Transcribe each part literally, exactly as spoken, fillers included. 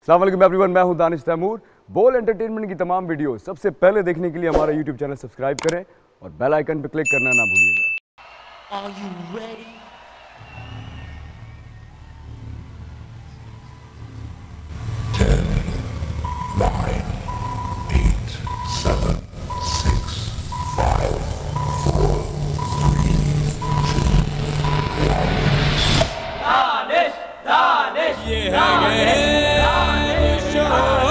अस्सलाम वालेकुम एवरीवन, मैं हूं दानिश तैमूर। बोल एंटरटेनमेंट की तमाम वीडियो सबसे पहले देखने के लिए हमारा यूट्यूब चैनल सब्सक्राइब करें और बेल आइकन पर क्लिक करना ना भूलिएगा। Are you ready? ten, nine, eight, seven, six, five, four, three, two, one. Danish, Danish, Yeah, Danish, Danish, Danish,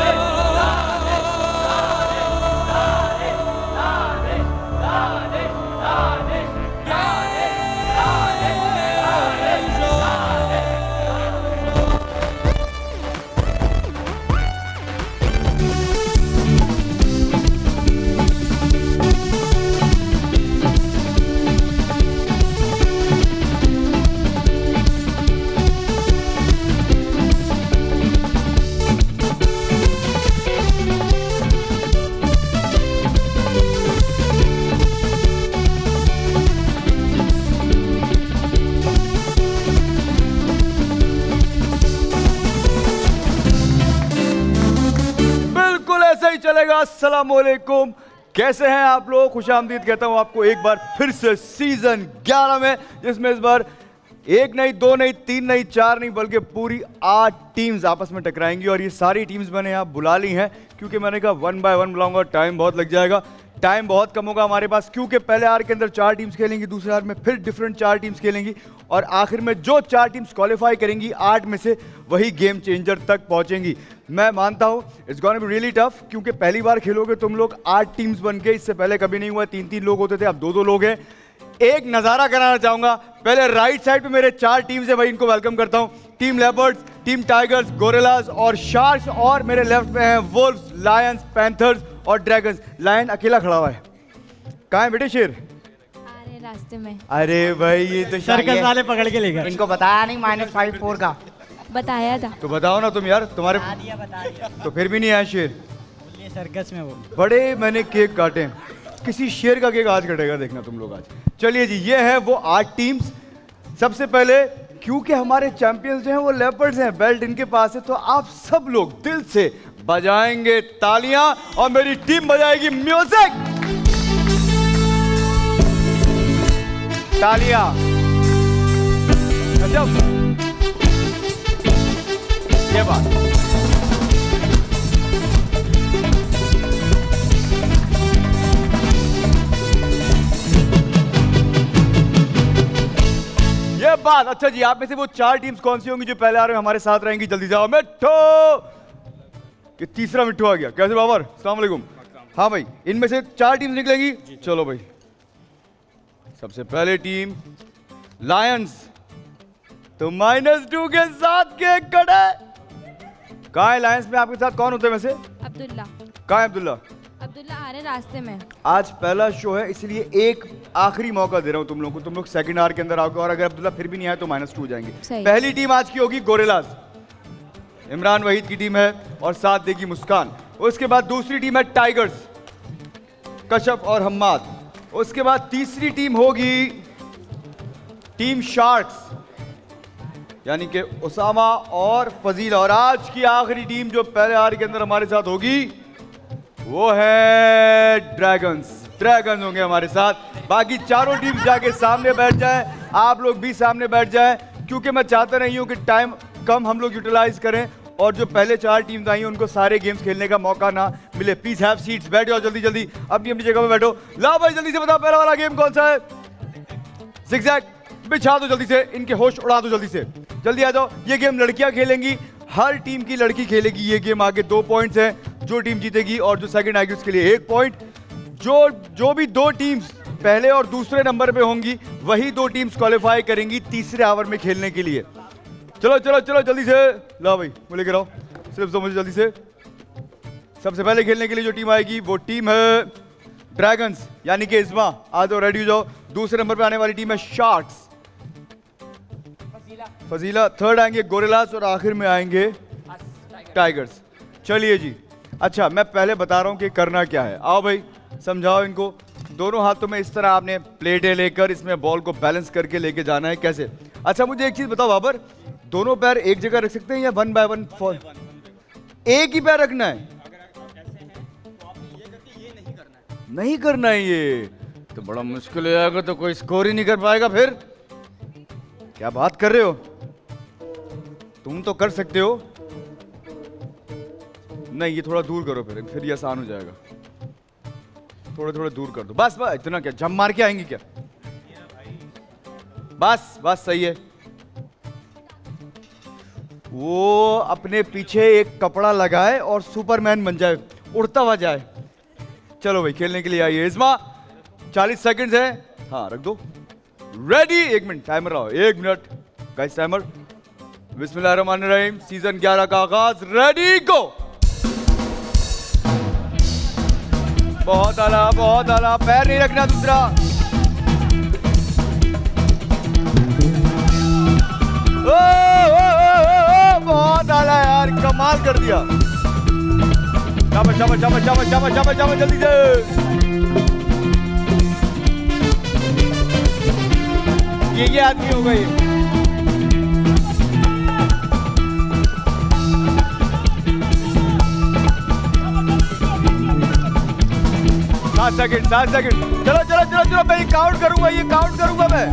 चलेगा। अस्सलाम वालेकुम, कैसे हैं आप लोग? खुशामदीद कहता हूं आपको एक बार फिर से सीजन ग्यारह में, जिसमें इस बार एक नहीं, दो नहीं, तीन नहीं, चार नहीं, बल्कि पूरी आठ टीम्स आपस में टकराएंगी। और ये सारी टीम्स मैंने यहाँ बुला ली हैं क्योंकि मैंने कहा वन बाय वन बुलाऊंगा, टाइम बहुत लग जाएगा, टाइम बहुत कम होगा हमारे पास, क्योंकि पहले आर के अंदर चार टीम्स खेलेंगी, दूसरे आर में फिर डिफरेंट चार टीम्स खेलेंगी और आखिर में जो चार टीम्स क्वालिफाई करेंगी आठ में से वही गेम चेंजर तक पहुंचेंगी। मैं मानता हूं it's gonna be really tough, क्योंकि पहली बार खेलोगे तुम लोग आठ टीम्स बन के, इससे पहले कभी नहीं हुआ, तीन तीन लोग होते थे, अब दो दो लोग हैं। एक नजारा कराना चाहूंगा। पहले राइट साइड पे मेरे चार टीम्स है भाई, इनको वेलकम करता हूं। Team leopards, team tigers, gorillas और शार्क्स। और मेरे लेफ्ट पे हैं वुल्व्स, लायंस, पैंथर्स और ड्रैगन्स। लायन अकेला खड़ा हुआ है, कहाँ है बेटे शेर? अरे रास्ते में। अरे भाई ये तो सर्कस वाले पकड़ के ले गए। इनको बताया नहीं माइनस फाइव फोर का। बताया था। तो बताओ ना तुम यार, तुम्हारे बता दिया बता दिया। तो फिर भी नहीं आया शेर। बोलिए सर्कस में वो बड़े मैंने केक काटे, किसी शेर का केक आज कटेगा, देखना तुम लोग आज। चलिए जी, ये है वो आठ टीम्स। सबसे पहले क्योंकि हमारे चैंपियंस जो हैं वो लेपर्ड्स हैं, बेल्ट इनके पास है, तो आप सब लोग दिल से बजाएंगे तालियां और मेरी टीम बजाएगी म्यूजिक। तालियां। गजब, ये बात। ये बात। अच्छा जी, आप में से वो चार टीम्स कौन सी होंगी जो पहले आ रहे हैं हमारे साथ रहेंगी? जल्दी जाओ। मिट्ठू, ये तीसरा मिट्ठू आ गया। कैसे बाबर? अस्सलाम वालेकुम। हाँ भाई, इनमें से चार टीम्स निकलेंगी। चलो भाई, सबसे पहले टीम लायंस, तो माइनस टू के साथ केक कटे। कहाँ है लायंस में? आपके साथ कौन होते हैं वैसे? अब्दुल्ला। कहाँ है अब्दुल्ला? अब्दुल्ला आ रहे रास्ते में। आज पहला शो है, इसलिए एक आखिरी मौका दे रहा हूं तुम लोगों को। तुम लोग सेकंड आवर के अंदर आओगे और अगर अब्दुल्ला फिर भी नहीं आए तो माइनस टू हो जाएंगे। पहली टीम आज की होगी गोरिल्लाज, इमरान वहीद की टीम है और साथ देगी मुस्कान। उसके बाद दूसरी टीम है टाइगर्स, कशफ और हम्माद। उसके बाद तीसरी टीम होगी टीम शार्क्स, यानी कि उसामा और फजील। और आज की आखिरी टीम जो पहले आवर के अंदर हमारे साथ होगी वो है ड्रैगन्स। ड्रैगन्स होंगे हमारे साथ। बाकी चारों टीम जाके सामने बैठ जाएं, आप लोग भी सामने बैठ जाएं, क्योंकि मैं चाहता नहीं हूं कि टाइम कम हम लोग यूटिलाइज करें और जो पहले चार टीम्स आई हैं उनको सारे गेम्स खेलने का मौका ना मिले। प्लीज हैव सीट्स, बैठ जाओ जल्दी जल्दी, अपनी अपनी जगह पे बैठो। ला भाई जल्दी से बताओ पहला वाला गेम कौन सा है? ज़िगज़ैग बिछा दो जल्दी से, इनके होश उड़ा दो जल्दी से, जल्दी आ जाओ। ये गेम लड़कियां खेलेंगी, हर टीम की लड़की खेलेगी ये गेम। आगे दो पॉइंट्स हैं, जो टीम जीतेगी और जो सेकंड आएगी उसके लिए एक पॉइंट। जो जो भी दो टीम्स पहले और दूसरे नंबर पे होंगी वही दो टीम्स क्वालिफाई करेंगी तीसरे आवर में खेलने के लिए। चलो चलो चलो जल्दी से, ला भाई मुझे लेकर आओ, सिर्फ दो मुझे जल्दी से। सबसे पहले खेलने के लिए जो टीम आएगी वो टीम है ड्रैगन्स, यानी कि इस्मा। आ जाओ, रेडी हो जाओ। दूसरे नंबर पे आने वाली टीम है शार्क्स, फजीला। थर्ड आएंगे गोरिल्लाज और आखिर में आएंगे टाइगर्स। चलिए जी, अच्छा मैं पहले बता रहा हूं कि करना क्या है। आओ भाई समझाओ इनको। दोनों हाथों में इस तरह आपने प्लेटें लेकर इसमें बॉल को बैलेंस करके लेके जाना है। कैसे? अच्छा मुझे एक चीज बताओ बाबर, दोनों पैर एक जगह रख सकते हैं या वन बाय वन? फॉर एक ही पैर रखना है, नहीं करना है ये तो बड़ा मुश्किल हो जाएगा, तो कोई स्कोर ही नहीं कर पाएगा। फिर क्या बात कर रहे हो, तुम तो कर सकते हो। नहीं, ये थोड़ा दूर करो, फिर फिर ये आसान हो जाएगा। थोड़े थोड़े दूर कर दो, बस बस इतना। क्या जम मार के आएंगे क्या? बस बस सही है। वो अपने पीछे एक कपड़ा लगाए और सुपरमैन बन जाए, उड़ता हुआ जाए। चलो भाई, खेलने के लिए आइए। इस्मा चालीस सेकंड्स है, हाँ रख दो। रेडी, एक मिनट टाइमर रहा, एक मिनट गाइस टाइमर। बिस्मिल्लाहिर्रहमानिर्रहीम, सीजन ग्यारह का आगाज। Ready go. बहुत आला, बहुत आला, पैर नहीं रखना दूसरा। ओ, ओ, ओ, ओ, ओ, बहुत आला यार, कमाल कर दिया। शाबाश शाबाश शाबाश शाबाश शाबाश शाबाश शाबाश, जल्दी से। ये ये आदमी होगा ये। सात सेकंड, सात सेकंड। चलो चलो चलो चलो, मैं ये काउंट करूंगा, ये काउंट करूंगा मैं।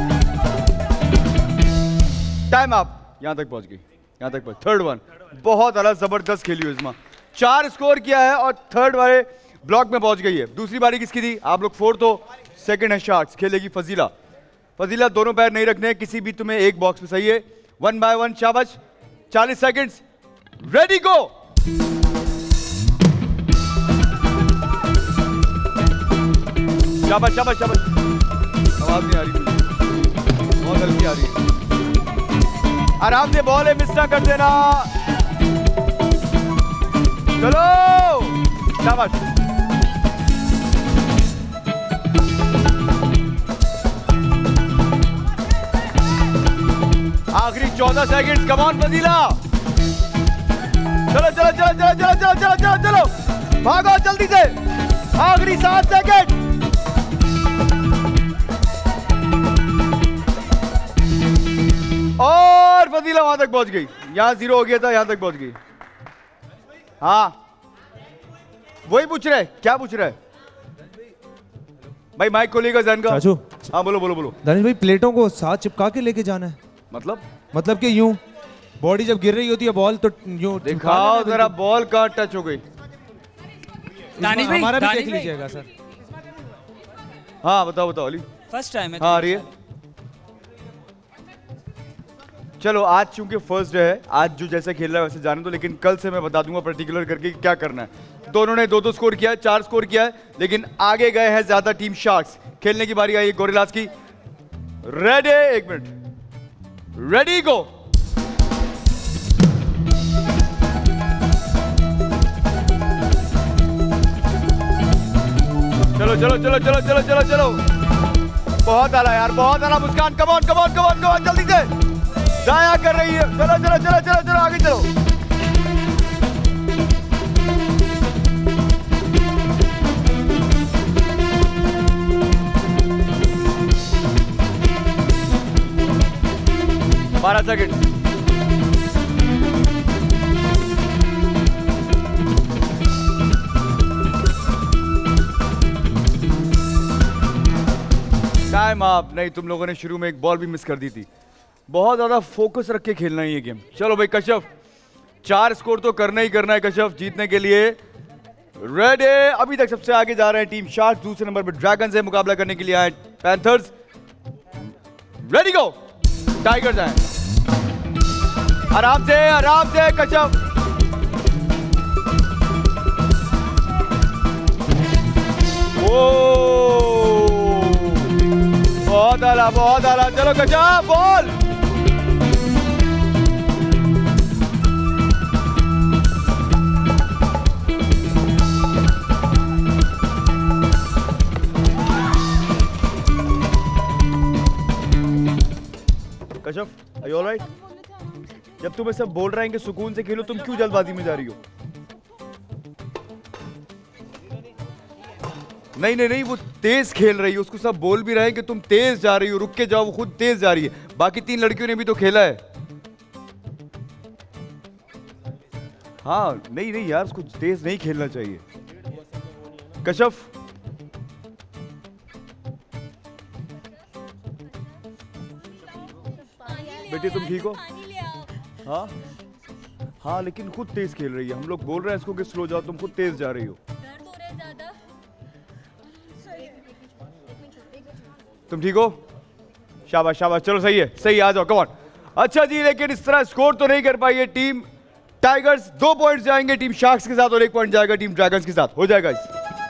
Time up. यहां तक पहुंच गई, यहां तक पहुंच। थर्ड वन, बहुत अलग जबरदस्त खेली हो इसमें। चार स्कोर किया है और थर्ड वाले ब्लॉक में पहुंच गई है। दूसरी बारी किसकी थी? आप लोग फोर्थ हो, सेकंड है शार्ट्स, खेलेगी फजीला। फजीला दोनों पैर नहीं रखने, किसी भी तुम्हें एक बॉक्स में, सही है। वन बाय वन, शाबाश। चालीस सेकंड्स, रेडी गो। शाबाश शाबाश शाबाश। आवाज नहीं आ रही मुझे, बहुत हल्की आ रही है। आराम से बॉल है, मिस ना कर देना। चलो शाबाश। आखिरी चौदह सेकंड, कम ऑन फजीला। चलो चलो चलो चलो चलो चलो चलो चलो चलो, भागो जल्दी से। आखिरी सात सेकंड। और फजीला वहां तक पहुंच गई। यहां जीरो हो गया था, यहां तक पहुंच गई। हाँ वही पूछ रहे, क्या पूछ रहे भाई? माइक खोलिएगा जैन का। चाचू, हाँ बोलो बोलो बोलो। दानिश भाई, प्लेटों को साथ चिपका के लेके जाना है। मतलब मतलब कि यूं बॉडी जब गिर रही होती है बॉल, तो यूं दिखाओ जरा बॉल कहाँ टच हो गई। दानिश भाई, हमारा भी दानिश देख भाई। लीजिएगा सर। हाँ बताओ बताओ अली। फर्स्ट टाइम है। हाँ आ रही है। चलो आज चूंकि फर्स्ट डे है, आज जो जैसे खेल रहा है वैसे जाने दो, लेकिन कल से मैं बता दूंगा पर्टिकुलर करके क्या करना है। दोनों ने दो दो स्कोर किया है, चार स्कोर किया है, लेकिन आगे गए हैं ज्यादा टीम शार्क्स। खेलने की बारी आई है गोरिल्लास की। रेडी, एक मिनट, रेडी गो। चलो चलो चलो चलो चलो चलो चलो, बहुत आला यार, बहुत आला। Muskan, come on come on come on come on, जल्दी से। जाया कर रही है। चलो चलो चलो चलो चलो, आगे चलो। बारह सेकंड। Time up. नहीं, तुम लोगों ने शुरू में एक बॉल भी मिस कर दी थी। बहुत ज्यादा फोकस रख के खेलना है ये गेम। चलो भाई कश्यप, चार स्कोर तो करना ही करना है कश्यप जीतने के लिए। रेडी। अभी तक सबसे आगे जा रहे हैं टीम शार्क्स, दूसरे नंबर पर ड्रैगन से मुकाबला करने के लिए आए पैंथर्स। रेडी गो। टाइगर्स आए। आराम से आराम से कश्यप। ओ बहुत आला, बहुत आला। चलो Kashyap, ball. Kashyap, are you all right? जब तुम्हें सब बोल रहे हैं कि सुकून से खेलो, तुम क्यों जल्दबाजी में जा रही हो? नहीं नहीं नहीं, वो तेज खेल रही है, उसको सब बोल भी रहे हैं कि तुम तेज जा रही हो, रुक के जाओ। वो खुद तेज जा रही है। बाकी तीन लड़कियों ने भी तो खेला है। हाँ नहीं नहीं यार, उसको तेज नहीं खेलना चाहिए। कशफ बेटी तुम ठीक हो? हाँ हाँ लेकिन खुद तेज खेल रही है। हम लोग बोल रहे हैं इसको कि स्लो जाओ, तुम खुद तेज जा रही हो। तुम ठीक हो? शाबाश शाबाश, चलो सही है सही, आ जाओ कम ऑन। अच्छा जी, लेकिन इस तरह स्कोर तो नहीं कर पाई है टीम टाइगर्स। दो पॉइंट्स जाएंगे टीम शार्क्स के साथ और एक पॉइंट जाएगा टीम ड्रैगन्स के साथ। हो जाएगा इस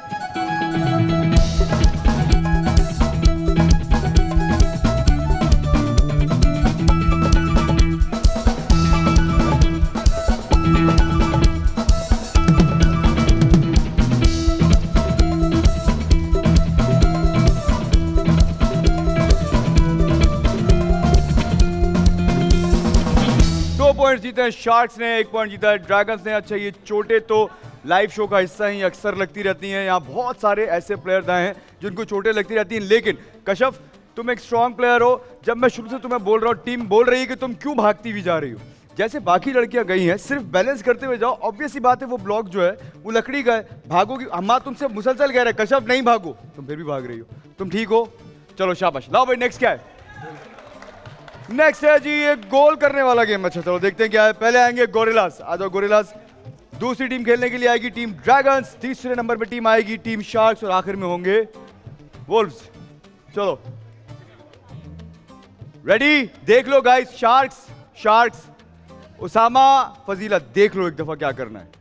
पॉइंट जीते हैं शार्क्स ने, एक पॉइंट जीता है ड्रैगन्स ने। अच्छा, ये चोटें तो लाइव शो का हिस्सा ही अक्सर लगती रहती हैं। यहाँ बहुत सारे ऐसे प्लेयर्स आए हैं जिनको चोटें लगती रहती हैं, लेकिन कशफ तुम एक स्ट्रांग प्लेयर हो। जब मैं शुरू से तुम्हें बोल रहा हूँ, टीम बोल रही है कि तुम क्यों भागती हुई जा रही हो, जैसे बाकी लड़कियां गई हैं, सिर्फ बैलेंस करते हुए जाओ। ऑब्वियस सी बात है वो ब्लॉक जो है वो लकड़ी का है, भागोगी। हम तुमसे मुसलसल कह रहे हैं कशफ नहीं भागो, तुम फिर भी भाग रही हो। तुम ठीक हो? चलो शाबाश। लाओ भाई नेक्स्ट क्या है? नेक्स्ट है जी एक गोल करने वाला गेम। अच्छा चलो देखते हैं क्या है। पहले आएंगे गोरिल्लास, आ जाओ गोरिल्लास। दूसरी टीम खेलने के लिए आएगी टीम ड्रैगन्स, तीसरे नंबर पे टीम आएगी टीम शार्क्स और आखिर में होंगे वुल्व्स। चलो रेडी? देख लो guys, sharks sharks Usama Fazila, देख लो एक दफा क्या करना है।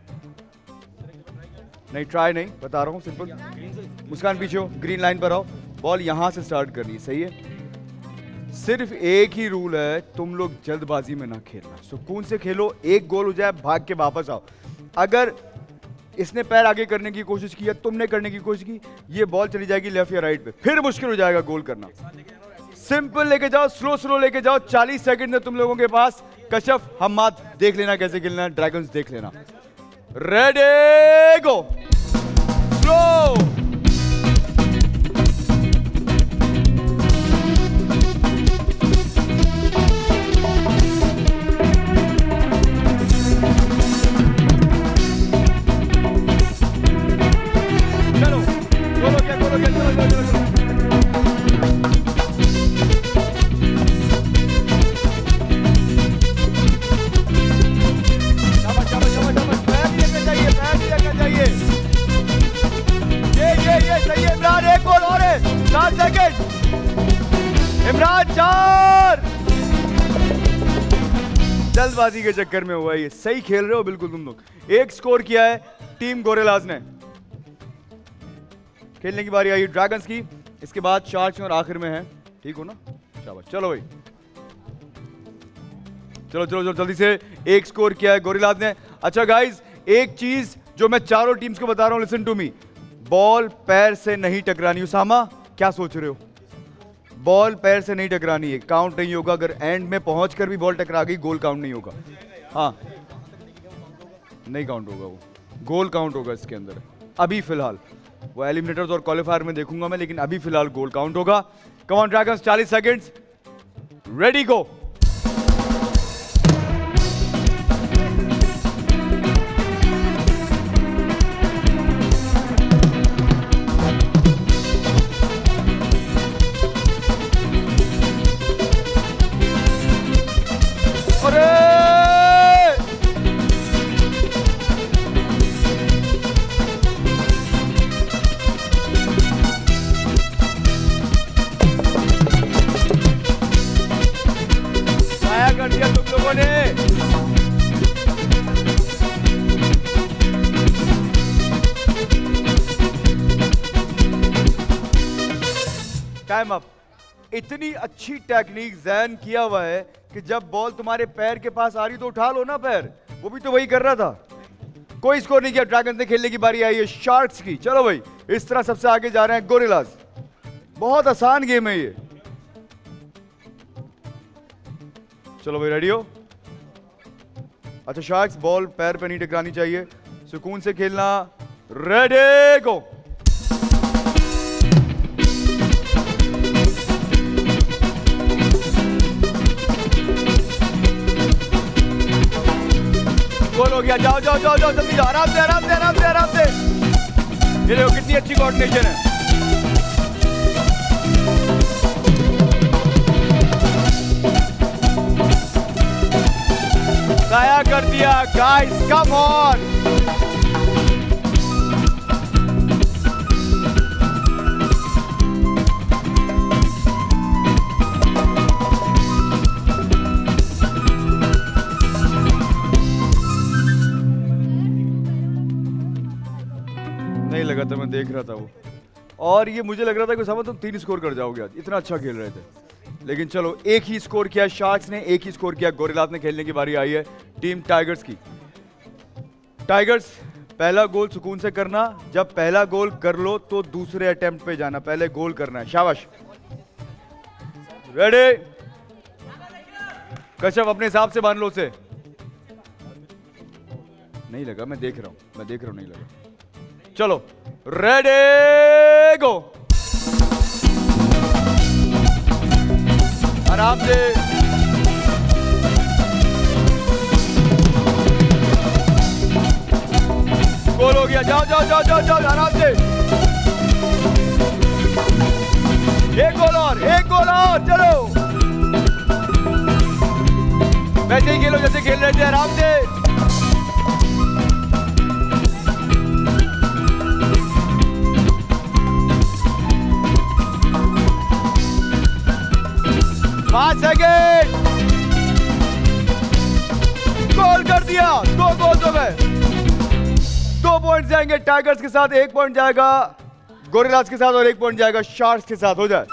नहीं ट्राई नहीं, बता रहा हूं सिंपल। मुस्कान पीछे हो, ग्रीन लाइन पर आओ। बॉल यहां से स्टार्ट करनी है, सही है? सिर्फ एक ही रूल है, तुम लोग जल्दबाजी में ना खेलना, सुकून से खेलो। एक गोल हो जाए भाग के वापस आओ। अगर इसने पैर आगे करने की कोशिश की या तुमने करने की कोशिश की, ये बॉल चली जाएगी लेफ्ट या राइट पे, फिर मुश्किल हो जाएगा गोल करना। सिंपल लेके जाओ, स्लो स्लो लेके जाओ। चालीस सेकंड है तुम लोगों के पास। कशफ हम्माद देख लेना कैसे खेलना है, ड्रैगन्स देख लेना। रेडी गो, स्लो। इमरान चार, जल्दबाजी के चक्कर में हुआ ये। सही खेल रहे हो बिल्कुल तुम लोग। एक स्कोर किया है टीम गोरिल्लास ने। खेलने की बारी आई ड्रैगन्स की, इसके बाद शार्क्स और आखिर में है। ठीक हो ना? शाबाश, चलो भाई चलो चलो चलो जल्दी से। एक स्कोर किया है गोरिल्लास ने। अच्छा गाइस, एक चीज जो मैं चारों टीम्स को बता रहा हूं, लिसन टू मी। बॉल पैर से नहीं टकरानी। उसामा क्या सोच रहे हो? बॉल पैर से नहीं टकरानी है, काउंट नहीं होगा। अगर एंड में पहुंचकर भी बॉल टकरा गई, गोल काउंट नहीं होगा। हाँ नहीं काउंट होगा, वो गोल काउंट होगा इसके अंदर। अभी फिलहाल वो एलिमिनेटर्स और क्वालिफायर में देखूंगा मैं, लेकिन अभी फिलहाल गोल काउंट होगा। कम ऑन ड्रैगन्स, चालीस seconds, ready go. Time up. इतनी अच्छी टेक्निक जैन किया हुआ है कि जब बॉल तुम्हारे पैर के पास आ रही तो उठा लो ना पैर। वो भी तो वही कर रहा था। कोई स्कोर नहीं किया ड्रैगन से। खेलने की बारी आई है शार्क्स की। चलो भाई, इस तरह सबसे आगे जा रहे हैं गोरिल्लास। बहुत आसान गेम है ये। चलो भाई रेडी हो? अच्छा शार्क्स, बॉल पैर पे नहीं टकरानी चाहिए, सुकून से खेलना। रेडी गो। गोल हो गया। गया, जाओ जाओ जाओ जाओ जल्दी जाओ, आराम से आराम से आराम से आराम से। ये देखो कितनी अच्छी कोऑर्डिनेशन है। गाया कर दिया गाइस, कम ऑन। नहीं लगा था, मैं देख रहा था वो, और ये मुझे लग रहा था कि साहब तुम तीन स्कोर कर जाओगे आज, इतना अच्छा खेल रहे थे। लेकिन चलो, एक ही स्कोर किया शार्क्स ने, एक ही स्कोर किया गोरिल्लास ने। खेलने की बारी आई है टीम टाइगर्स की। टाइगर्स, पहला गोल सुकून से करना, जब पहला गोल कर लो तो दूसरे अटेम्प्ट पे जाना, पहले गोल करना है। शाबाश, रेडी। कश्यप अपने हिसाब से बांध लो उसे। नहीं लगा, मैं देख रहा हूं, मैं देख रहा हूं, नहीं लगा। चलो रेडी गो। आराम से, गोल हो गया, जाओ जाओ जाओ जाओ जाओ आराम से। एक गोल और, एक गोल और, चलो। वैसे ही खेलो जैसे खेल रहे थे, आराम से। पांच सेकेंड, गोल कर दिया, दो गोल हो गए। दो पॉइंट जाएंगे टाइगर्स के साथ, एक पॉइंट जाएगा गोरिल्लास के साथ और एक पॉइंट जाएगा शार्क्स के साथ। हो जाए।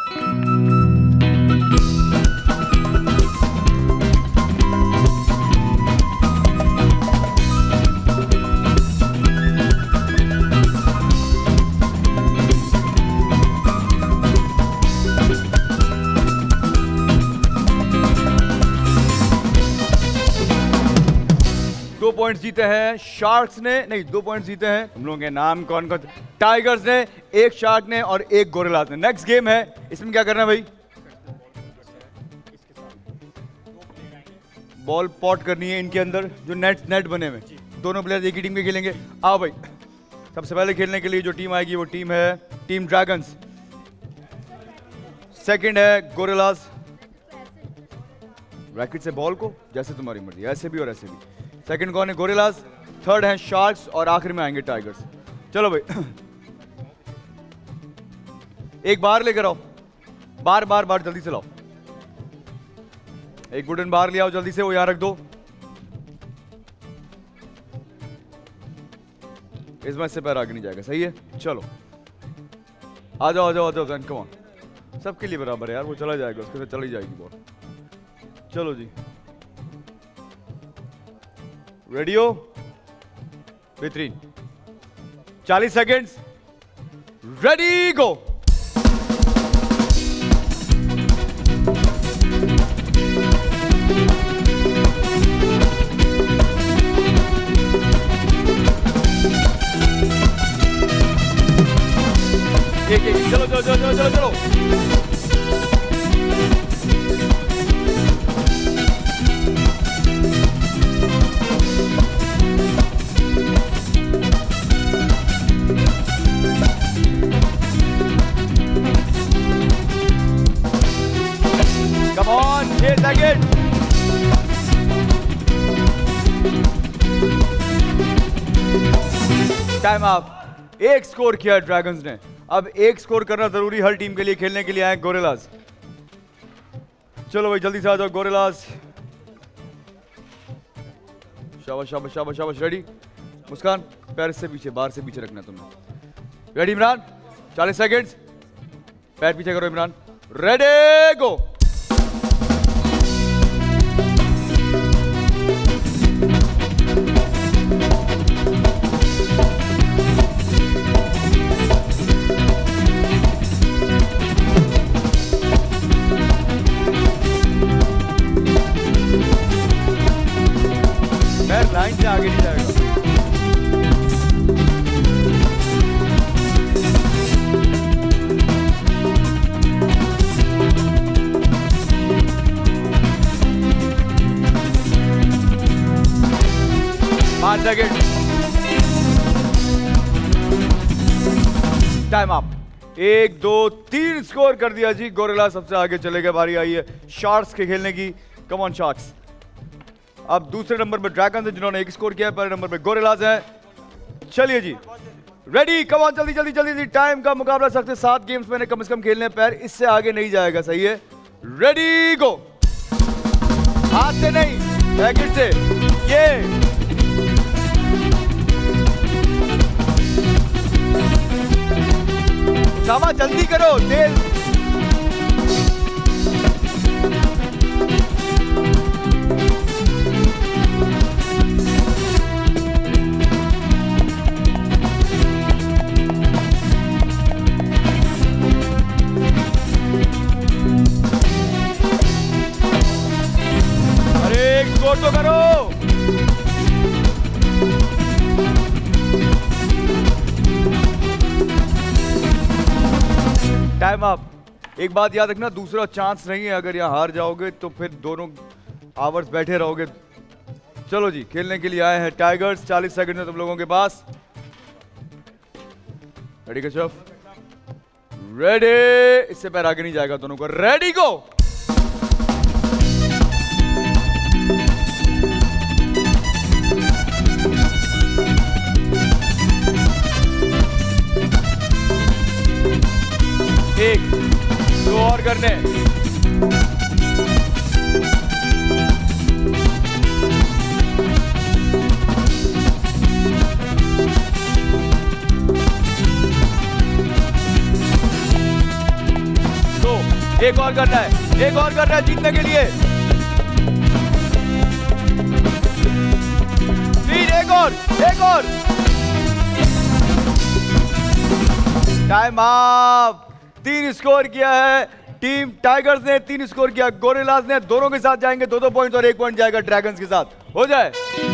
दो पॉइंट्स जीते हैं शार्क्स ने, नहीं दो पॉइंट्स जीते हैं, हम लोगों के नाम कौन कौन, टाइगर्स ने, एक शार्क ने और एक गोरिल्लास ने। नेक्स्ट गेम है, इसमें क्या करना है भाई? बॉल पॉट करनी है इनके अंदर, जो नेट नेट बने हुए, दोनों प्लेयर एक ही टीम के खेलेंगे। आओ भाई, सबसे पहले खेलने के लिए जो टीम आएगी वो टीम है टीम ड्रैगन्स। सेकंड है गोरिल्लास। रैकेट से बॉल को, जैसे तुम्हारी मर्जी, ऐसे भी और ऐसे भी। सेकंड कौन है? गोरिल्लास। थर्ड है शार्क्स और आखिर में आएंगे टाइगर्स। चलो भाई, एक बार लेकर आओ, बार बार बार जल्दी से लाओ। एक वुडन बार ले आओ जल्दी से, वो यहां रख दो। इसमें से पैर आगे नहीं जाएगा, सही है। चलो आ जाओ आ जाओ आ जाओ, कम ऑन, सबके लिए बराबर है यार, वो चला जाएगा, उसके साथ चली जाएगी बॉल। चलो जी, रेडी हो? बेहतरीन। चालीस सेकेंड्स, रेडी गो। एक एक, चलो चलो चलो चलो चलो चलो। Come on, छह सेकेंड। Time up. एक स्कोर किया ड्रैगन्स ने, अब एक स्कोर करना जरूरी हर टीम के लिए। खेलने के लिए आए गोरिल्लास। चलो भाई जल्दी से आ जाओ गोरिल्लास। शाबाश शाबाश शाबाश शाबाश। रेडी? मुस्कान पैर से पीछे, बाहर से पीछे रखना तुमने। रेडी इमरान? चालीस सेकेंड्स, पैर पीछे करो इमरान। रेडी गो। लाइन से आगे नहीं जाएगा। Time up. एक दो तीन स्कोर कर दिया जी। गोरिल्ला सबसे आगे चले गए। बारी आई है शार्क्स के खेलने की। Come on sharks. अब दूसरे नंबर पे ड्रैगन्स हैं जिन्होंने एक स्कोर किया है। पहले नंबर पे गोरिल्लाज हैं। चलिए जी, रेडी, कम ऑन, जल्दी जल्दी जल्दी। टाइम का मुकाबला सकते सात गेम्स मैंने कम से कम खेलने पैर, इससे आगे नहीं जाएगा। सही है, रेडी गो। हाथ से नहीं, पैकेट से। ये सामा जल्दी करो, तेल। अरे एक स्कोर तो करो। Time up. एक बात याद रखना, दूसरा चांस नहीं है। अगर यहाँ हार जाओगे तो फिर दोनों आवर्स बैठे रहोगे। चलो जी, खेलने के लिए आए हैं टाइगर्स। चालीस सेकंड है तुम लोगों के पास। रेडी कश्यप? रेडी। इससे पैर आगे नहीं जाएगा दोनों को। Ready go. एक दो और करने। दो, एक और करना है, एक और करना है जीतने के लिए। तीन, एक और, एक और। Time up. तीन स्कोर किया है टीम टाइगर्स ने, तीन स्कोर किया गोरिल्लाज ने। दोनों के साथ जाएंगे दो दो पॉइंट और एक पॉइंट जाएगा ड्रैगन्स के साथ। हो जाए।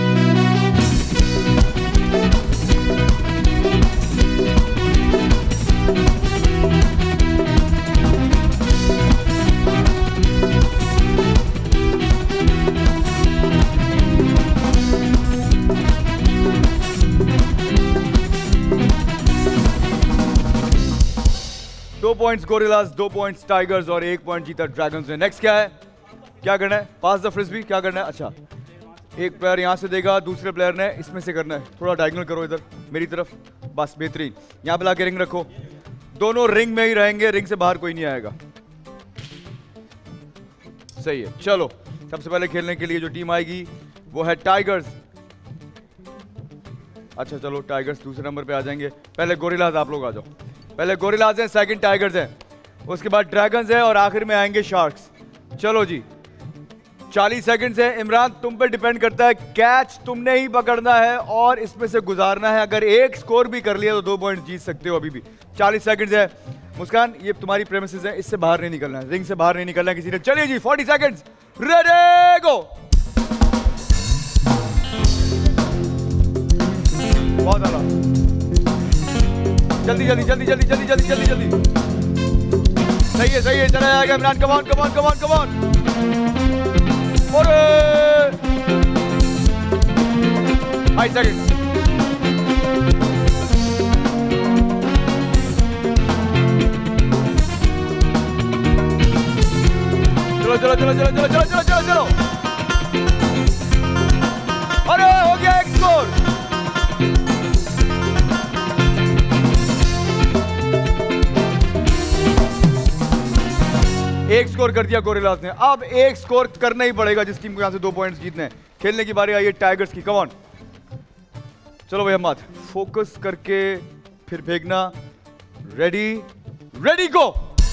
दो पॉइंट्स गोरिल्लाज, दो पॉइंट्स टाइगर्स और एक पॉइंट जीता ड्रैगन्स ने। नेक्स्ट क्या है, क्या करना है? Pass the frisbee. क्या करना है? अच्छा, एक प्लेयर यहां से देगा, दूसरे प्लेयर ने इसमें से करना है। थोड़ा डायगोनल करो इधर मेरी तरफ, बस बेहतरीन। यहां पे लाके रिंग रखो। दोनों रिंग में ही रहेंगे, रिंग से बाहर कोई नहीं आएगा। सही है। चलो, सबसे पहले खेलने के लिए जो टीम आएगी वो है टाइगर्स। अच्छा चलो, टाइगर्स दूसरे नंबर पे आ जाएंगे। पहले गोरिल्लाज, आप लोग आ जाओ। पहले गोरिल्लाज हैं, सेकंड टाइगर्स हैं, उसके बाद ड्रैगन्स हैं और आखिर में आएंगे शार्क्स। चलो जी, चालीस सेकंड है। इमरान, तुम पे डिपेंड करता है, कैच तुमने ही पकड़ना है और इसमें से गुजारना है। अगर एक स्कोर भी कर लिया तो दो पॉइंट जीत सकते हो अभी भी। चालीस सेकंड है। मुस्कान, ये तुम्हारी प्रेमिसेस है, इससे बाहर नहीं निकलना है, रिंग से बाहर नहीं निकलना है किसी ने। चलिए जी, चालीस सेकंड्स, रेडी गो। बहुत आला, जल्दी जल्दी जल्दी जल्दी जल्दी जल्दी जल्दी जल्दी। सही है, सही है, चला जाएगा Imran. Come on come on come on come on. Five second. चलो चलो चलो चलो चलो चलो चलो चलो चलो। अरे हो गया एक स्कोर। एक स्कोर कर दिया गोरिल्लाज ने। अब एक स्कोर करना ही पड़ेगा जिस टीम को यहां से दो पॉइंट्स जीतने हैं। खेलने की बारी आई है टाइगर्स की। कम ऑन, चलो भाई अहमद, फोकस करके फिर फेंकना। Ready, ready go.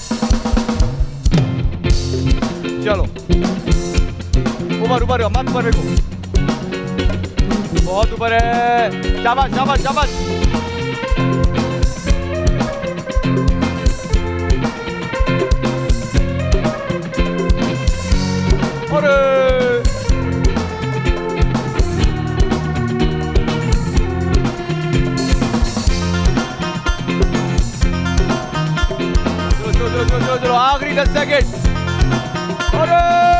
चलो ऊपर ऊपर, अहमद ऊपर फेंको। बहुत ऊपर है। शाबाश शाबाश शाबाश। अरे चलो चलो चलो चलो चलो, आखिरी दस सेकेंड। अरे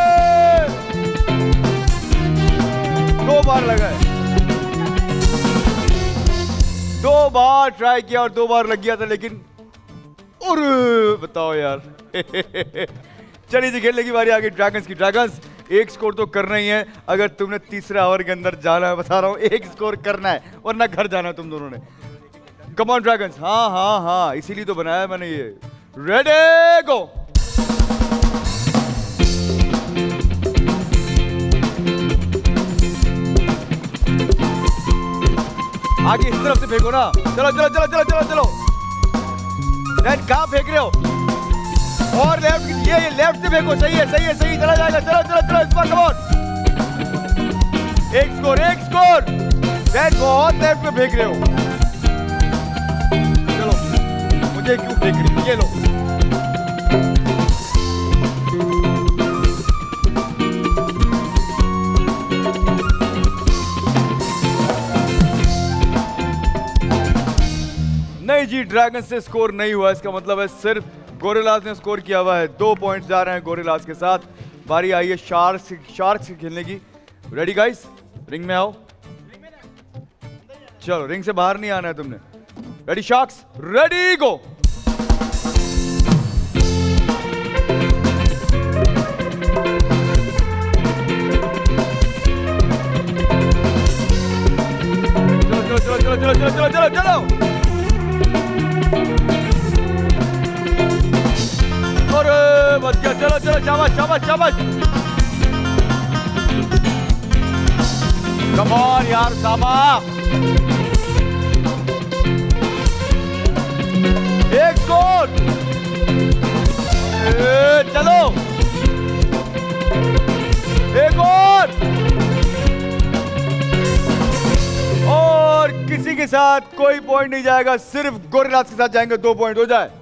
दो बार लगा है, दो बार ट्राई किया और दो बार लग गया था, लेकिन और बताओ यार। चलिए जी, खेलने की बारी आ गई ड्रैगन्स की। ड्रैगन्स एक स्कोर तो करना ही है। अगर तुमने तीसरे ओवर के अंदर जाना है, बता रहा हूँ, एक स्कोर करना है वरना घर जाना है तुम दोनों ने। Come on dragons. हाँ हाँ हाँ, इसीलिए तो बनाया मैंने ये। Ready go. आगे इस तरफ से फेंको ना। चलो चलो चलो चलो चलो चलो। लेफ्ट कहाँ फेंक रहे हो? और लेफ्ट, ये ये लेफ्ट से फेंको। सही है सही है सही, चला जाएगा। चलो चलो चलो, इस बार कम ऑन। एक स्कोर एक स्कोर। लेफ्ट, बहुत लेफ्ट में फेंक रहे हो। चलो, मुझे क्यों फेंक रही हो? ये लो। नहीं जी, ड्रैगन से स्कोर नहीं हुआ। इसका मतलब है सिर्फ गोरिल्लास ने स्कोर किया हुआ है। दो पॉइंट्स जा रहे हैं गोरिल्लास के साथ। बारी आई है शार्क्स शार्क्स से खेलने की। Ready guys? रिंग में आओ। चलो, रिंग से बाहर नहीं आना है तुमने। Ready sharks? Ready go. चलो चलो चलो चलो चलो चलो चलो चलो। अरे बच गया। चलो चलो, शाबाश शाबाश शाबाश। कम ऑन यार सामा। एक स्कोर। चलो एक और। और किसी के साथ कोई पॉइंट नहीं जाएगा, सिर्फ गोरिल्लास के साथ जाएंगे। दो पॉइंट हो जाए।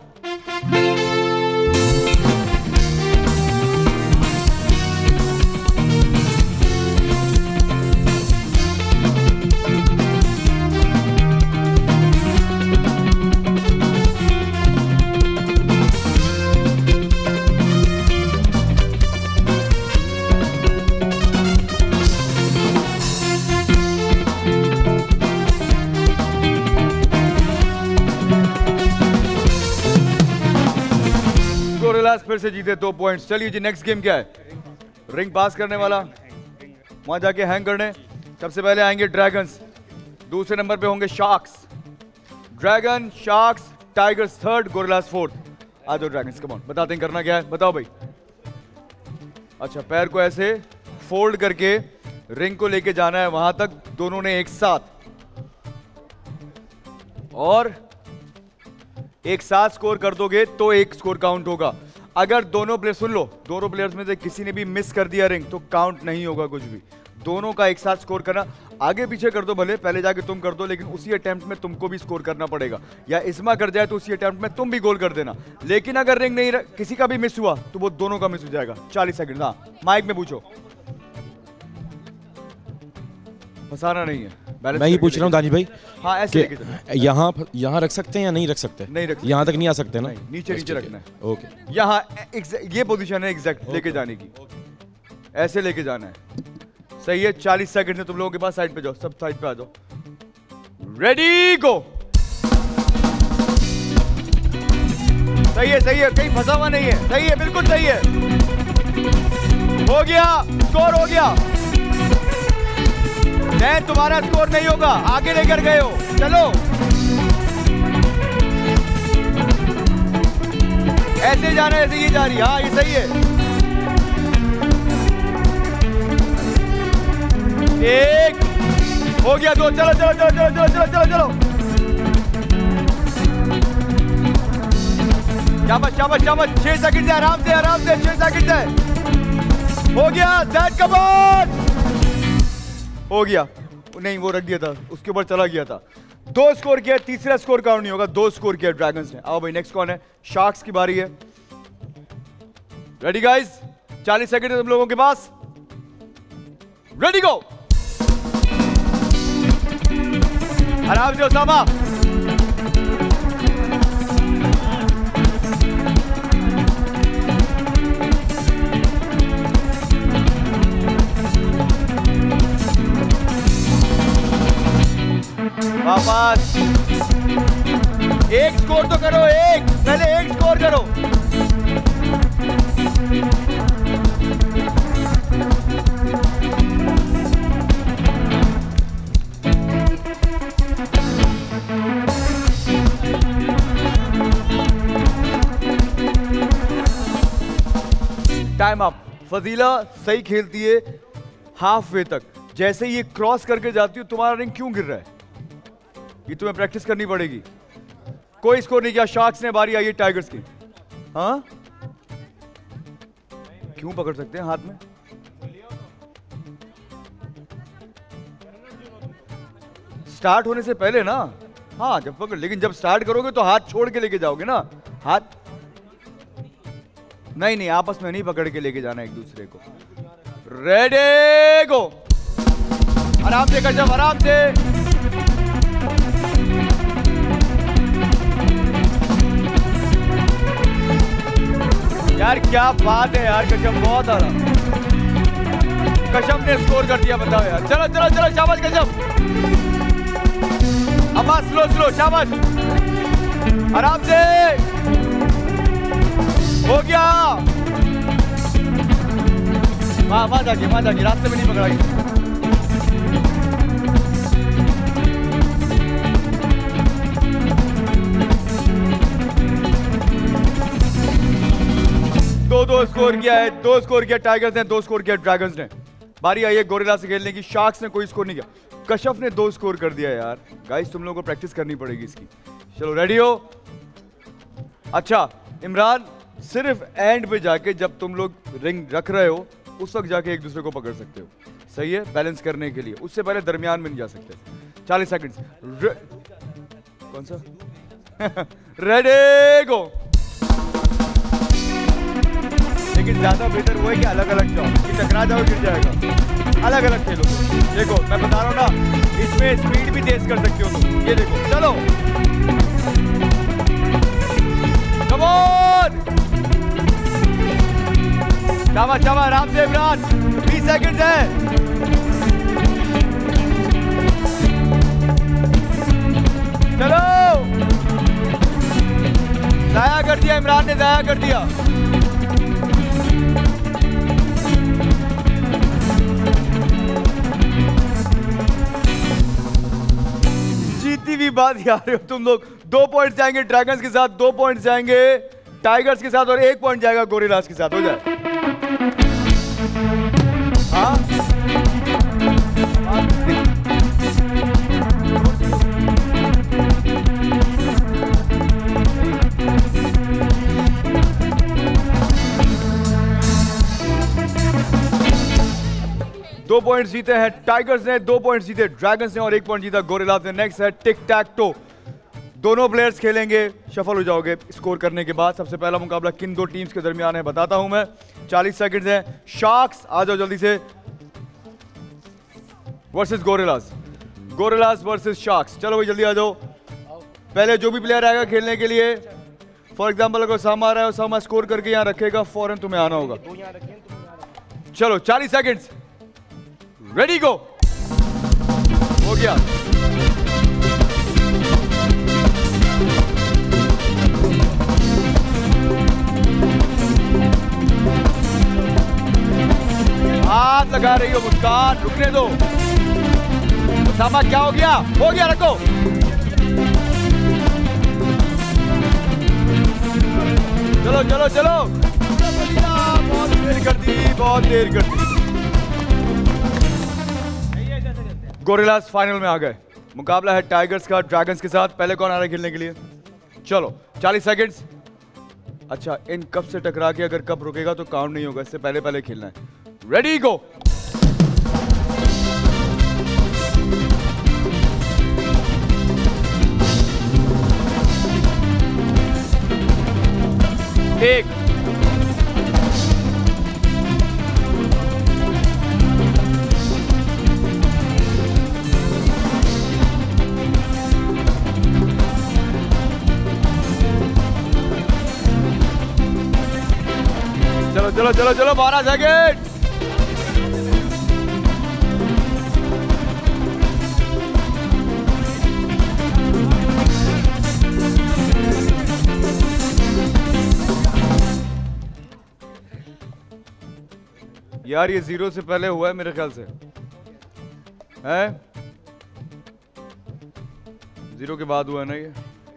फिर से जीते दो पॉइंट्स। चलिए जी, नेक्स्ट गेम क्या है? रिंग पास करने वाला, वहां जाके हैंग करने। सबसे पहले आएंगे ड्रैगन्स, दूसरे नंबर पे होंगे sharks. Dragon, sharks, tigers third, gorillas fourth. आ जाओ ड्रैगन्स, कम ऑन। बताते हैं करना क्या है, बताओ भाई। अच्छा, पैर को ऐसे फोल्ड करके रिंग को लेके जाना है वहां तक, दोनों ने एक साथ। और एक साथ स्कोर कर दोगे तो एक स्कोर काउंट होगा। अगर दोनों प्लेयर, सुन लो, दोनों प्लेयर्स में से किसी ने भी मिस कर दिया रिंग तो काउंट नहीं होगा कुछ भी। दोनों का एक साथ स्कोर करना। आगे पीछे कर दो भले, पहले जाके तुम कर दो, लेकिन उसी अटेम्प्ट में तुमको भी स्कोर करना पड़ेगा। या इस्मा कर जाए तो उसी अटेम्प्ट में तुम भी गोल कर देना। लेकिन अगर रिंग नहीं रह, किसी का भी मिस हुआ तो वो दोनों का मिस हो जाएगा। चालीस सेकंड। हाँ, माइक में पूछो। फंसाना नहीं है। मैं ये पूछ रहा हूँ दानिश भाई, हाँ ऐसे लेके चलो। यहाँ यहाँ रख सकते हैं या नहीं रख सकते? नहीं रख सकते। यहाँ तक नहीं आ सकते ना? नहीं, नीचे नीचे रखना है। ओके, यहाँ ये पोजीशन है एग्जैक्ट लेके जाने की। ऐसे लेके जाना है। सही है। चालीस सेकंड से तुम लोगों के पास। साइड पे जाओ, सब साइड पे आ जाओ। Ready go. सही है सही है, कहीं फंसा हुआ नहीं है। सही है, बिल्कुल सही है। हो गया, स्कोर हो गया। नहीं, तुम्हारा स्कोर नहीं होगा, आगे लेकर गए हो। चलो ऐसे जाना, ऐसे ये जा रही। हाँ, ये सही है। एक हो गया, दो। चलो चलो चलो चलो चलो चलो चलो चलो। शाबाश शाबाश शाबाश। छह सेकंड से, आराम से आराम से, छह सेकंड से। हो गया। That come on. हो गया। नहीं, वो रख दिया था, उसके ऊपर चला गया था। दो स्कोर किया, तीसरा स्कोर काउंट नहीं होगा। दो स्कोर किया ड्रैगन्स ने। आओ भाई, नेक्स्ट कौन है? शार्क्स की बारी है। Ready guys? चालीस सेकंड है तुम लोगों के पास। Ready go. आराम से उसामा। वापस। एक स्कोर तो करो, एक पहले एक स्कोर करो। Time up. फजीला सही खेलती है हाफ वे तक, जैसे ये क्रॉस करके जाती हो तुम्हारा रिंग क्यों गिर रहा है, ये तुम्हें प्रैक्टिस करनी पड़ेगी। कोई स्कोर नहीं किया, शार्क्स ने, बारी आई है टाइगर्स की। हाँ क्यों पकड़ सकते हैं हाथ में? स्टार्ट होने से पहले ना, हाँ जब पकड़, लेकिन जब स्टार्ट करोगे तो हाथ छोड़ के लेके जाओगे ना, हाथ नहीं नहीं आपस में नहीं पकड़ के लेके जाना एक दूसरे को। Ready go. आराम से कर, जब आराम से। यार क्या बात है यार, कशम बहुत आ रहा। कशम ने स्कोर कर दिया, बताओ यार। चलो चलो चलो, शाबाश कशम। अम्मा स्लो स्लो, शाबाश। आराम से, हो गया। वहां वहां जाके, वहां जाके, रास्ते में नहीं पकड़ाई। दो दो स्कोर किया है, दो स्कोर किया टाइगर्स ने, दो स्कोर किया ड्रैगन्स ने। बारी आई है गोरिल्ला से खेलने की। शार्क्स ने कोई स्कोर नहीं किया, कशफ ने दो स्कोर कर दिया यार। गाइस तुम लोगों को प्रैक्टिस करनी पड़ेगी इसकी। चलो रेडी हो? अच्छा इमरान, सिर्फ एंड पे जाके जब तुम लोग रिंग रख रहे हो उस वक्त जाके एक दूसरे को पकड़ सकते हो, सही है, बैलेंस करने के लिए। उससे पहले दरमियान में नहीं जा सकते। चालीस सेकंड्स। कौन सा? Ready go. लेकिन ज्यादा बेहतर वो है कि अलग अलग जाओ, कि टकरा जाओ गिर जाएगा। अलग अलग खेलो। देखो मैं बता रहा हूँ ना, इसमें स्पीड भी तेज कर सकते हो तुम। ये देखो, चलो कम ऑन। शाबाश शाबाश, आराम से इमरान, बीस सेकंड है। चलो, जाया कर दिया इमरान ने, जाया कर दिया। जीती हुई बात यार रहे हो तुम लोग। दो पॉइंट जाएंगे ड्रैगन्स के साथ, दो पॉइंट जाएंगे टाइगर्स के साथ और एक पॉइंट जाएगा गोरिल्लास के साथ। हो जाए। हाँ दो पॉइंट जीते हैं टाइगर्स ने, दो पॉइंट जीते ड्रैगन्स ने और एक पॉइंट जीता गोरिल्लास ने। नेक्स्ट है टिक टैक टो। दोनों प्लेयर्स खेलेंगे, शफल हो जाओगे स्कोर करने के बाद। सबसे पहला मुकाबला किन दो टीम्स के दरमियान है बताता हूं मैं। चालीस सेकंड्स हैं। शार्क्स आ जाओ जल्दी से, versus gorillas. Gorillas versus sharks. चलो भाई जल्दी आ जाओ। पहले जो भी प्लेयर आएगा खेलने के लिए, फॉर एग्जाम्पल अगर सामा आ रहा है, सामा स्कोर करके यहाँ रखेगा, फौरन तुम्हें आना होगा। चलो चालीस सेकंड्स, रेडी गो। हो गया। हाथ लगा रही हो मुस्कान, रुकने दो। सामा क्या हो गया? हो गया, रखो। चलो चलो चलो, बहुत देर कर दी, बहुत देर कर दी। गोरिल्लास फाइनल में आ गए। मुकाबला है टाइगर्स का ड्रैगन्स के साथ। पहले कौन आ रहा है खेलने के लिए? चलो चालीस सेकंड्स। अच्छा, इन कप से टकरा के अगर कप रुकेगा तो काउंट नहीं होगा, इससे पहले पहले खेलना है। Ready go. एक, चलो चलो चलो चलो, बारह सेकंड। यार ये जीरो से पहले हुआ है मेरे ख्याल से, है जीरो के बाद हुआ है ना ये।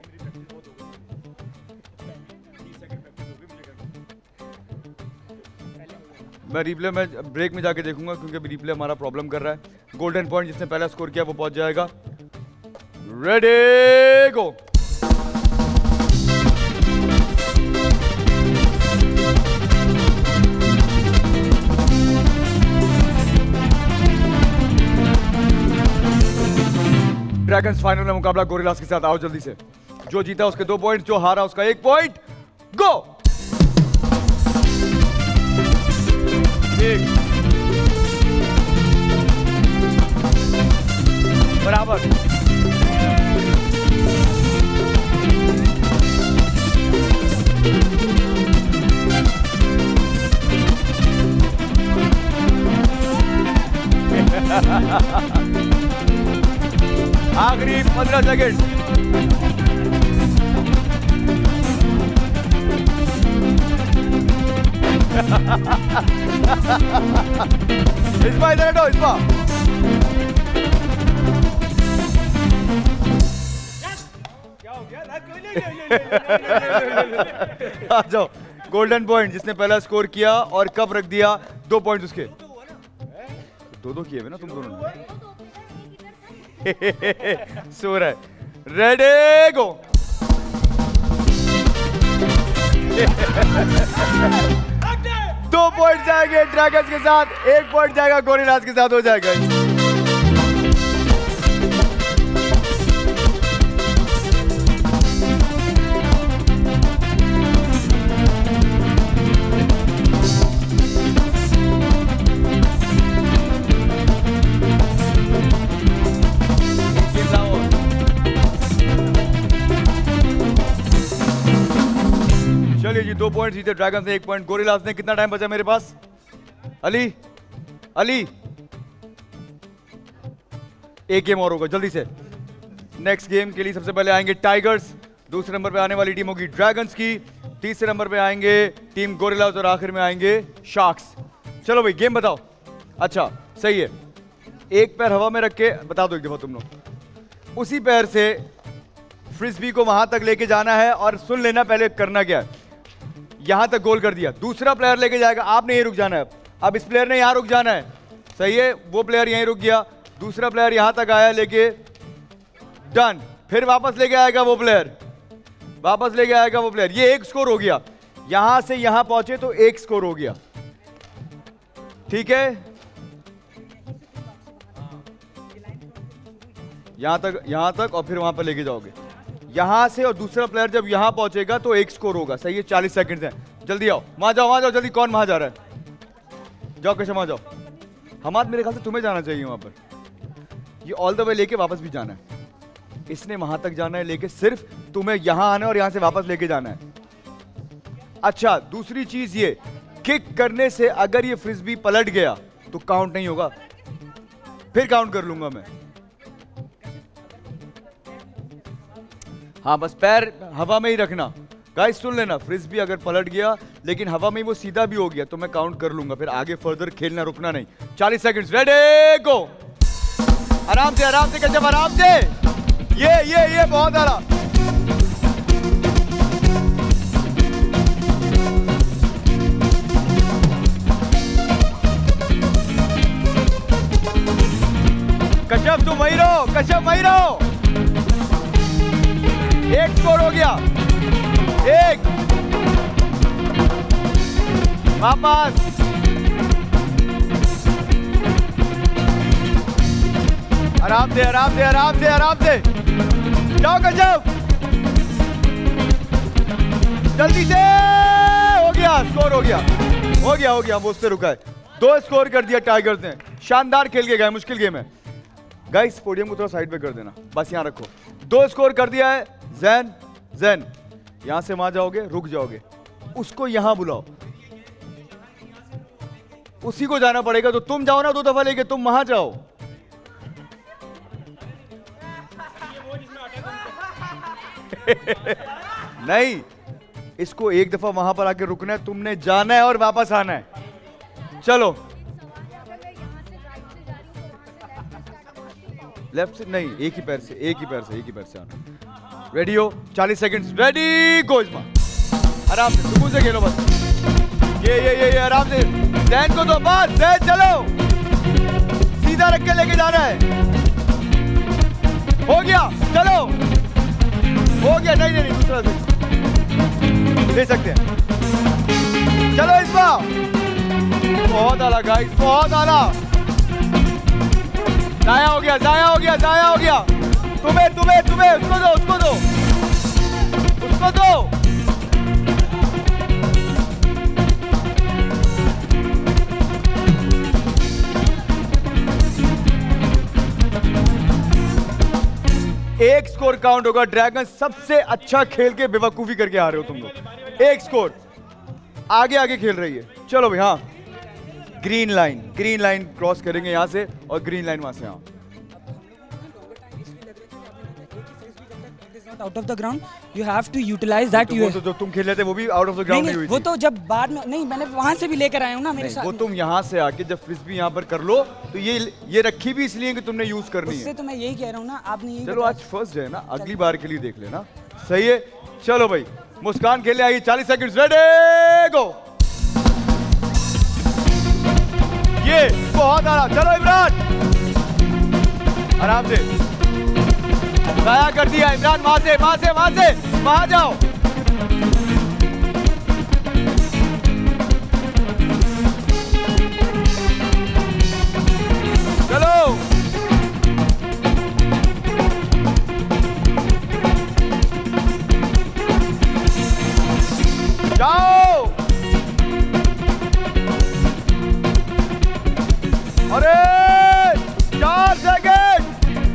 मैं रिप्ले में ब्रेक में जाके देखूंगा क्योंकि अभी रिप्ले हमारा प्रॉब्लम कर रहा है। गोल्डन पॉइंट जिसने पहला स्कोर किया वो पहुंच जाएगा। रेडी गो। ड्रैगन्स फाइनल में मुकाबला गोरिल्लास के साथ। आओ जल्दी से, जो जीता उसके दो पॉइंट, जो हारा उसका एक पॉइंट। गो। एक बराबर। आखिरी पंद्रह सेकेंड। इस बार इधर हटो, इस बार क्या हो गया? आ जाओ। गोल्डन पॉइंट जिसने पहला स्कोर किया और कब रख दिया, दो पॉइंट उसके। दो दो किए हुए ना तुम दोनों ने। सो रहा है। Ready go. दो पॉइंट जाएंगे ड्रैगन्स के साथ, एक पॉइंट जाएगा गोरिल्लास के साथ, हो जाएगा। चलिए जी, दो पॉइंट जीते ड्रैगन से, एक पॉइंट गोरिल्लास ने। कितना टाइम बचा मेरे पास? अली अली एक गेम और होगा, जल्दी से। नेक्स्ट गेम के लिए सबसे पहले आएंगे टाइगर्स, दूसरे नंबर पे आने वाली टीम होगी ड्रैगन्स की, तीसरे नंबर पे आएंगे टीम गोरिल्लास और आखिर में आएंगे शार्क्स। चलो भाई गेम बताओ। अच्छा सही है, एक पैर हवा में रख के बता दो एक दफा तुम लोग। उसी पैर से फ्रिस्बी को वहां तक लेके जाना है और सुन लेना पहले करना क्या है। यहां तक गोल कर दिया, दूसरा प्लेयर लेके जाएगा, आपने यहीं रुक जाना है। अब इस प्लेयर ने यहां रुक जाना है, सही है, वो प्लेयर यहीं रुक गया, दूसरा प्लेयर यहां तक आया लेके, डन। फिर वापस लेके आएगा वो प्लेयर, वापस लेके आएगा वो प्लेयर। ये एक स्कोर हो गया, यहां से यहां पहुंचे तो एक स्कोर हो गया, ठीक है। यहां तक, यहां तक और फिर वहां पर लेके जाओगे यहां से, और दूसरा प्लेयर जब यहां पहुंचेगा तो एक स्कोर होगा, सही है। चालीस सेकंड है, जल्दी आओ, वहां जाओ, वहां जाओ जल्दी। कौन वहां जा रहा है? जाओ कशम, वहां जाओ। हमाद मेरे ख्याल से तुम्हें जाना चाहिए वहां पर, ये ऑल द वे लेके वापस भी जाना है। इसने वहां तक जाना है लेके, सिर्फ तुम्हें यहां आना है और यहां से वापस लेके जाना है। अच्छा दूसरी चीज ये, किक करने से अगर ये फ्रिस्बी पलट गया तो काउंट नहीं होगा, फिर काउंट कर लूंगा मैं। हाँ बस पैर हवा में ही रखना। गाइस सुन लेना, फ्रिस्बी अगर पलट गया लेकिन हवा में वो सीधा भी हो गया तो मैं काउंट कर लूंगा, फिर आगे फर्दर खेलना, रुकना नहीं। चालीस सेकंड्स, रेडी गो। आराम से आराम से कशम, आराम से। ये ये ये बहुत आला। कशम तुम वही रहो, कशम वही रहो। एक स्कोर हो गया, एक वापस। आराम से आराम से आराम से आराम से जाओ गजब, जल्दी से। हो गया, स्कोर हो गया, हो गया हो गया वो उससे रुका है। दो स्कोर कर दिया टाइगर्स ने, शानदार खेल के गए, मुश्किल गेम है। गाइस पोडियम को थोड़ा साइड पे कर देना, बस यहां रखो। दो स्कोर कर दिया है जैन, जैन यहां से वहां जाओगे, रुक जाओगे, उसको यहां बुलाओ, उसी को जाना पड़ेगा। तो तुम जाओ ना दो दफा लेके, तुम वहां जाओ। नहीं, इसको एक दफा वहां पर आके रुकना है, तुमने जाना है और वापस आना है। चलो लेफ्ट से नहीं, एक ही पैर से, एक ही पैर से, एक ही पैर से आना। रेडी हो? चालीस सेकंड्स, रेडी गो। इस्मा आराम से, सुकून से खेलो बस। ये ये ये, ये आराम से, जैन को दो बस, जैन चलो, सीधा रख के लेके जाना है। हो गया, चलो, हो गया। नहीं नहीं, दूसरा से ले सकते हैं। चलो इस्मा, बहुत आला गाइस, बहुत आला। जाया हो गया, जाया हो गया, जाया हो गया। तुम्हें तुम्हें तुम्हें उसको दो, उसको दो, उसको दो। एक स्कोर काउंट होगा। ड्रैगन सबसे अच्छा खेल के बेवकूफी करके आ रहे हो तुम लोग। एक स्कोर, आगे आगे खेल रही है। चलो भाई, हाँ green line, green line cross करेंगे यहाँ से और ग्रीन लाइन वहां से। हाँ out of the ground, you have to utilize that. वो तो जो तुम खेल रहे थे वो भी आउट ऑफ द ग्राउंड नहीं हुई थी। वो तो जब बाद में, नहीं मैंने वहां से भी लेकर आया हूँ ना मेरे साथ। वो तुम यहाँ से आके जब फ्रिस्बी यहाँ पर कर लो तो ये ये रखी भी इसलिए कि तुमने यूज करनी है। उससे तो मैं यही कह रहा हूँ ना, आपने यही। चलो आज फर्स्ट है ना, अगली बार के लिए देख लेना। सही है, चलो भाई मुस्कान खेलने आई। चालीस सेकंड, रेडी गो। ये बहुत आराम। चलो इमरान, आराम से, जाया कर दिया इमरान। वहां से, वहां से, वहां से, वहां जाओ। चलो जाओ। अरे चार सेकंड,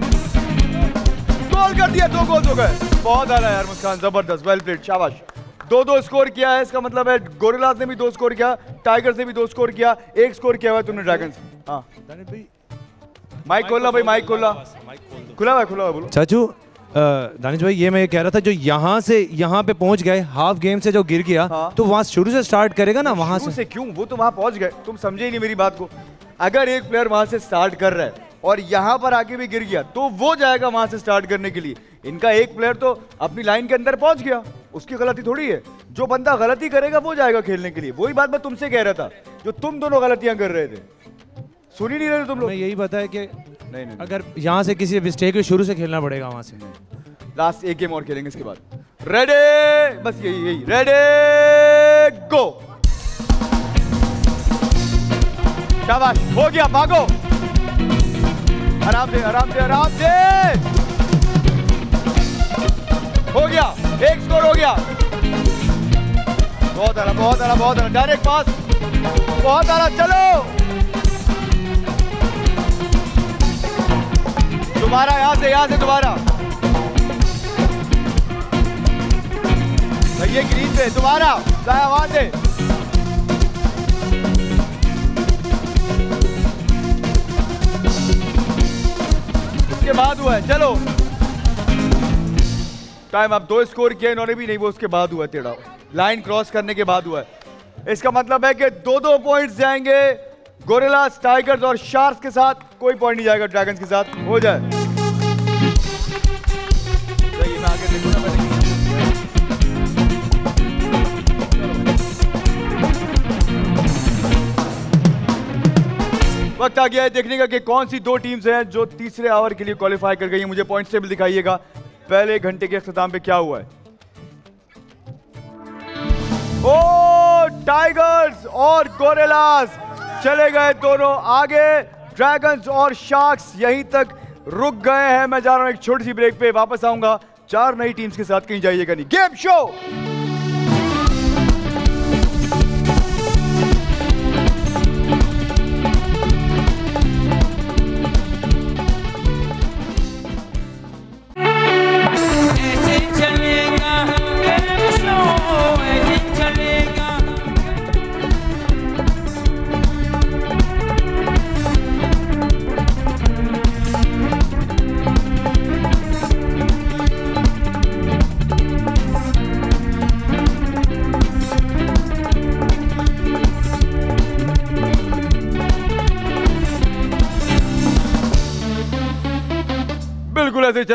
गोल कर दिया, दो गोल हो गए। बहुत आला यार मुस्कान, जबरदस्त, वेल प्लेड, शाबाश। दो दो स्कोर किया है, इसका मतलब है गोरिल्लास ने भी दो स्कोर किया, टाइगर्स ने भी दो स्कोर किया, एक स्कोर किया हुआ तुमने ड्रैगन से। हाँ माइक खोलना भाई, माइक खोलना, खुला हुआ खुला हुआ, बोलो। चाचू दानिश भाई, ये मैं कह रहा था, जो यहाँ से यहाँ पे पहुंच गए, हाफ गेम से जो गिर गया, हाँ। तो वहां शुरू से स्टार्ट करेगा ना, वहां से। से क्यों, वो तो वहां पहुंच गए, तुम समझे ही नहीं मेरी बात को। अगर एक प्लेयर वहां से स्टार्ट कर रहा है और यहाँ पर आके भी गिर गया तो वो जाएगा वहां से स्टार्ट करने के लिए। इनका एक प्लेयर तो अपनी लाइन के अंदर पहुंच गया, उसकी गलती थोड़ी है। जो बंदा गलती करेगा वो जाएगा खेलने के लिए। वही बात मैं तुमसे कह रहा था, जो तुम दोनों गलतियां कर रहे थे, सुन ही नहीं रहे तुम लोग। यही बताया कि नहीं, नहीं अगर यहाँ से किसी मिस्टेक में शुरू से खेलना पड़ेगा, वहां से। लास्ट एक गेम और खेलेंगे इसके बाद। रेडी, बस यही यही, रेडी गो। शाबाश, हो गया, भागो, आराम से, आराम से, आराम से। हो गया, एक स्कोर हो गया। बहुत आला, बहुत आला, बहुत आला, डायरेक्ट पास, बहुत आला। चलो दोबारा, यहां से, यहां से दोबारा। ये ग्रीन पे दोबारा, जाया वहां से। उसके बाद हुआ है, चलो टाइम। अब दो स्कोर किए इन्होंने भी, नहीं वो उसके बाद हुआ, टेढ़ा लाइन क्रॉस करने के बाद हुआ है। इसका मतलब है कि दो दो पॉइंट्स जाएंगे गोरिल्लास, टाइगर्स और शार्क्स के साथ। कोई पॉइंट नहीं जाएगा ड्रैगन्स के साथ। हो जाए, मैं आगे देखूं ना, मैंने वक्त आ गया है देखने का कि कौन सी दो टीम्स हैं जो तीसरे ओवर के लिए क्वालिफाई कर गई हैं। मुझे पॉइंट टेबल दिखाइएगा, पहले घंटे के अख्ताम पे क्या हुआ है। ओ टाइगर्स और गोरिल्लास चले गए दोनों आगे, ड्रैगन्स और शार्क्स यहीं तक रुक गए हैं। मैं जा रहा हूं एक छोटी सी ब्रेक पे, वापस आऊंगा चार नई टीम्स के साथ, कहीं जाइएगा नहीं। Game show.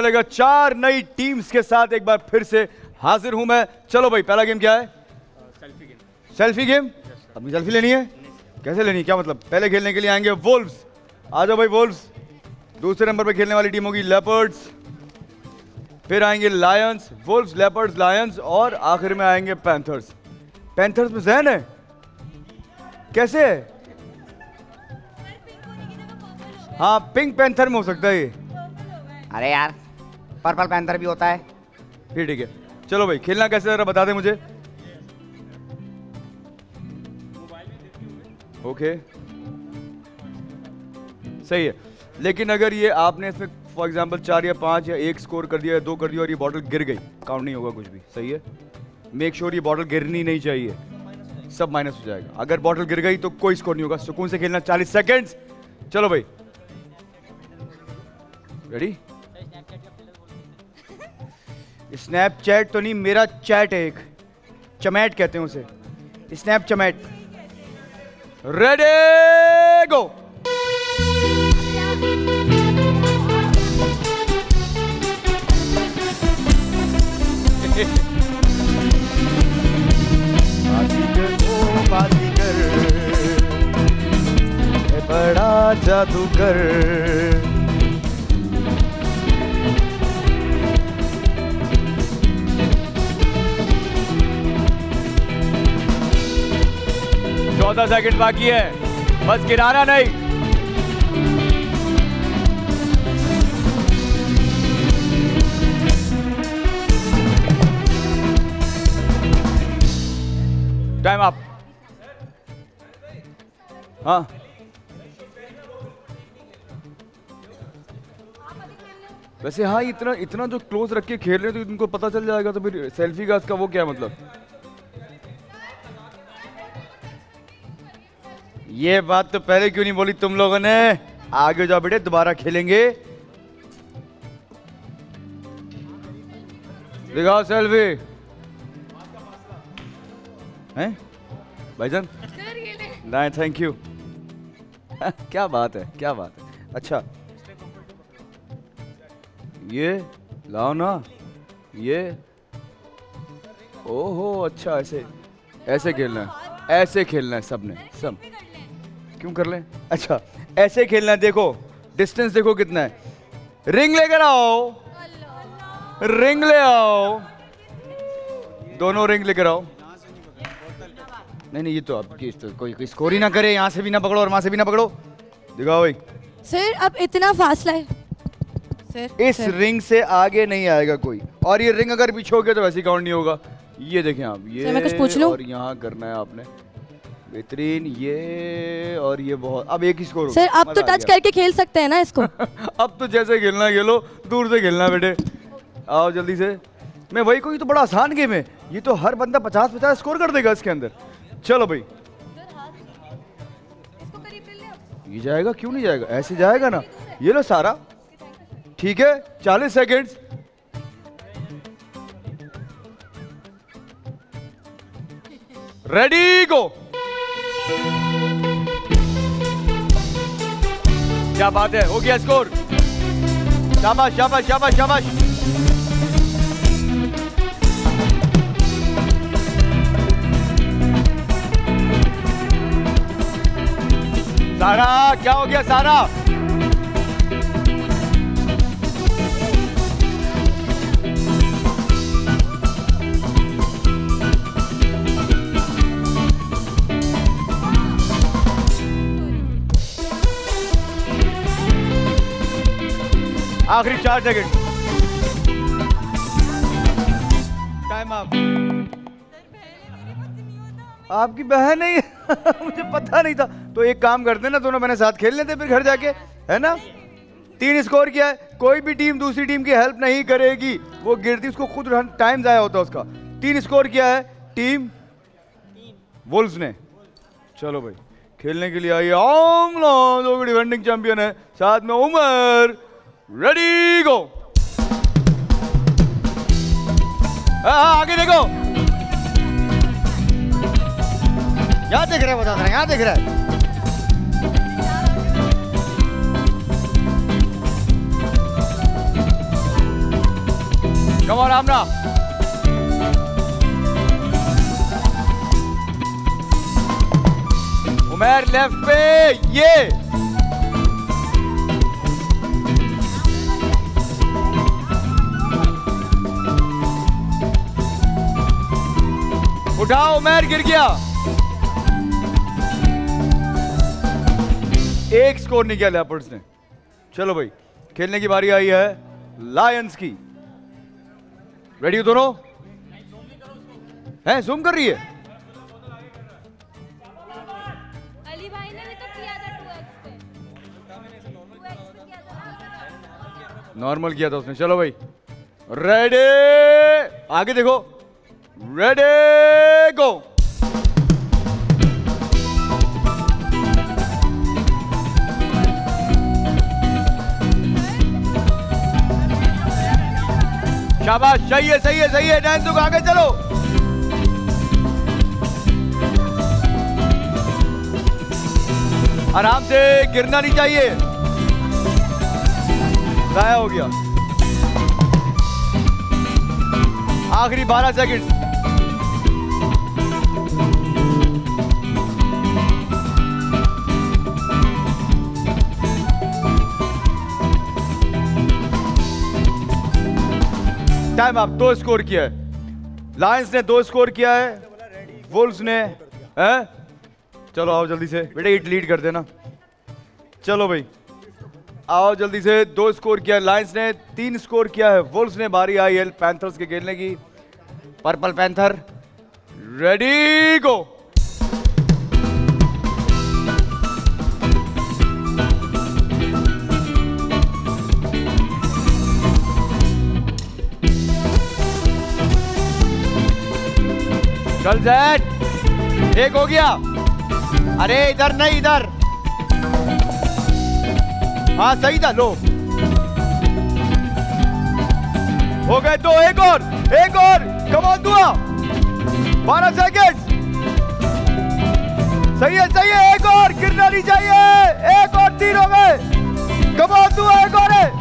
खेलेगा चार नई टीम्स के साथ। एक बार फिर से हाजिर हूं मैं। चलो भाई, पहला गेम क्या है? Selfie game. Selfie game? अपनी सेल्फी लेनी है? कैसे लेनी है? क्या मतलब? पहले खेलने के लिए आएंगे वोल्व्स। आ जाओ भाई वोल्व्स। दूसरे नंबर पे खेलने वाली टीम होगी लेपर्ड्स, फिर आएंगे लायंस, वुल्व्स, लेपर्ड्स, लायंस और आखिर में आएंगे पैंथर्स। पैंथर्स में जहन है? कैसे है? हाँ, पिंक पैंथर में हो सकता है ये। अरे यार, पर्पल पैंथर भी होता है। फिर ठीक है, चलो भाई खेलना कैसे जरा बता दे मुझे। ओके सही है, लेकिन अगर ये आपने इसमें फॉर एग्जांपल चार या पांच या एक स्कोर कर दिया या दो कर दिया और ये बॉटल गिर गई, काउंट नहीं होगा कुछ भी। सही है, मेक श्योर ये बॉटल गिरनी नहीं चाहिए, सब माइनस हो जाएगा। अगर बॉटल गिर गई तो कोई स्कोर नहीं होगा। सुकून से खेलना, चालीस सेकेंड्स। चलो भाई, रेडी? स्नैपचैट तो नहीं, मेरा चैट है एक, चमैट कहते हैं उसे, स्नैप चमैट। रेडी गो। बाजीगर ओ बाजीगर, है बड़ा जादूगर। चौदह सेकंड बाकी है, बस गिराना नहीं। Time up. हाँ, वैसे हाँ, इतना इतना जो क्लोज रख के खेल रहे हैं तो इनको पता चल जाएगा, तो फिर सेल्फी का इसका वो क्या मतलब? ये बात तो पहले क्यों नहीं बोली तुम लोगों ने? आगे जाओ बेटे, दोबारा खेलेंगे। दिखाओ सेल्फी। हैं भाईजान? नहीं थैंक यू। क्या बात है, क्या बात है। अच्छा ये लाओ ना, ये ओहो अच्छा, ऐसे ऐसे खेलना है, ऐसे खेलना है सबने, सब क्यों कर लें? अच्छा ऐसे खेलना है। देखो डिस्टेंस देखो कितना है। रिंग लेकर आओ, रिंग ले आओ, दोनों रिंग लेकर आओ। नहीं नहीं, ये तो अब तो कोई कोई स्कोर ही ना करे, यहाँ से भी ना पकड़ो और वहाँ से भी ना पकड़ो। दिखाओ भाई। सर अब इतना फासला है सर, इस सर। रिंग से आगे नहीं आएगा कोई, और ये रिंग अगर पीछे हो गया तो वैसे काउंट नहीं होगा। ये देखें आप, ये मैं कुछ पूछ लूं? और यहाँ करना है आपने, बेहतरीन। ये और ये बहुत, अब एक ही स्कोर सर अब तो टच करके खेल सकते हैं ना इसको? अब तो जैसे खेलना खेलो, दूर से खेलना बेटे। आओ जल्दी से। मैं वही कोई तो बड़ा आसान गेम है, ये तो हर बंदा पचास पचास स्कोर कर देगा इसके अंदर। चलो भाई, ये जाएगा क्यों नहीं जाएगा? ऐसे जाएगा ना। ये लो सारा, ठीक है। चालीस सेकेंड्स। रेडी गो। क्या बात है, हो गया स्कोर। शाबाश शाबाश शाबाश शाबाश। सारा क्या हो गया सारा? आखिरी चार सेकंड, टाइम अप। आपकी बहन नहीं मुझे पता नहीं था। तो एक काम करते ना, दोनों बहनें साथ खेल लेते फिर घर जाके, है ना? तीन स्कोर किया है, कोई भी टीम दूसरी टीम की हेल्प नहीं करेगी, वो गिरती उसको खुद टाइम जाया होता उसका। तीन स्कोर किया है टीम वुल्व्स ने। चलो भाई खेलने के लिए आइए। आमला जो भी डिफेंडिंग चैंपियन है, साथ में उमर। रेडी गो। हाँ आगे देखो, यहाँ देख रहे हैं, बता रहे हैं, यहाँ देख रहे हैं। Come on Amna. Umar left पे, ये उठाओ, उमर गिर गया। एक स्कोर नहीं किया लेपर्ड्स ने। चलो भाई, खेलने की बारी आई है लायंस की। रेडी हो दोनों? हैं, जूम कर रही है। अली भाई ने भी तो किया था टू एक्स पे। टू एक्स पे किया था। नॉर्मल किया था उसने। चलो भाई, रेडी, आगे देखो, रेडी गो। शाबाश, सही है सही है सही है। नैनसुख आगे चलो। आराम से, गिरना नहीं चाहिए। जाया हो गया। आखिरी बारह सेकंड। टाइम आप दो स्कोर किया है। लायंस ने दो स्कोर किया है, वुल्व्स ने है। चलो आओ जल्दी से बेटा, ये डिलीट कर देना। चलो भाई आओ जल्दी से। दो स्कोर किया है लायंस ने, तीन स्कोर किया है वुल्व्स ने। बारी आई है पैंथर्स के खेलने की। Purple panther, ready go. चल जेड, एक हो गया। अरे इधर नहीं, इधर। हाँ सही था, लो हो गए दो। एक और, एक और, कम ऑन दुआ। बारह सेकेंड। सही है सही है, एक और, गिरना नहीं चाहिए। एक और, तीन हो गए। कम ऑन दुआ, एक और है।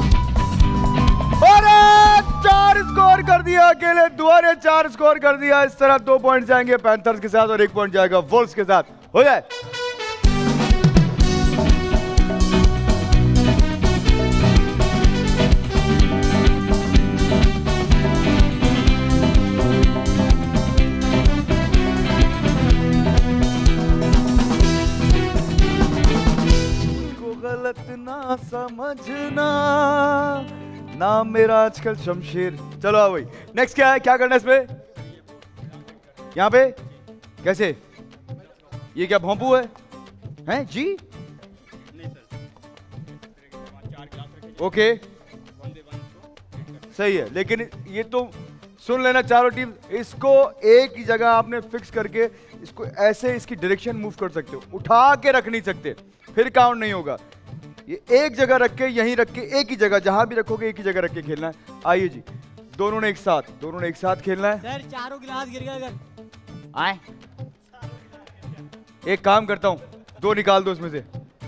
अरे चार स्कोर कर दिया अकेले दुआ ने, चार स्कोर कर दिया। इस तरह दो पॉइंट जाएंगे पैंथर्स के साथ और एक पॉइंट जाएगा वुल्व्स के साथ। हो जाए। मुझको गलत ना समझना, नाम मेरा आजकल शमशेर। चलो आओ भाई, नेक्स्ट क्या है, क्या करना है इसमें? यहाँ पे कैसे, ये क्या भोंपू है? हैं जी? ओके सही है, लेकिन ये तो सुन लेना चारों टीम, इसको एक ही जगह आपने फिक्स करके इसको ऐसे इसकी डायरेक्शन मूव कर सकते हो, उठा के रख नहीं सकते, फिर काउंट नहीं होगा। ये एक जगह रख के, यहीं रख के, एक ही जगह, जहां भी रखोगे एक ही जगह रख के खेलना है। आइए जी, दोनों ने एक साथ, दोनों ने एक साथ खेलना है। सर चारों गिलास गिर गए अगर आए। एक काम करता हूं, दो निकाल दो इसमें से।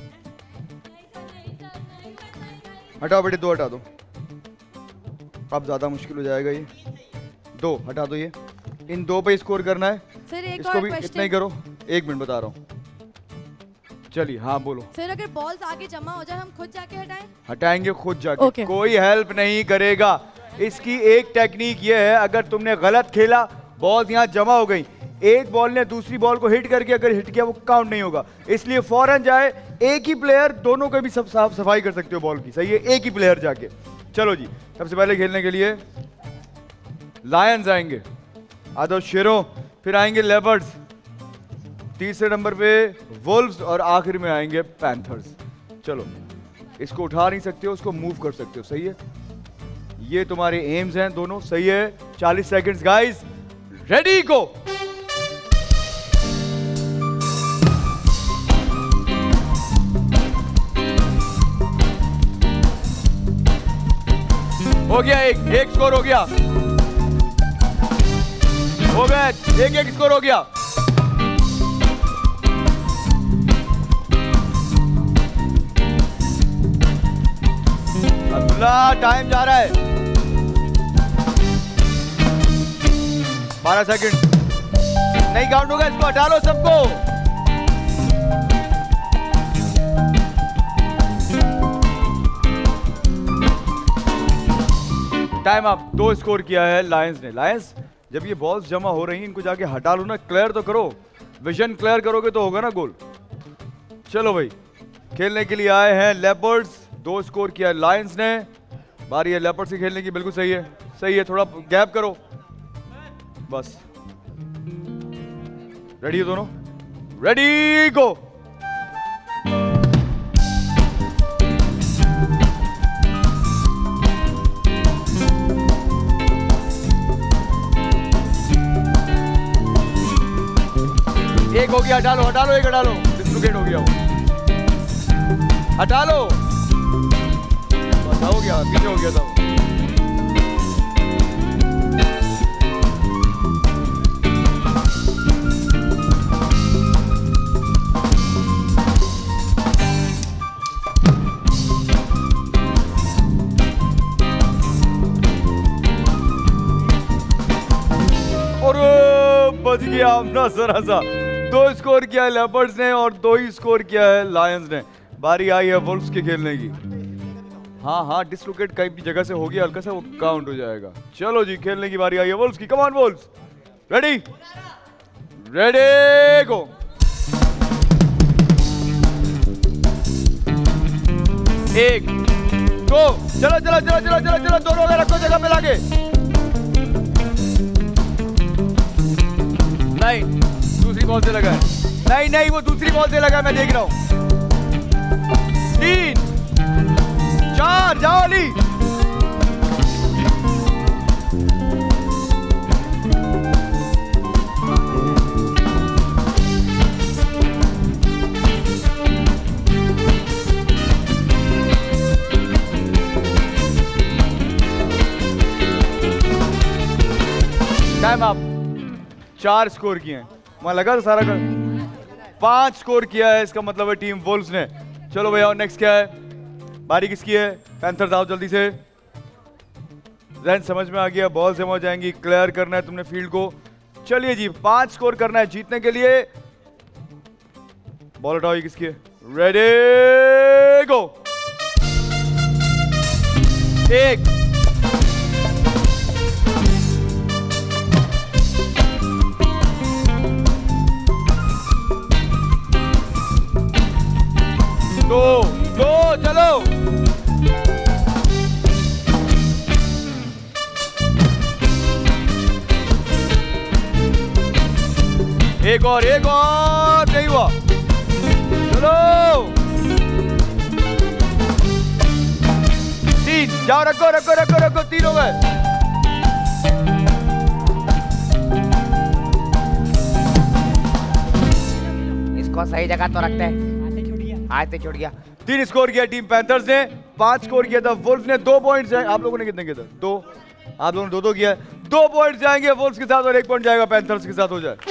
हटाओ बेटे, दो हटा दो, अब ज्यादा मुश्किल हो जाएगा ये। दो हटा दो, ये इन दो पे स्कोर करना है। सर एक इसको और भी इतना ही करो। एक मिनट बता रहा हूँ, चलिए हाँ बोलो। सर अगर बॉल्स आगे जमा हो जाए हम खुद जाके हटाएं? हटाएंगे खुद जाके, okay. कोई हेल्प नहीं करेगा। इसकी एक टेक्निक ये है, अगर तुमने गलत खेला, बॉल यहाँ जमा हो गई, एक बॉल ने दूसरी बॉल को हिट करके अगर हिट किया वो काउंट नहीं होगा, इसलिए फौरन जाए। एक ही प्लेयर दोनों को भी सब साफ सफाई कर सकते हो बॉल की, सही है, एक ही प्लेयर जाके। चलो जी, सबसे पहले खेलने के लिए लायंस आएंगे, आदो शेरों, फिर आएंगे लेपर्ड्स, तीसरे नंबर पे वुल्व्स और आखिर में आएंगे पैंथर्स। चलो, इसको उठा नहीं सकते हो, उसको मूव कर सकते हो, सही है। ये तुम्हारे एम्स हैं दोनों, सही है। चालीस सेकंड्स गाइस, रेडी गो। हो गया, एक एक स्कोर हो गया, हो गया, एक एक स्कोर हो गया। अब्दुल्ला टाइम जा रहा है। बारह सेकंड नहीं काउंट होगा, इसको हटा लो सबको। Time up. दो स्कोर किया है लायंस ने। लायंस जब ये बॉल्स जमा हो रही हैं इनको जाके हटा लो ना, क्लियर तो करो, विजन क्लियर करोगे तो होगा ना गोल। चलो भाई खेलने के लिए आए हैं लेपर्ड्स। दो स्कोर किया है लायंस ने, बारी है लेपर्ड्स की खेलने की। बिल्कुल सही है, सही है, थोड़ा गैप करो बस। रेडी हो दोनों? Ready go. एक हो गया, हटा लो हटा लो, एक हटा लो, डिस्लोकेट हो गया वो, हटा लो बस, हो गया, पीछे हो गया था। और बच गया अपना जरा सा। दो स्कोर किया है लेपर्ड्स ने और दो ही स्कोर किया है लायंस ने। बारी आई है वुल्फ्स के खेलने की। हाँ हाँ डिसलोकेट कहीं भी जगह से हो गया हल्का सा, वो काउंट हो जाएगा। चलो जी खेलने की बारी आई है वुल्फ्स की। Come on wolfs, ready ready go. एक गो, चलो चलो चलो चलो चलो चलो, दोनों में रखो जगह पे लाके। नहीं दूसरी बॉल से लगा है, नहीं नहीं वो दूसरी बॉल से लगा है, मैं देख रहा हूं। तीन चार, जाओ अली। Time up. चार स्कोर किए हैं, वहां लगा था सारा का। पांच स्कोर किया है, इसका मतलब है टीम वुल्व्स ने। चलो भैया और नेक्स्ट क्या है? बारी किसकी है? पैंथर्स आओ जल्दी से। जैन समझ में आ गया, बॉल से हो जाएंगी, क्लियर करना है तुमने फील्ड को। चलिए जी पांच स्कोर करना है जीतने के लिए। बॉल उठाओ, ये किसकी है? Ready go. एक दो दो, चलो एक और, एक और, नहीं हुआ, चलो तीन, जाओ रखो रखो रखो रखो, तीन हो गए। इसको सही जगह तो रखते हैं, आज से छूट गया। तीन स्कोर किया टीम पैंथर्स ने, पांच स्कोर किया था वुल्फ्स ने। दो पॉइंट्स हैं, आप लोगों ने कितने किए थे? दो, आप लोगों ने दो दो किया है। दो पॉइंट्स जाएंगे वुल्फ्स के साथ और एक पॉइंट जाएगा पैंथर्स के साथ। हो जाए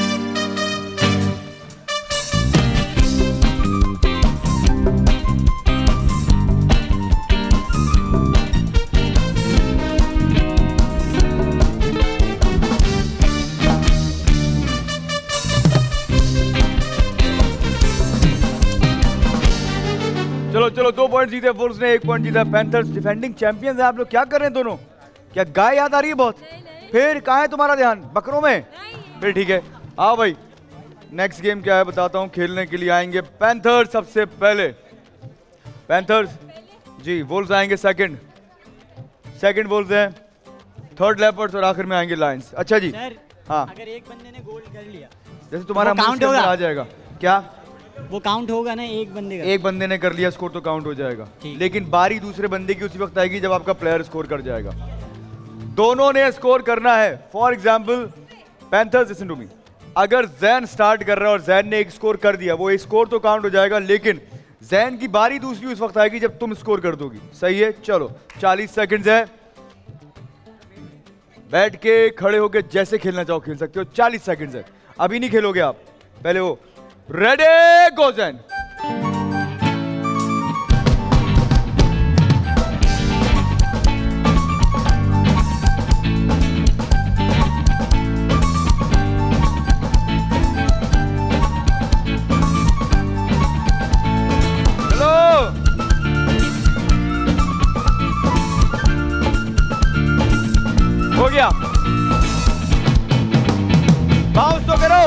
चलो चलो, दो पॉइंट जीते वुल्व्स ने, एक पॉइंट जीता पैंथर्स। डिफेंडिंग चैंपियंस हैं आप लोग, क्या कर रहे हैं दोनों? क्या गाय याद आ रही है बहुत? फिर कहाँ है तुम्हारा ध्यान? बकरों में? फिर ठीक है, आओ भाई नेक्स्ट गेम क्या है बताता हूँ। खेलने के लिए आएंगे पैंथर्स सबसे पहले। पैंथर्स जी, वुल्व्स आएंगे सेकंड, सेकंड वुल्व्स हैं, थर्ड लेपर्ड्स और आखिर में आएंगे लायंस। अच्छा जी हाँ, अगर एक बंदे ने गोल कर लिया जैसे तुम्हारा काउंट आ जाएगा। क्या वो काउंट होगा ना? एक बंदे का, एक बंदे ने कर लिया स्कोर तो काउंट हो जाएगा, लेकिन बारी दूसरे बंदे की उसी वक्त आएगी जब आपका प्लेयर स्कोर कर जाएगा। दोनों ने स्कोर करना है। For example panthers, listen to me, अगर जैन स्टार्ट कर रहा है और जैन ने एक स्कोर कर दिया, वो एक स्कोर तो काउंट हो जाएगा, लेकिन जैन की बारी दूसरी उस वक्त आएगी जब तुम स्कोर कर दोगी। सही है? चलो चालीस सेकंड्स है, बैठ के खड़े होके जैसे खेलना चाहो खेल सकते हो। चालीस सेकंड्स है, अभी नहीं खेलोगे आप, पहले वो। Ready go Zain. हो गया, बाउंस तो करो।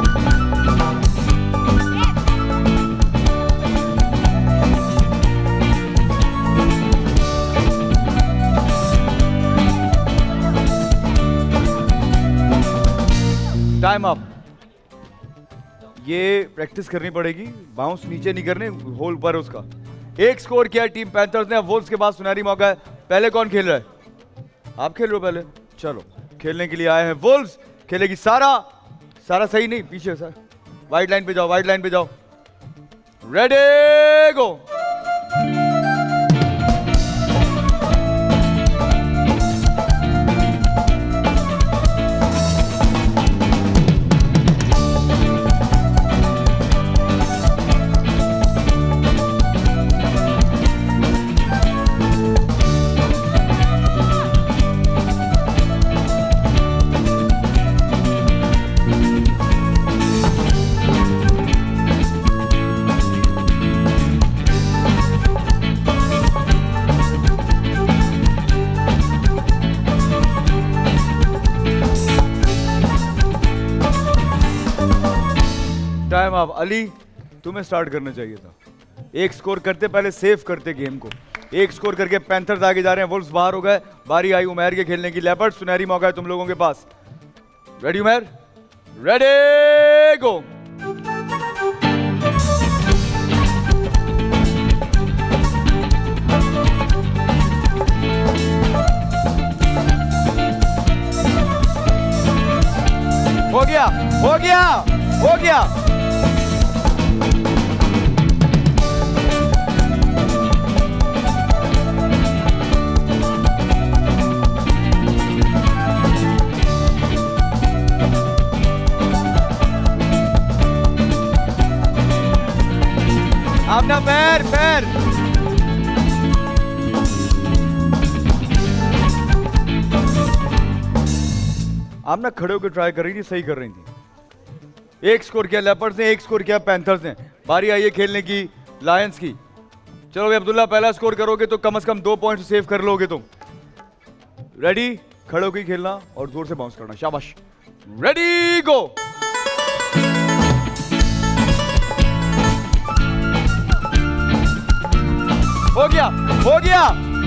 Time up. ये प्रैक्टिस करनी पड़ेगी, बाउंस नीचे नहीं करने, होल पर उसका। एक स्कोर किया टीम पैंथर्स ने। वुल्व्स के पास सुनहरी मौका है। पहले कौन खेल रहा है? आप खेल रहे हो पहले? चलो, खेलने के लिए आए हैं वुल्व्स। खेलेगी सारा। सारा सही नहीं, पीछे सर, वाइड लाइन पे जाओ, वाइड लाइन पे जाओ। Ready go. टाइम अब। अली, तुम्हें स्टार्ट करना चाहिए था। एक स्कोर करते, पहले सेव करते गेम को। एक स्कोर करके पैंथर्स आगे जा रहे हैं, वुल्व्स बाहर हो गए। बारी आई उमैर के खेलने की। लेपर्ड, सुनहरी मौका है तुम लोगों के पास। रेडी उमैर? Ready go. हो गया, हो गया, हो गया। अपना पैर पैर आमना खड़े होकर ट्राई कर रही थी, सही कर रही थी। एक स्कोर किया लेपर्ड्स ने, एक स्कोर किया पैंथर्स ने। बारी आई है खेलने की लायंस की। चलो भाई अब्दुल्ला, पहला स्कोर करोगे तो कम से कम दो पॉइंट सेव कर लोगे तुम। रेडी? खड़े होकर खेलना और जोर से बाउंस करना। शाबाश। Ready go. हो गया, हो गया।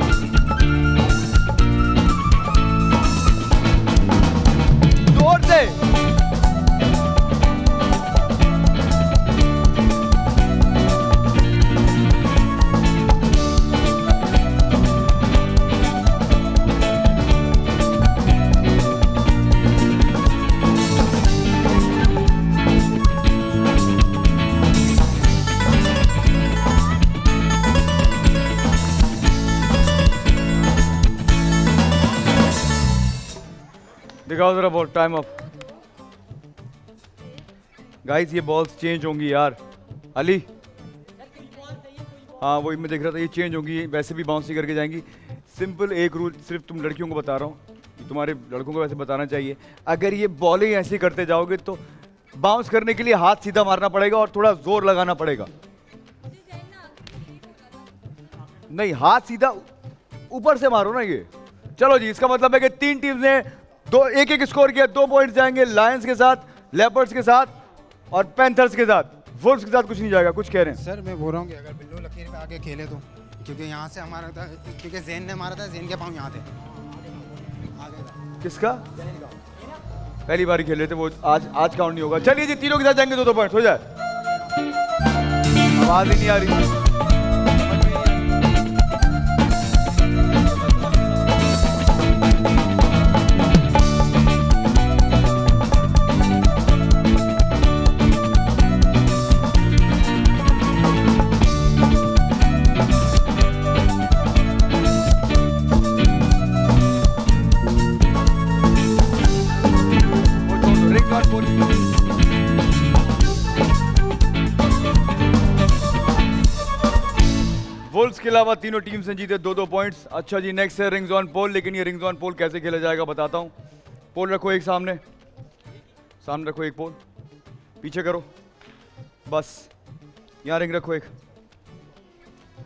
जोर से। दिखाओ जरा बॉल। Time up. गाइस ये बॉल्स चेंज होंगी यार। अली, हाँ वही मैं देख रहा था, ये चेंज होंगी, वैसे भी बाउंस नहीं करके जाएंगी। सिंपल एक रूल सिर्फ तुम लड़कियों को बता रहा हूँ, तुम्हारे लड़कों को वैसे बताना चाहिए। अगर ये बॉलिंग ऐसी करते जाओगे तो बाउंस करने के लिए हाथ सीधा मारना पड़ेगा और थोड़ा जोर लगाना पड़ेगा। नहीं, हाथ सीधा ऊपर से मारो ना ये। चलो जी, इसका मतलब है कि तीन टीम ने दो एक एक स्कोर किया। दो पॉइंट्स जाएंगे लायंस के साथ, लेपर्ड्स के साथ और पैंथर्स के साथ। वुल्व्स के साथ कुछ नहीं जाएगा। कुछ कह रहे हैं सर? मैं बोल रहा हूँ कि अगर बिल्लो लकीर पे आगे खेले तो, क्योंकि यहाँ से हमारा था, क्योंकि ज़ेन ने मारा था, ज़ेन के पाँव यहाँ थे आगे था। किसका? पहली बार खेल रहे थे वो। आज आज काउंट नहीं होगा। चलिए जी, तीनों के साथ जाएंगे, दो दो पॉइंट हो जाए। आवाज ही नहीं आ रही। वुल्व्स के अलावा तीनों टीम्स ने जीते दो दो पॉइंट्स। अच्छा जी, नेक्स्ट है रिंग्स ऑन पोल। लेकिन ये रिंग्स ऑन पोल कैसे खेला जाएगा बताता हूँ। पोल रखो एक सामने, सामने रखो एक पोल, पीछे करो बस। यहाँ रिंग रखो एक।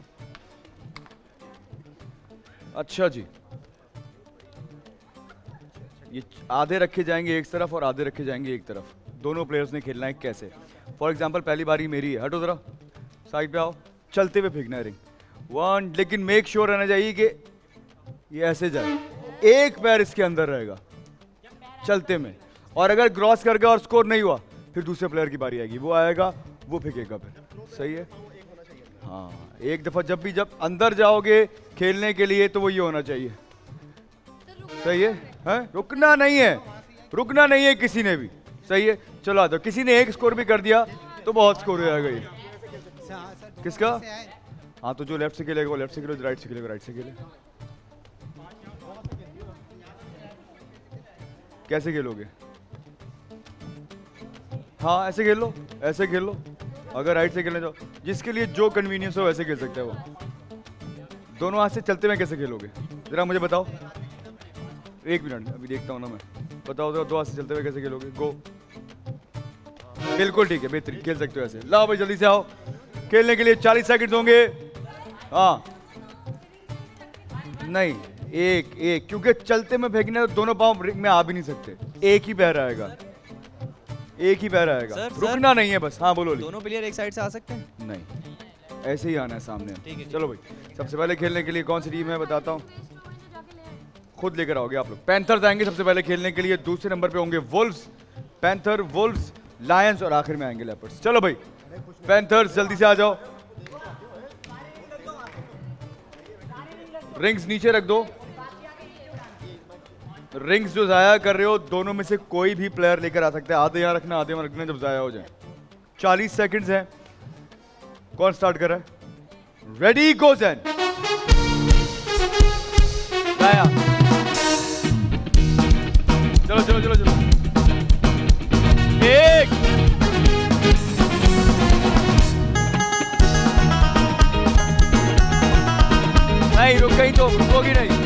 अच्छा जी, ये आधे रखे जाएंगे एक तरफ और आधे रखे जाएंगे एक तरफ। दोनों प्लेयर्स ने खेलना है कैसे। फॉर एग्जांपल पहली बारी मेरी है, हटो जरा साइड पे आओ, चलते हुए फेंकना है रिंग वन, लेकिन मेक श्योर रहना चाहिए कि ये ऐसे जाए, एक पैर इसके अंदर रहेगा चलते में, और अगर क्रॉस कर गया और स्कोर नहीं हुआ फिर दूसरे प्लेयर की बारी आएगी, वो आएगा वो फेंकेगा फिर। सही है? हाँ, एक दफा जब भी जब अंदर जाओगे खेलने के लिए तो वो ये होना चाहिए। सही है? हैं? रुकना नहीं है, रुकना नहीं है किसी ने भी। सही है? चलो आ जाओ। किसी ने एक स्कोर भी कर दिया तो बहुत स्कोर हो जाएगा ये। किसका? हाँ, तो जो लेफ्ट से खेलेगा वो लेफ्ट से खेलेगा, जो राइट से खेलेगा राइट से खेलेगा। कैसे खेलोगे? हाँ, ऐसे खेल लो, ऐसे खेल लो। अगर राइट से खेलने जाओ, जिसके लिए जो कन्वीनियंस हो वैसे खेल सकते हो। दोनों हाथ से चलते हुए कैसे खेलोगे जरा मुझे बताओ। एक मिनट अभी देखता हूँ ना मैं। बताओ तो, दो हाथ से चलते हुए कैसे खेलोगे? गो। बिल्कुल ठीक है, बेहतरीन खेल सकते हो ऐसे। लाओ भाई जल्दी से आओ, खेलने के लिए चालीस सेकंड होंगे। हाँ नहीं, एक एक, क्योंकि चलते में फेंकने तो दोनों पाँव में आ भी नहीं सकते, एक ही पैर आएगा, एक ही पैर आएगा। सर, रुकना सर, नहीं है बस। हाँ बोलो। दोनों प्लेयर एक साइड से आ सकते हैं? नहीं, ऐसे ही आना है सामने। चलो भाई, सबसे पहले खेलने के लिए कौन सी टीम है बताता हूँ, खुद लेकर आओगे आप लोग। पैंथर्स आएंगे सबसे पहले खेलने के लिए, दूसरे नंबर पे होंगे वुल्व्स, पैंथर, वुल्व्स, लायंस और आखिर में आएंगे लेपर्ड्स। चलो भाई पैंथर्स जल्दी से आ जाओ, रिंग्स नीचे रख दो। रिंग्स जो जाया कर रहे हो दोनों में से कोई भी प्लेयर लेकर आ सकते हैं, आधे यहाँ रखना आधे यहाँ रखना जब जाया हो जाए। चालीस सेकंड्स हैं। कौन स्टार्ट कर रहा है? Ready go Zain. जाया, चलो चलो चलो चलो। एक, नहीं रुक गई तो रुकोगी नहीं।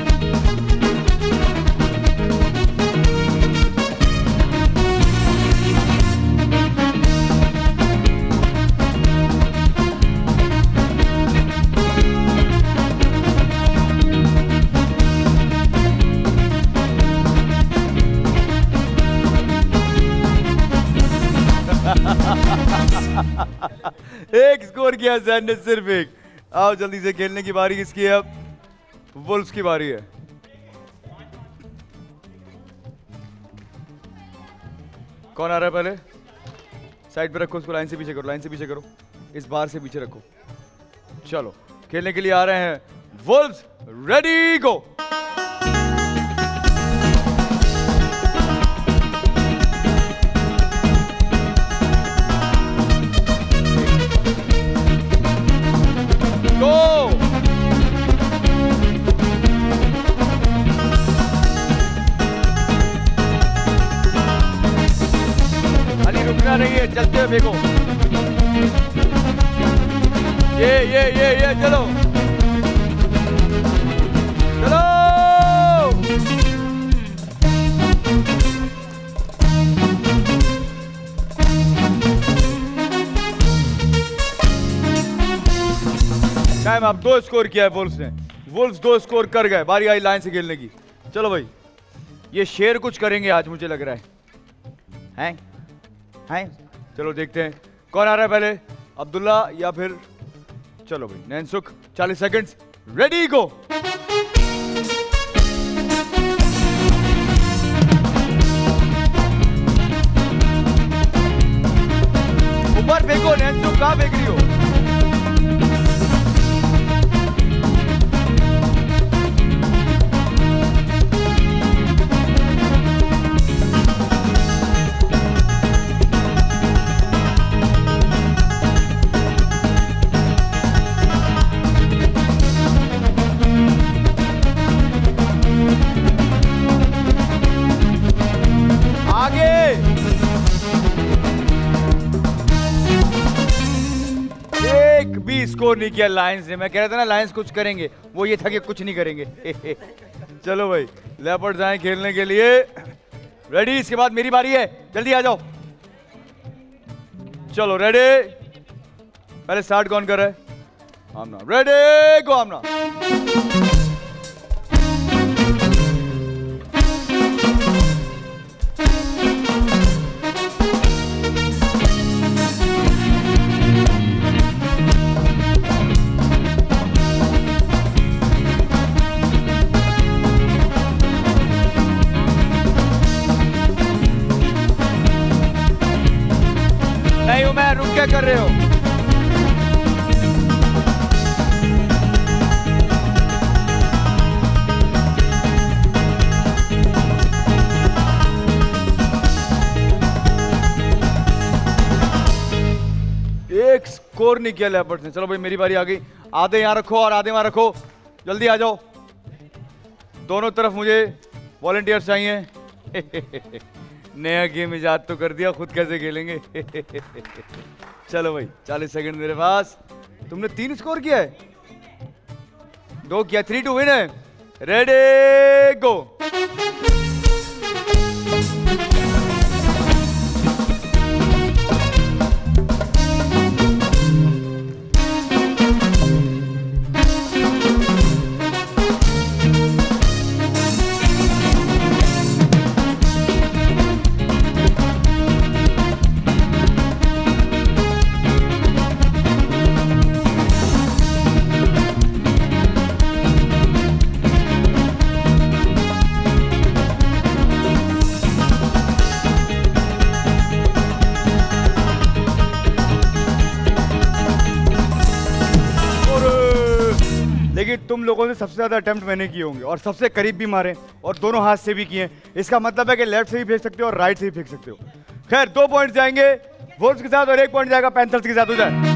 एक स्कोर किया ज़ैन ने, सिर्फ एक। आओ जल्दी से, खेलने की बारी किसकी है? अब वुल्व्स की बारी है। कौन आ रहा है पहले? साइड पे रखो उसको, लाइन से पीछे करो, लाइन से पीछे करो, इस बार से पीछे रखो। चलो खेलने के लिए आ रहे हैं wolves. Ready go. Go. Ali रुकना नहीं है, चलते हुए फेंको। ये ये ये ये चलो चलो। टाइम आप। दो स्कोर किया है वुल्व्स ने, वुल्व्स दो स्कोर कर गए। बारी आई लाइन से खेलने की। चलो भाई, ये शेर कुछ करेंगे आज मुझे लग रहा है। हैं हैं चलो देखते हैं कौन आ रहा है पहले, अब्दुल्ला या फिर। चलो भाई नैनसुख, चालीस सेकंड्स। रेडी गो। ऊपर फेंको नैनसुख, कहां फेंक रही हो? स्कोर नहीं किया लायंस ने। मैं कह रहा था ना लायंस कुछ करेंगे, वो ये था कि कुछ नहीं करेंगे। चलो भाई लेपर्ड्स आए खेलने के लिए। रेडी? इसके बाद मेरी बारी है, जल्दी आ जाओ। चलो रेडी। पहले स्टार्ट कौन कर रहा है? आमना। Ready go Amna. कर रहे हो? एक स्कोर नहीं किया लेपर्ड्स ने। चलो भाई मेरी बारी आ गई। आधे यहाँ रखो और आधे वहां रखो, जल्दी आ जाओ। दोनों तरफ मुझे वॉलंटियर्स चाहिए। नया गेम इजाद तो कर दिया, खुद कैसे खेलेंगे? चलो भाई चालीस सेकंड मेरे पास। तुमने तीन स्कोर किया है, दो किया, थ्री टू विन है। Ready go. तुम लोगों से सबसे ज्यादा अटेम्प्ट मैंने किए होंगे और सबसे करीब भी मारे और दोनों हाथ से भी किए। इसका मतलब है कि लेफ्ट से भी फेंक सकते हो और राइट से भी फेंक सकते हो। खैर दो पॉइंट जाएंगे वुल्व्स के साथ और एक पॉइंट जाएगा पैंथर्स के साथ। हो जाए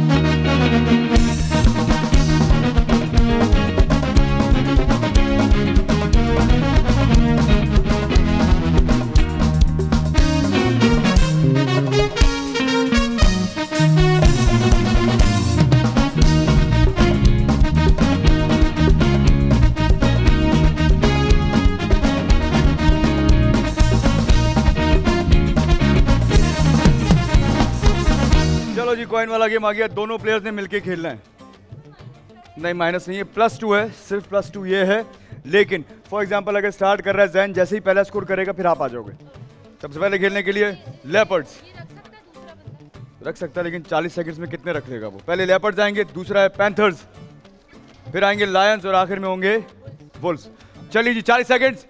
कॉइन वाला गेम आ गया। दोनों प्लेयर्स ने मिलके खेलना है। नहीं माइनस नहीं है, प्लस टू है, सिर्फ प्लस टू ये है। लेकिन फॉर एग्जांपल अगर स्टार्ट कर रहा है जैन, जैसे ही पहला स्कोर करेगा फिर आप आ जाओगे। सबसे पहले खेलने के लिए लेपर्ड्स रख सकता है, लेकिन चालीस सेकंड्स में कितने रख लेगा वो। पहले लेपर्ड्स आएंगे, दूसरा है पैंथर्स, फिर आएंगे लायंस और आखिर में होंगे वुल्व्स। चलिए जी चालीस सेकंड्स,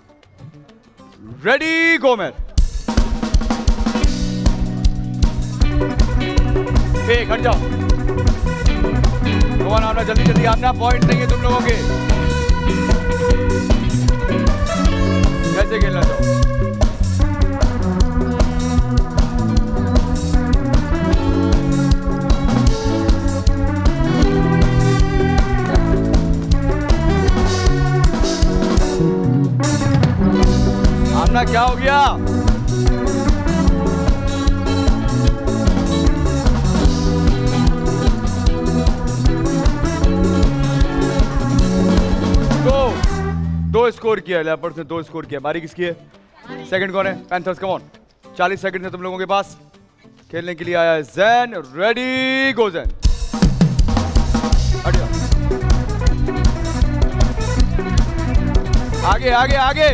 रेडी गो मैन। एक हट जाओ, कौन आना जल्दी जल्दी आना, पॉइंट नहीं है तुम लोगों के। कैसे खेलना चाहो? आमना क्या हो गया? दो स्कोर किया है लेपर्ड्स ने, दो स्कोर किया। बारी किसकी है? सेकंड कौन है? पैंथर्स। कम ऑन, चालीस सेकंड है तुम लोगों के पास। खेलने के लिए आया है जैन। Ready go Jain. आगे आगे आगे।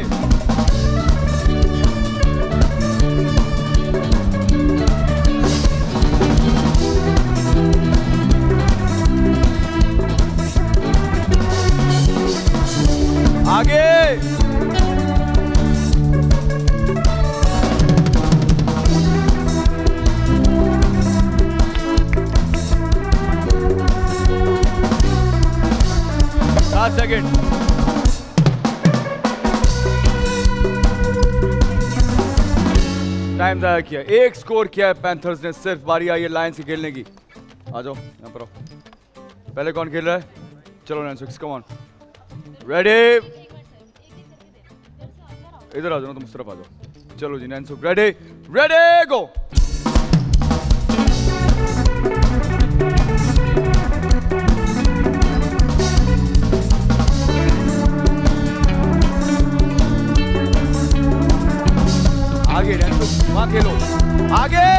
आगे सात सेकंड। टाइम जाया किया, एक स्कोर किया है पैंथर्स ने सिर्फ। बारी आई है लायंस से खेलने की। आ जाओ यहाँ पर आओ। पहले कौन खेल रहा है? चलो nine six, come on, ready. इधर आ जाओ, तुम इस तरफ आ जाओ। चलो जी nine six, ready ready go. आगे नाइन सिक्स, वहां खेलो, आगे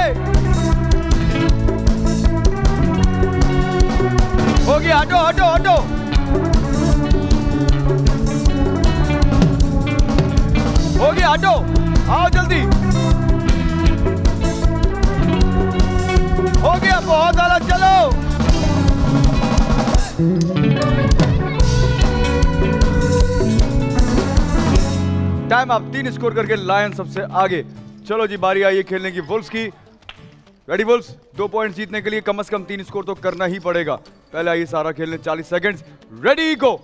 हो गया। हटो हटो हटो, हो गया, हटो, आओ जल्दी। हो गया, बहुत ज्यादा, चलो। टाइम आप तीन स्कोर करके लायन सबसे आगे। चलो जी बारी आई है खेलने की वुल्व्स की। Ready wolves? दो पॉइंट्स जीतने के लिए कम से कम तीन स्कोर तो करना ही पड़ेगा। पहले आइए सारा खेलने, चालीस सेकंड्स, रेडी गो।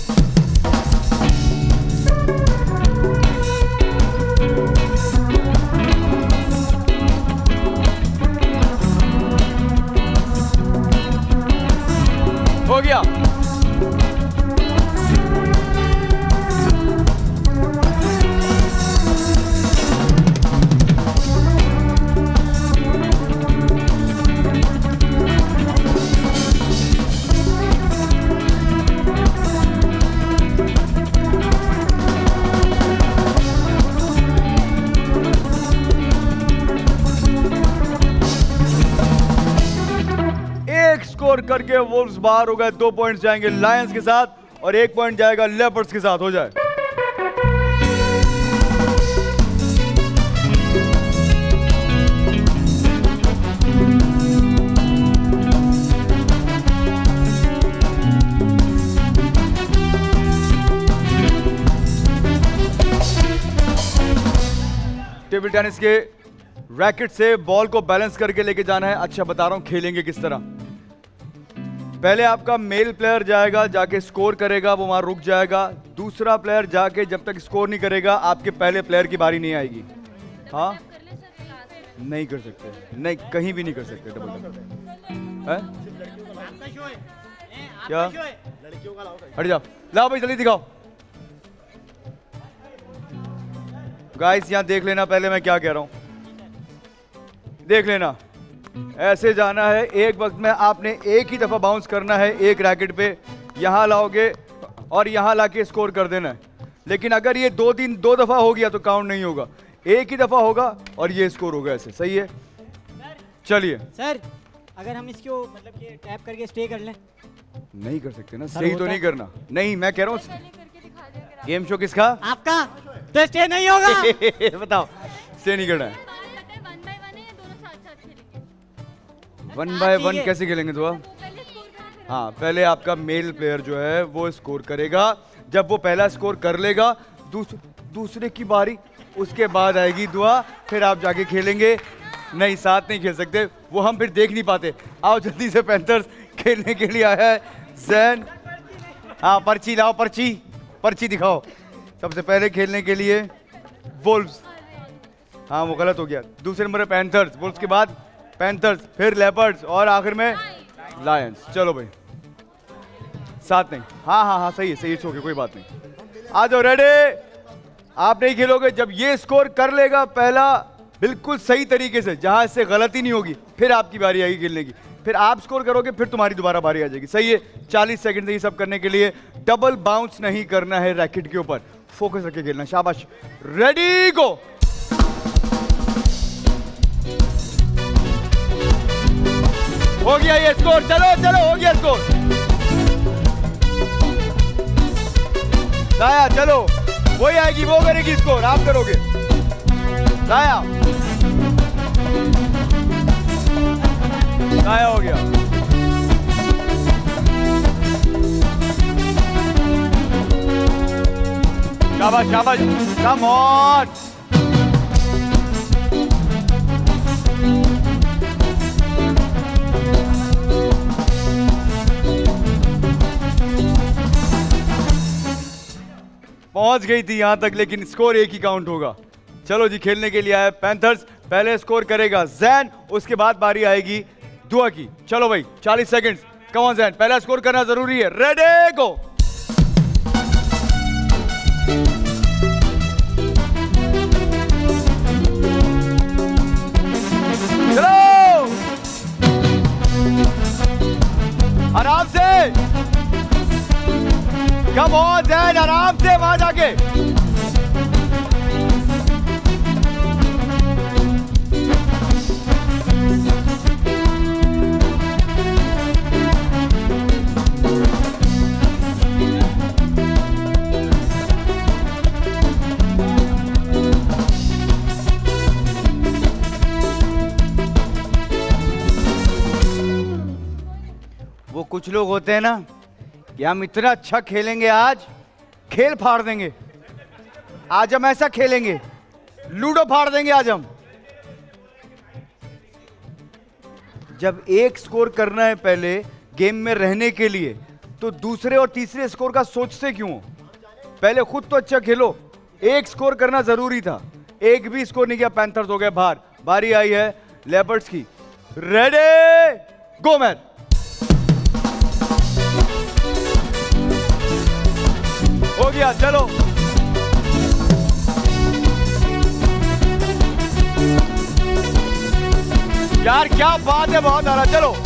हो गया। स्कोर करके वुल्व्स बाहर हो गए। दो पॉइंट्स जाएंगे लायंस के साथ और एक पॉइंट जाएगा लेपर्ड्स के साथ। हो जाए। टेबल टेनिस के रैकेट से बॉल को बैलेंस करके लेके जाना है। अच्छा बता रहा हूं खेलेंगे किस तरह। पहले आपका मेल प्लेयर जाएगा, जाके स्कोर करेगा, वो वहां रुक जाएगा। दूसरा प्लेयर जाके जब तक स्कोर नहीं करेगा आपके पहले प्लेयर की बारी नहीं आएगी। हाँ नहीं कर सकते, नहीं कहीं भी नहीं कर सकते डबल है? क्या हट जाओ, लाओ भाई जल्दी दिखाओ। गाइस यहां देख लेना पहले मैं क्या कह रहा हूं, देख लेना। ऐसे जाना है, एक वक्त में आपने एक ही दफा बाउंस करना है एक रैकेट पे, यहां लाओगे और यहां लाके स्कोर कर देना है। लेकिन अगर ये दो दिन दो दफा हो गया तो काउंट नहीं होगा, एक ही दफा होगा और ये स्कोर होगा। ऐसे सही है? चलिए सर, अगर हम इसको मतलब कि टैप करके स्टे कर लें? नहीं कर सकते ना, सही तो नहीं करना। नहीं मैं कह रहा हूँ गेम शो किसका? आपका। तो स्टे नहीं होगा। बताओ, स्टे नहीं करना है। वन बाय वन कैसे खेलेंगे तो? हाँ पहले आपका मेल प्लेयर जो है वो स्कोर करेगा। जब वो पहला स्कोर कर लेगा दूस, दूसरे की बारी, उसके बाद आएगी दुआ, फिर आप जाके खेलेंगे। नहीं साथ नहीं खेल सकते, वो हम फिर देख नहीं पाते। आओ जल्दी से, पैंथर्स खेलने के लिए आया है जैन। हाँ पर्ची लाओ, पर्ची पर्ची दिखाओ। सबसे पहले खेलने के लिए वुल्व्स। हाँ वो गलत हो गया। दूसरे नंबर पे पैंथर्स, वुल्व्स के बाद पैंथर्स, फिर लेपर्ड्स और आखिर में लायंस। चलो भाई साथ नहीं। हाँ हाँ हाँ सही है, सही है, ओके कोई बात नहीं। आ जाओ रेडी। आप नहीं खेलोगे, जब ये स्कोर कर लेगा पहला बिल्कुल सही तरीके से, जहां से गलती नहीं होगी, फिर आपकी बारी आएगी खेलने की। फिर आप स्कोर करोगे, फिर तुम्हारी दोबारा बारी आ जाएगी। सही है? चालीस सेकंड से ये सब करने के लिए डबल बाउंस नहीं करना है रैकेट के ऊपर, फोकस रख के खेलना। शाबाश, रेडी गो। हो गया ये स्कोर, चलो चलो हो गया स्कोर। लाया, चलो वही आएगी, वो करेगी स्कोर, आप करोगे। लाया लाया हो गया। शाबाश शाबाश, कम ऑन। पहुंच गई थी यहां तक, लेकिन स्कोर एक ही काउंट होगा। चलो जी, खेलने के लिए आया पैंथर्स। पहले स्कोर करेगा जैन, उसके बाद बारी आएगी दुआ की। चलो भाई चालीस सेकंड्स, कम ऑन जैन, पहला स्कोर करना जरूरी है। Ready go. चलो आराम से, कम ऑन जैन, आराम से वहां जाके। वो कुछ लोग होते हैं ना कि हम इतना अच्छा खेलेंगे, आज खेल फाड़ देंगे, आज हम ऐसा खेलेंगे, लूडो फाड़ देंगे आज हम। जब एक स्कोर करना है पहले गेम में रहने के लिए, तो दूसरे और तीसरे स्कोर का सोचते क्यों? पहले खुद तो अच्छा खेलो। एक स्कोर करना जरूरी था, एक भी स्कोर नहीं किया, पैंथर्स हो गए बाहर। बारी आई है लेपर्ड्स की। Ready go man. हो गया, चलो। यार क्या बात है, बहुत आ रहा, चलो।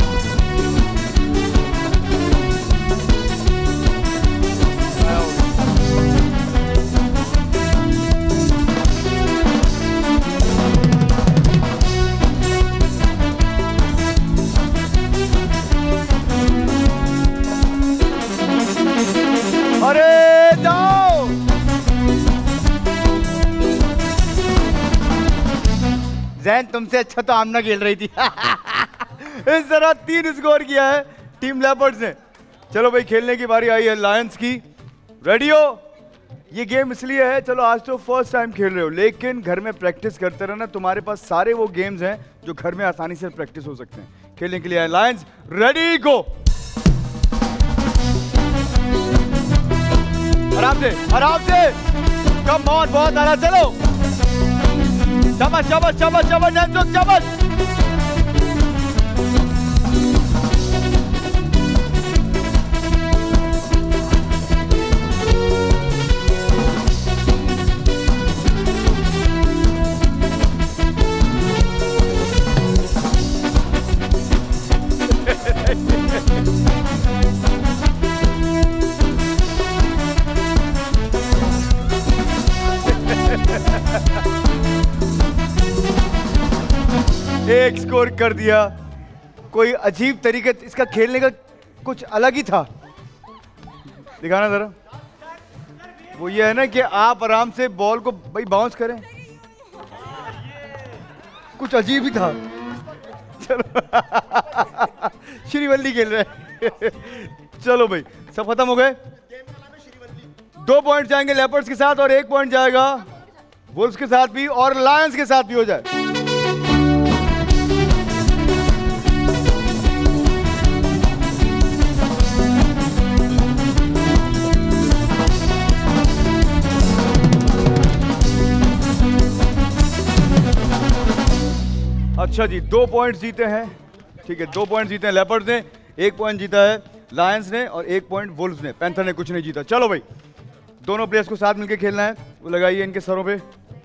अरे जाओ। जैन तुमसे अच्छा तो आमना खेल रही थी। इस तरह तीन स्कोर किया है टीम लेपर्ड्स ने। चलो भाई, खेलने की बारी आई है लायंस की। रेडी हो? ये गेम इसलिए है, चलो आज तो फर्स्ट टाइम खेल रहे हो, लेकिन घर में प्रैक्टिस करते रहना। तुम्हारे पास सारे वो गेम्स हैं जो घर में आसानी से प्रैक्टिस हो सकते हैं। खेलने के लिए लायंस, रेडी गो। आराम से, आराम से, कम ऑन, बहुत आ रहा, चलो। शाबाश शाबाश शाबाश शाबाश नैंसुक, शाबाश। एक स्कोर कर दिया। कोई अजीब तरीके, इसका खेलने का कुछ अलग ही था। दिखाना जरा। वो ये है ना कि आप आराम से बॉल को भाई बाउंस करें, कुछ अजीब ही था। चलो श्रीवल्ली खेल रहे हैं। चलो भाई, सब खत्म हो गए। दो पॉइंट जाएंगे लेपर्ड्स के साथ और एक पॉइंट जाएगा वुल्व्स के साथ भी और लायंस के साथ भी हो जाए। अच्छा जी, दो पॉइंट जीते हैं। ठीक है, दो पॉइंट जीते हैं लेपर्ड्स ने, एक पॉइंट जीता है लायंस ने और एक पॉइंट वुल्व्स ने। पैंथर ने कुछ नहीं जीता। चलो भाई, दोनों प्लेयर्स को साथ मिलकर खेलना है। वो लगाइए इनके सरों पे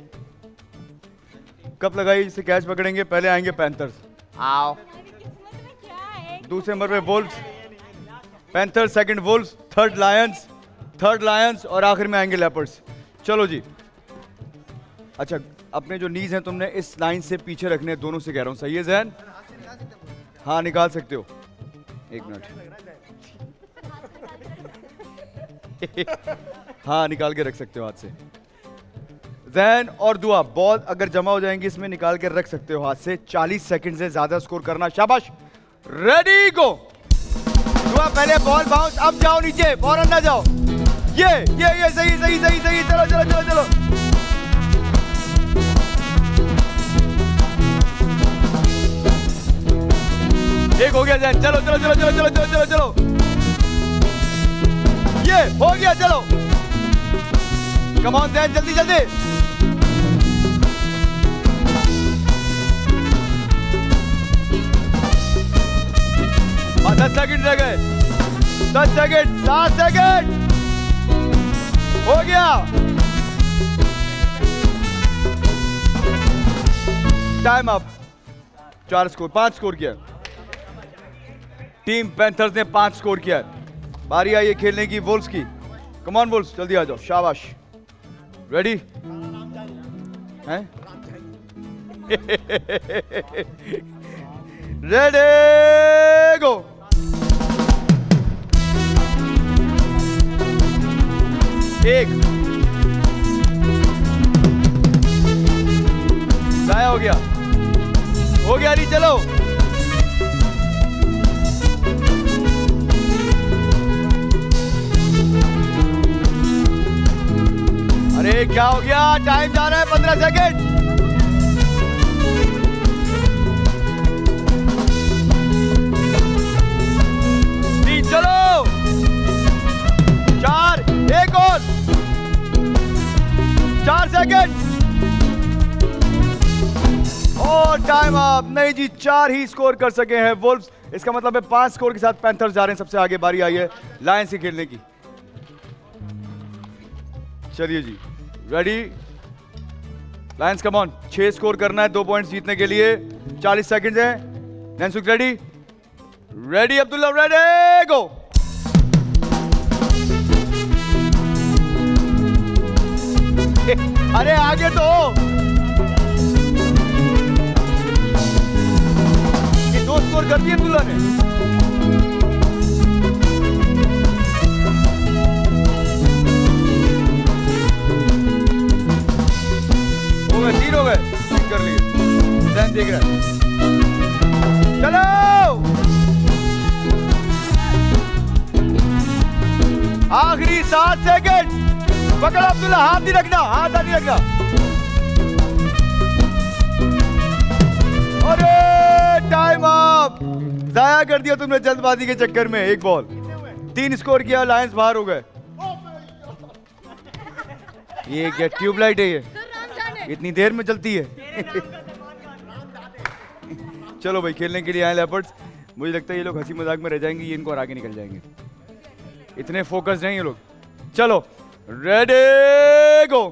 कप, लगाइए जिससे कैच पकड़ेंगे। पहले आएंगे पैंथर्स, आओ। दूसरे नंबर पे wolves, panther second wolves, third lions, third lions और आखिर में आएंगे लेपर्ड्स। चलो जी। अच्छा, अपने जो नीज हैं तुमने इस लाइन से पीछे रखने हैं, दोनों से कह रहा हूं, सही है जैन? हाँ, निकाल सकते हो। एक मिनट। हाँ, निकाल के रख सकते हो हाथ से। जैन और दुआ, बॉल अगर जमा हो जाएंगी इसमें, निकाल के रख सकते हो हाथ से। चालीस सेकंड से ज्यादा स्कोर करना। शाबाश, रेडी गो। दुआ पहले बॉल बाउंस, अब जाओ नीचे, फौरन ना जाओ। ये ये ये सही सही सही सही। चलो चलो चलो चलो। एक हो गया जैन। चलो चलो चलो चलो चलो चलो चलो चलो। ये हो गया, चलो। कम ऑन जैन, जल्दी जल्दी। दस सेकंड रह गए। दस सेकंड, सात सेकंड। हो गया। Time up. चार स्कोर, पांच स्कोर किया टीम पैंथर्स ने, पांच स्कोर किया है। बारी आई है खेलने की वुल्व्स की। कम ऑन वुल्व्स, जल्दी आ जाओ। शाबाश। रेडी हैं? Ready go. एक जाया, हो गया हो गया। नहीं, चलो। अरे क्या हो गया? टाइम जा रहा है, पंद्रह सेकेंड। चार सेकंड और टाइम अप। नहीं जी, चार ही स्कोर कर सके हैं वुल्व्स। इसका मतलब है पांच स्कोर के साथ पैंथर्स जा रहे हैं सबसे आगे। बारी आई है लायंस की खेलने की। चलिए जी, रेडी लायंस, कम ऑन। छह स्कोर करना है दो पॉइंट्स जीतने के लिए। चालीस सेकंड है। Nainsukh ready? Ready Abdullah, ready go. अरे आगे तो ये दो स्कोर कर दिए अब्दुल्ला ने। हो गए, तीन हो गए, तीन कर लिए। ध्यान देख रहा है। चलो आखिरी सात सेकंड। पकड़ अब्दुल्ला, हाथ नहीं रखना, हाथ नहीं रखना। अरे टाइम अप, जाया कर दिया तुमने जल्दबाजी के चक्कर में। एक बॉल, तीन स्कोर किया, लायंस बाहर हो गए। ये क्या ट्यूबलाइट है ये, इतनी देर में जलती है? चलो भाई, खेलने के लिए आए लेपर्ड्स। मुझे लगता है ये लोग हंसी मजाक में रह जाएंगे, ये इनको और आगे निकल जाएंगे। इतने फोकस नहीं ये लोग। चलो रेडी गो।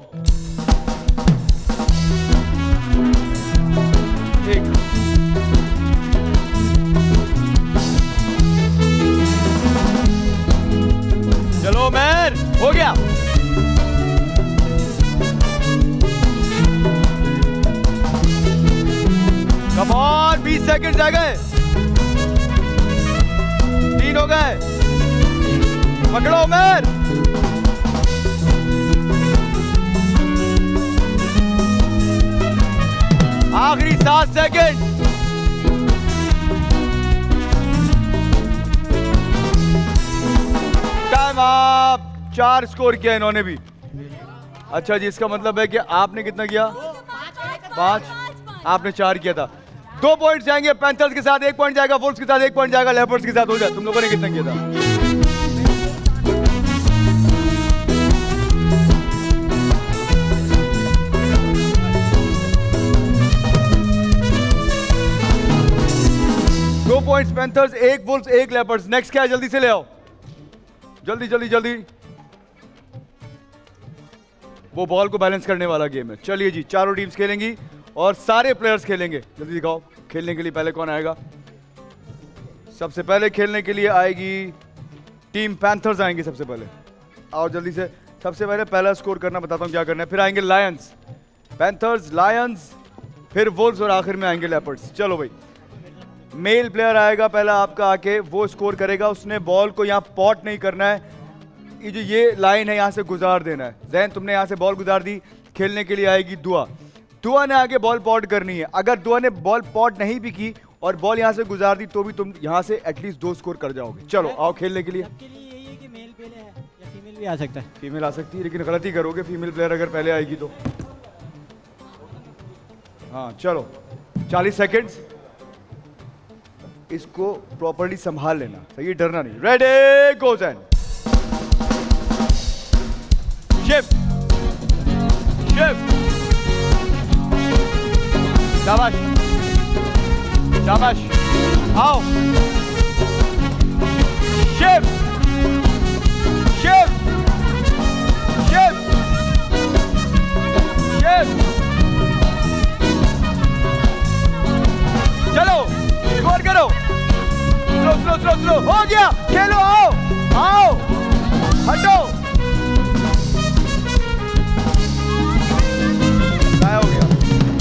एक चलो मैन, हो गया। कम ऑन, बीस सेकंड रह गए। तीन हो गए। पकड़ो मैन। आखिरी सात सेकंड। Time up. चार स्कोर किया इन्होंने भी। अच्छा जी, इसका मतलब है कि आपने कितना किया? पांच। आपने चार किया था। दो पॉइंट जाएंगे पैंथर्स के साथ, एक पॉइंट जाएगा वुल्व्स के साथ, एक पॉइंट जाएगा लेपर्ड्स के साथ। हो जाए। तुम लोगों ने कितना किया था? दो पॉइंट्स पैंथर्स, एक वुल्व्स, एक लेपर्ड्स। नेक्स्ट क्या है? जल्दी से ले आओ, जल्दी जल्दी जल्दी। वो बॉल को बैलेंस करने वाला गेम है। चलिए जी, चारों टीम्स खेलेंगी और सारे प्लेयर्स खेलेंगे। जल्दी दिखाओ, खेलने के लिए पहले कौन आएगा? सबसे पहले खेलने के लिए आएगी टीम पैंथर्स। आएंगे सबसे पहले। आओ जल्दी से। सबसे पहले पहला स्कोर करना बताता हूं क्या करना है। फिर आएंगे लायंस, पैंथर्स, लायंस, फिर वुल्व्स और आखिर में आएंगे लेपर्ड्स। चलो भाई, मेल प्लेयर आएगा पहला आपका, आके वो स्कोर करेगा। उसने बॉल को यहाँ पॉट नहीं करना है। ये जो ये लाइन है यहाँ से गुजार देना है। जैन, तुमने यहाँ से बॉल गुजार दी। खेलने के लिए आएगी दुआ। दुआ ने आगे बॉल पॉट करनी है। अगर दुआ ने बॉल पॉट नहीं भी की और बॉल यहाँ से गुजार दी तो भी तुम यहाँ से एटलीस्ट दो स्कोर कर जाओगे। चलो आओ खेलने के लिए। यही है कि मेल पहले है या फीमेल भी आ सकता है? फीमेल आ सकती है, लेकिन गलती करोगे फीमेल प्लेयर अगर पहले आएगी तो। हाँ चलो, चालीस सेकेंड्स। इसको प्रॉपर्ली संभाल लेना, सही, डरना नहीं। Ready go then. Shift shift. शाबाश शाबाश। आओ शिफ्ट शिफ्ट शिफ्ट शिफ्ट। चलो स्कोर करो। Slow slow slow slow. हो गया, खेलो। आओ आओ, हटो। क्या हो गया?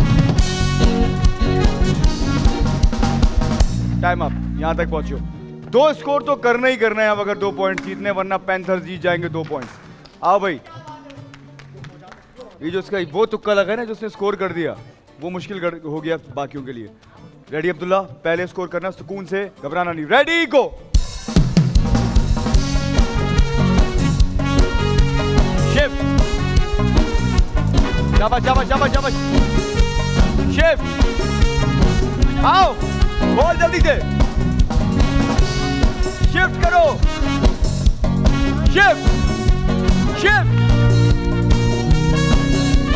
Time up. यहां तक पहुंचो। दो स्कोर तो करना ही करना है अब अगर दो पॉइंट जीतने, वरना पैंथर्स जीत जाएंगे दो पॉइंट्स। आओ भाई, ये जो उसका वो तुक्का लगा है ना, जो उसने स्कोर कर दिया, वो मुश्किल कर, हो गया बाकियों के लिए। रेडी अब्दुल्ला, पहले स्कोर करना सुकून से, घबराना नहीं। Ready go. शिफ्ट। शाबाश शाबाश शाबाश शाबाश। शिफ्ट। आओ, बॉल जल्दी से शिफ्ट करो। शिफ्ट शिफ्ट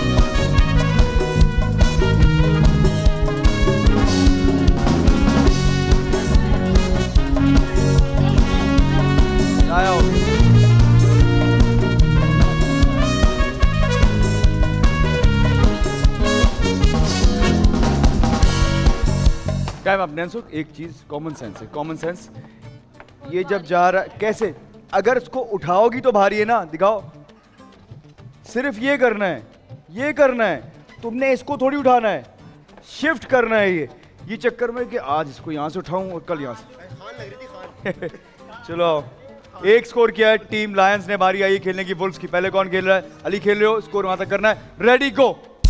टाइम अप नैन्सो। एक चीज कॉमन सेंस है, कॉमन सेंस। ये जब जा रहा है कैसे, अगर इसको उठाओगी तो भारी है ना, दिखाओ। सिर्फ ये करना है, ये करना है, तुमने इसको थोड़ी उठाना है, शिफ्ट करना है। ये ये चक्कर में कि आज इसको यहां से उठाऊं और कल यहां से। चलो एक स्कोर किया है टीम लायंस ने। बारी आई खेलने की वुल्व्स की। पहले कौन खेल रहा है? अली खेल रहे हो, स्कोर वहां तक करना है। Ready go.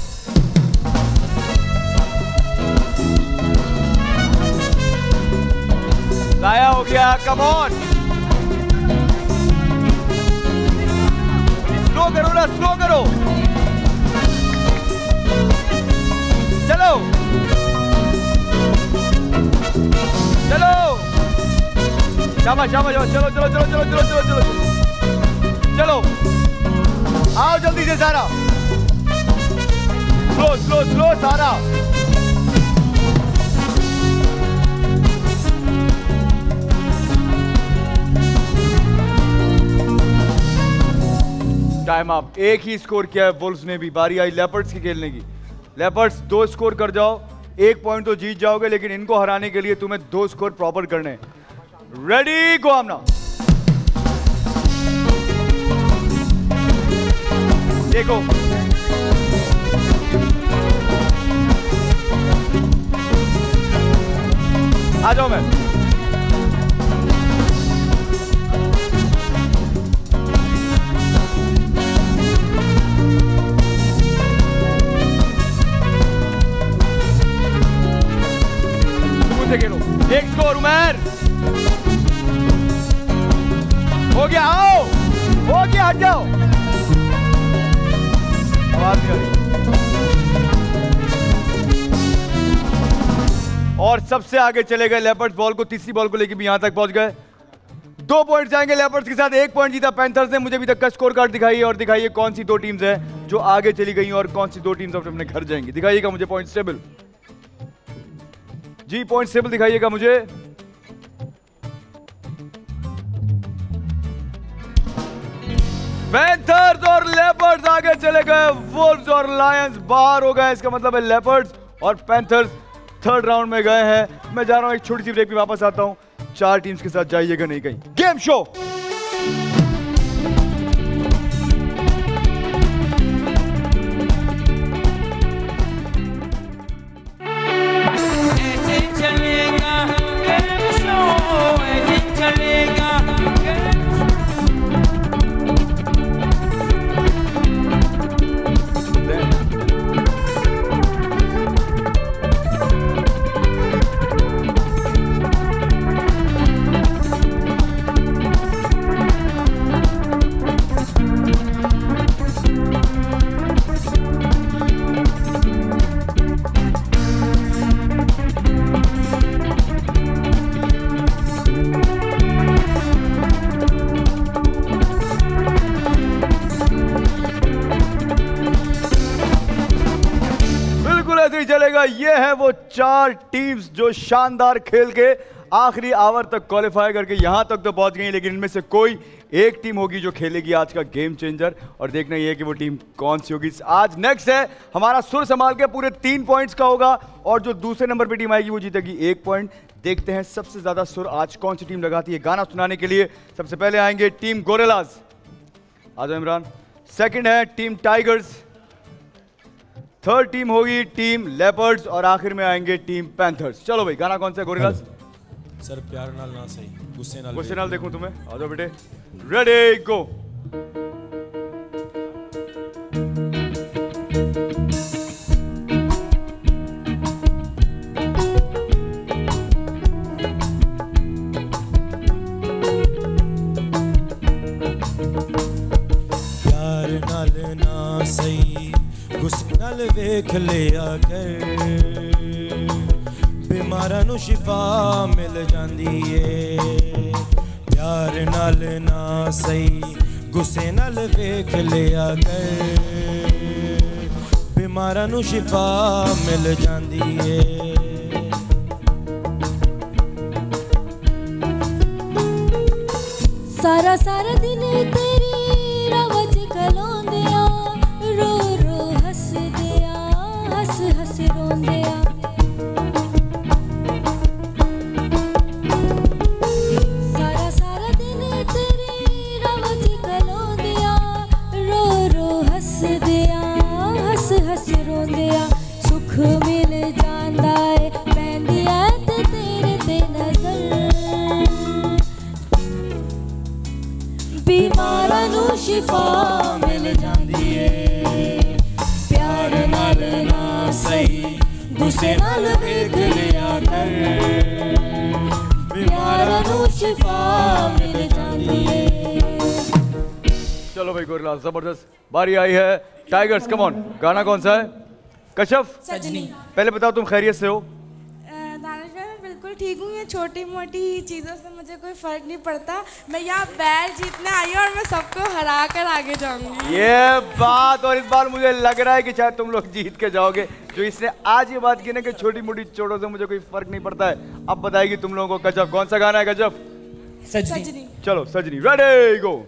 लाया हो गया, कम ऑन। स्लो करो ना, स्लो करो। चलो चलो शाबाश शाबाश, चलो चलो चलो चलो चलो चलो चलो चलो आओ जल्दी से Sara. Slow slow slow Sara. Time up. एक ही स्कोर किया है वुल्व्स ने भी। बारी आई लेपर्ड्स की खेलने की। लेपर्ड्स दो स्कोर कर जाओ, एक पॉइंट तो जीत जाओगे, लेकिन इनको हराने के लिए तुम्हें दो स्कोर प्रॉपर करने हैं। Ready go Amna. देखो आ जाओ मैं। से खेलो। एक स्कोर उमर हो गया। आओ हो गया, हट जाओ। आवाज नहीं आ रही। और सबसे आगे चले गए लेपर्ड्स। बॉल को तीसरी बॉल को लेके भी यहां तक पहुंच गए। दो पॉइंट जाएंगे लेपर्ड्स के साथ। एक पॉइंट जीता पैंथर्स ने। मुझे अभी तक का स्कोर कार्ड दिखाइए और दिखाइए कौन सी दो टीम्स हैं जो आगे चली गई और कौन सी दो टीम्स अपने घर जाएंगी। दिखाइएगा मुझे पॉइंट टेबल जी, पॉइंट टेबल दिखाइएगा मुझे। पैंथर्स और लेपर्ड्स आगे चले गए, वुल्व्स और लायंस बाहर हो गए। इसका मतलब है लेपर्ड्स और पैंथर्स थर्ड राउंड में गए हैं। मैं जा रहा हूं एक छोटी सी ब्रेक में, वापस आता हूं। चार टीम्स के साथ जाइएगा नहीं कहीं। Game show. चलेगा। ये है वो चार टीम्स जो शानदार खेल के आखिरी आवर तक क्वालिफाई करके यहां तक तो पहुंच गई, लेकिन इनमें से कोई एक टीम होगी जो खेलेगी आज का गेम चेंजर। और देखना ये है कि वो टीम कौन सी होगी। आज नेक्स्ट है हमारा सुर संभाल के पूरे तीन पॉइंट्स का होगा, और जो दूसरे नंबर पे टीम आएगी वो जीतेगी एक पॉइंट। देखते हैं सबसे ज्यादा सुर आज कौन सी टीम लगाती है गाना सुनाने के लिए। सबसे पहले आएंगे टीम गोरिल्लाज। आ जाओ इमरान। सेकंड है टीम टाइगर्स। थर्ड टीम होगी टीम लेपर्ड्स और आखिर में आएंगे टीम पैंथर्स। चलो भाई गाना कौन सा है गोरिल्लाज? सर प्यार नाल ना सही, गुस्से नाल। गुस्से नाल देखूं तुम्हें। आ जाओ बेटे, रेडी गो। प्यार नाल ना सही, गुस्से नाल वेख लिया कर, बीमारां नूं शिफा मिल जांदी ए। प्यार नाल ना सही, गुस्से नाल वेख लिया कर, बीमारां नूं शिफा मिल जांदी ए। सारा सारा दिन तेरी रवज कलांदिया, रो रो हस दिया, हस हस रोंदिया। मिल जांदा है पैंदिया ते तेरे ते नजर बीमारा नू शिफा मिल जांदी है प्यार नाल ना सही गुस्से नाल वेख लिया कर प्यारा नू शिफा मिल जांदी है। चलो भाई गोरिल्लास जबरदस्त बारी आई है टाइगर्स कम ऑन गाना कौन सा है कशफ सजनी। पहले बताओ तुम खैरियत से हो दानिश भाई मैं बिल्कुल ठीक हूँ ये छोटी मोटी चीज़ों से मुझे कोई फर्क नहीं पड़ता मैं यहाँ बैल जीतने आई हूँ और मैं सबको हरा कर आगे जाऊंगी। ये बात और इस बार मुझे लग रहा है कि शायद तुम लोग जीत के जाओगे जो इसने आज ये बात की ना कि छोटी मोटी चोटों से मुझे कोई फर्क नहीं पड़ता है अब बताएगी तुम लोगों को कशफ कौन सा गाना है कशफ सजनी, सजनी। चलो सजनी रेडी गो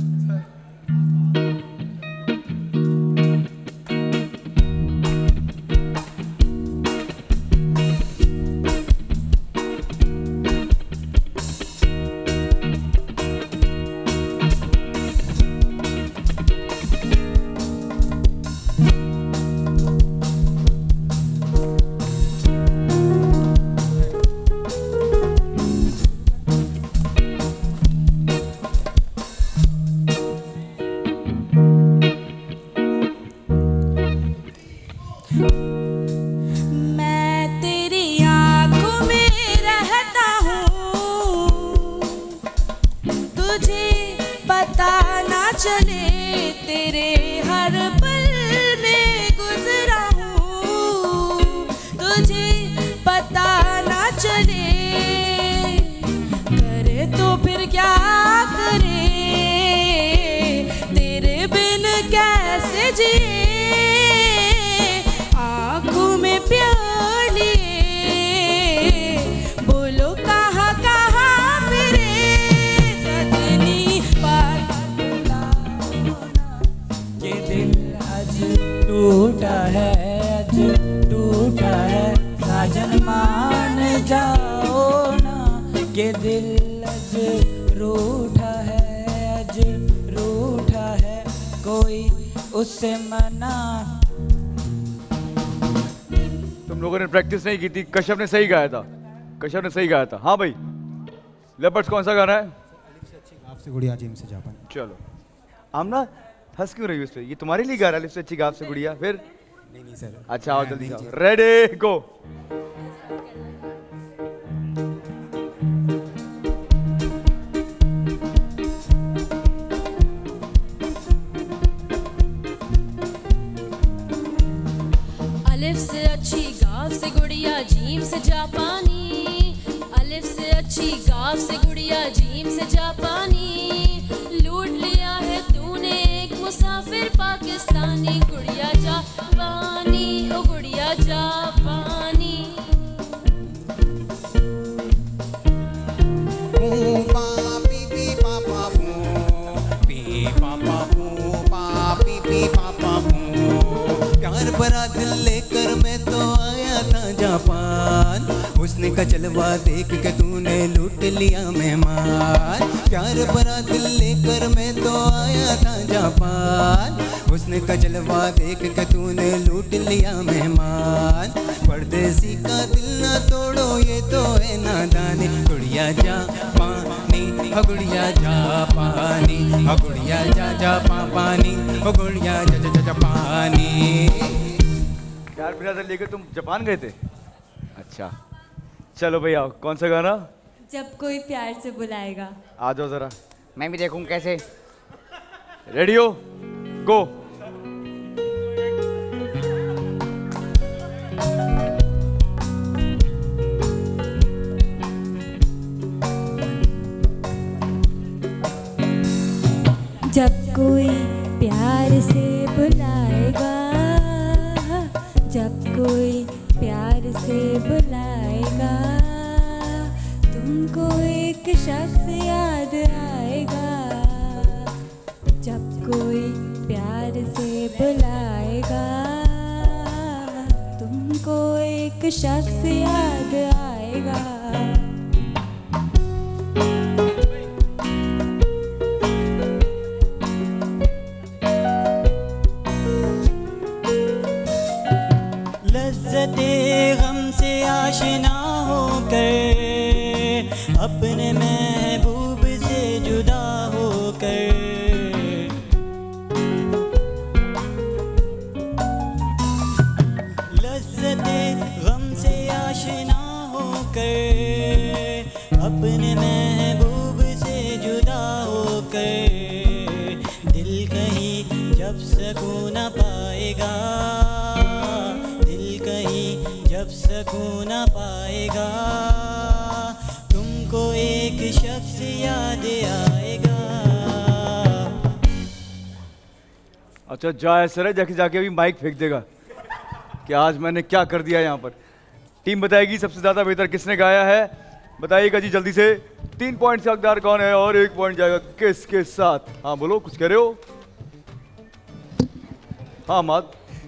प्रैक्टिस नहीं की थी कश्यप ने सही गाया था कश्यप ने सही गाया था हाँ भाई लेपर्ड्स कौन सा गाना है गाफ से गुड़िया जिम से जापान चलो आमना हंस क्यों रही हो इस पे ये तुम्हारे लिए गा रहा है लिप्स अच्छी गाफ से गुड़िया फिर नहीं नहीं सर अच्छा आओ जल्दी गाओ रेडी गो अलिफ से अच्छी गाफ से गुड़िया जीम से जापानी अलिफ से अच्छी गाफ से गुड़िया जीम से जापानी लूट लिया है तूने एक मुसाफिर पाकिस्तानी गुड़िया जापानी ओ गुड़िया जापानी प्यार भरा दिल लेकर मैं तो आया था जापान उसने का जलवा देख के तूने लूट लिया मेहमान प्यार भरा दिल लेकर मैं तो आया था जापान उसने का जलवा देख के तूने लूट लिया मेहमान परदेसी का दिल ना तोड़ो ये तो है नादानी गुड़िया जापानी हो गुड़िया जापानी हो गुड़िया जा जा पानी हो गुड़िया जा जा जा पानी प्यार बिना से लेकर तुम जापान गए थे अच्छा चलो भैया कौन सा गाना जब कोई प्यार से बुलाएगा आ जाओ जरा मैं भी देखूं कैसे रेडी हो गो जब कोई प्यार से बुलाएगा जब कोई प्यार से बुलाएगा तुमको एक शख्स याद आएगा जब कोई प्यार से बुलाएगा तुमको एक शख्स याद आएगा लज्जते गम से आशना होकर, अपने महबूब से जुदा होकर। लज्जते गम से आशना होकर, अपने महबूब से जुदा होकर। दिल कहीं जब सकून पाएगा, दिल कहीं जब सकून पाएगा, तुमको एक शख्स याद आएगा। अच्छा जा ऐसा है जाके जाके अभी माइक फेंक देगा कि आज मैंने क्या कर दिया यहाँ पर। टीम बताएगी सबसे ज्यादा बेहतर किसने गाया है, बताइएगा जी जल्दी से। तीन पॉइंट से हकदार कौन है और एक पॉइंट जाएगा किसके साथ? हाँ बोलो, कुछ कह रहे हो? हाँ माद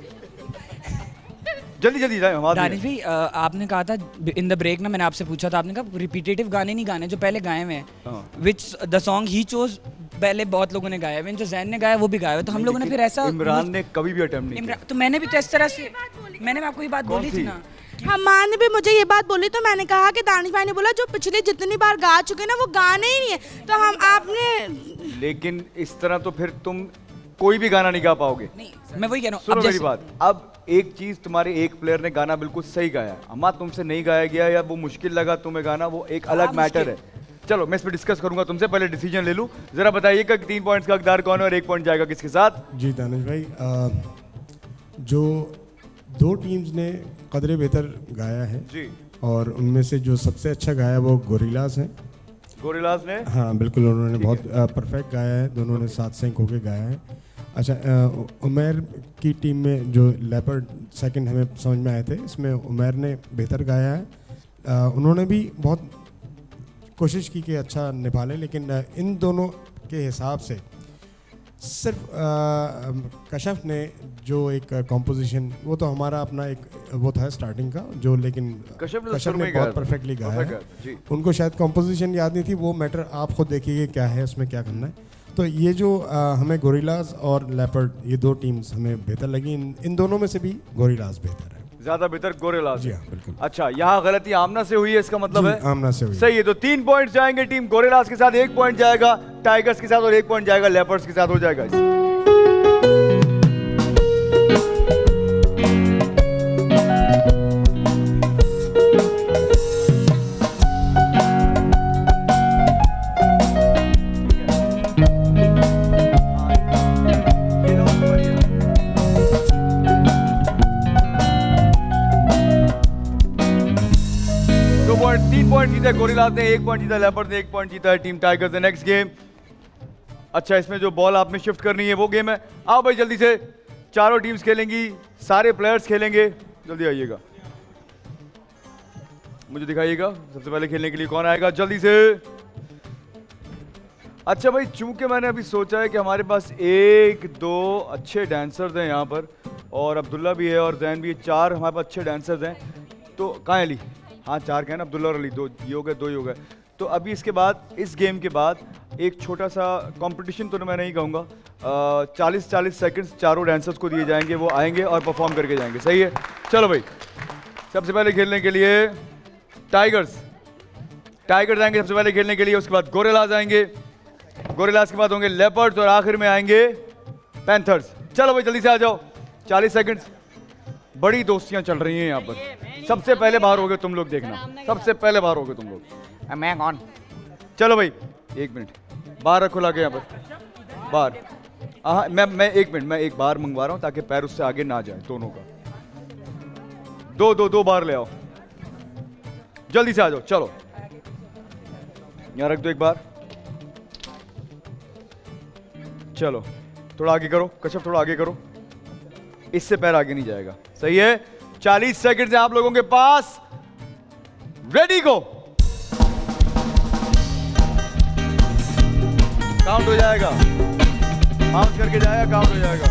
जल्दी जल्दी जाए। हमारे दानिश भाई आपने कहा था इन द ब्रेक ना, मैंने आपसे पूछा था, आपने कहा रिपीटेटिव गाने नहीं गाने जो पहले गाए हुए हैं, which the song he chose पहले बहुत लोगों ने गाया, जो जैन ने गाया वो भी गाया, तो हम लोगों ने फिर ऐसा इमरान ने कभी भी अटेम्प्ट नहीं किया। तो मैंने भी तो इस तरह से, मैंने आपको ये बात बोली थी ना। हमारे ने भी मुझे ये बात बोली तो मैंने कहा कि दानिश भाई ने बोला जो पिछले जितनी बार गा चुके ना वो गाने ही नहीं है, तो हम आपने। लेकिन इस तरह तो फिर तुम कोई भी गाना नहीं गा पाओगे। नहीं, मैं वही कह रहा हूँ। सुनो मेरी बात, अब एक चीज तुम्हारे एक प्लेयर ने गाना बिल्कुल सही गाया, अम्मा तुमसे नहीं गाया गया या वो मुश्किल लगा तुम्हें गाना, वो एक अलग मैटर है। चलो मैं इस पर डिस्कस करूंगा तुमसे, पहले डिसीजन ले लूं। जरा बताइएगा कि तीन पॉइंट्स का हकदार कौन है और एक पॉइंट जाएगा किसके साथ? जी दानिश भाई, आ, जो दो टीम्स ने कदरे बेहतर गाया है जी, और उनमें से जो सबसे अच्छा गाया वो गोरिल्लास हैं। गोरिल्लास ने हाँ बिल्कुल, उन्होंने बहुत परफेक्ट गाया है, दोनों ने सात सैंक होके गाया है। अच्छा, उमैर की टीम में जो लेपर्ड सेकंड हमें समझ में आए थे, इसमें उमैर ने बेहतर गाया है। आ, उन्होंने भी बहुत कोशिश की कि अच्छा निभा लें, लेकिन इन दोनों के हिसाब से सिर्फ कशफ ने जो एक कॉम्पोजिशन, वो तो हमारा अपना एक वो था स्टार्टिंग का जो, लेकिन कशफ, कशफ ने बहुत परफेक्टली गाया है। उनको शायद कॉम्पोजिशन याद नहीं थी, वो मैटर आप खुद देखिए क्या है उसमें क्या करना है। तो ये जो आ, हमें गोरिल्लास और लेपर्ड ये दो टीम्स हमें बेहतर लगी, इन, इन दोनों में से भी गोरिल्लास बेहतर है, ज्यादा बेहतर गोरिल्लास। जी हाँ बिल्कुल। अच्छा, यहाँ गलती आमना से हुई है, इसका मतलब है आमना से हुई। सही है, तो तीन पॉइंट जाएंगे टीम गोरिल्लास के साथ, एक पॉइंट जाएगा टाइगर्स के साथ और एक पॉइंट जाएगा लेपर्ड्स के साथ, हो जाएगा इस। तीन पॉइंट जीता गोरिल्लास ने, एक पॉइंट जीता लेपर्ड ने, एक पॉइंट जीता है टीम टाइगर्स ने। नेक्स्ट गेम, अच्छा इसमें जो बॉल आपने शिफ्ट करनी है वो गेम है। आओ भाई जल्दी से, चारों टीम्स खेलेंगी, सारे प्लेयर्स खेलेंगे, जल्दी आइएगा, मुझे दिखाइएगा सबसे पहले खेलने के लिए कौन आएगा, जल्दी से। अच्छा भाई, चूंकि मैंने अभी सोचा है कि हमारे पास एक दो अच्छे डांसर्स हैं यहाँ पर, और अब्दुल्ला भी है और जैन भी है, चार हमारे पास अच्छे डांसर्स हैं। तो कहाँ है अली? हाँ चार क्या है ना, अब्दुल्ला और अली, दो ये हो गए, दो ही हो गए। तो अभी इसके बाद, इस गेम के बाद एक छोटा सा कंपटीशन तो मैं नहीं कहूँगा, चालीस चालीस सेकंड्स चारों डांसर्स को दिए जाएंगे, वो आएंगे और परफॉर्म करके जाएंगे, सही है? चलो भाई, सबसे पहले खेलने के लिए टाइगर्स टाइगर्स आएंगे सबसे पहले खेलने के लिए, उसके बाद गोरिल्लास आएंगे, गोरिल्लास के बाद होंगे लेपर्ड्स और आखिर में आएंगे पैंथर्स। चलो भाई जल्दी से आ जाओ, चालीस सेकंड्स। बड़ी दोस्तियां चल रही हैं यहाँ पर। सबसे पहले बाहर होगे तुम लोग, देखना सबसे पहले बाहर होगे तुम लोग। मैं कौन? चलो भाई एक मिनट, बाहर रखो लाके यहाँ पर, बाहर। हाँ मैं मैं एक मिनट, मैं एक बार मंगवा रहा हूँ ताकि पैर उससे आगे ना जाए, दोनों का। दो दो दो बार ले आओ, जल्दी से आ जाओ। चलो यहाँ रख दो एक बार, चलो थोड़ा आगे करो कश्यप, थोड़ा आगे करो, इससे पैर आगे नहीं जाएगा, सही है? चालीस सेकंड है आप लोगों के पास, रेडी गो, काउंट हो जाएगा, काउंट करके जाएगा, काउंट हो जाएगा।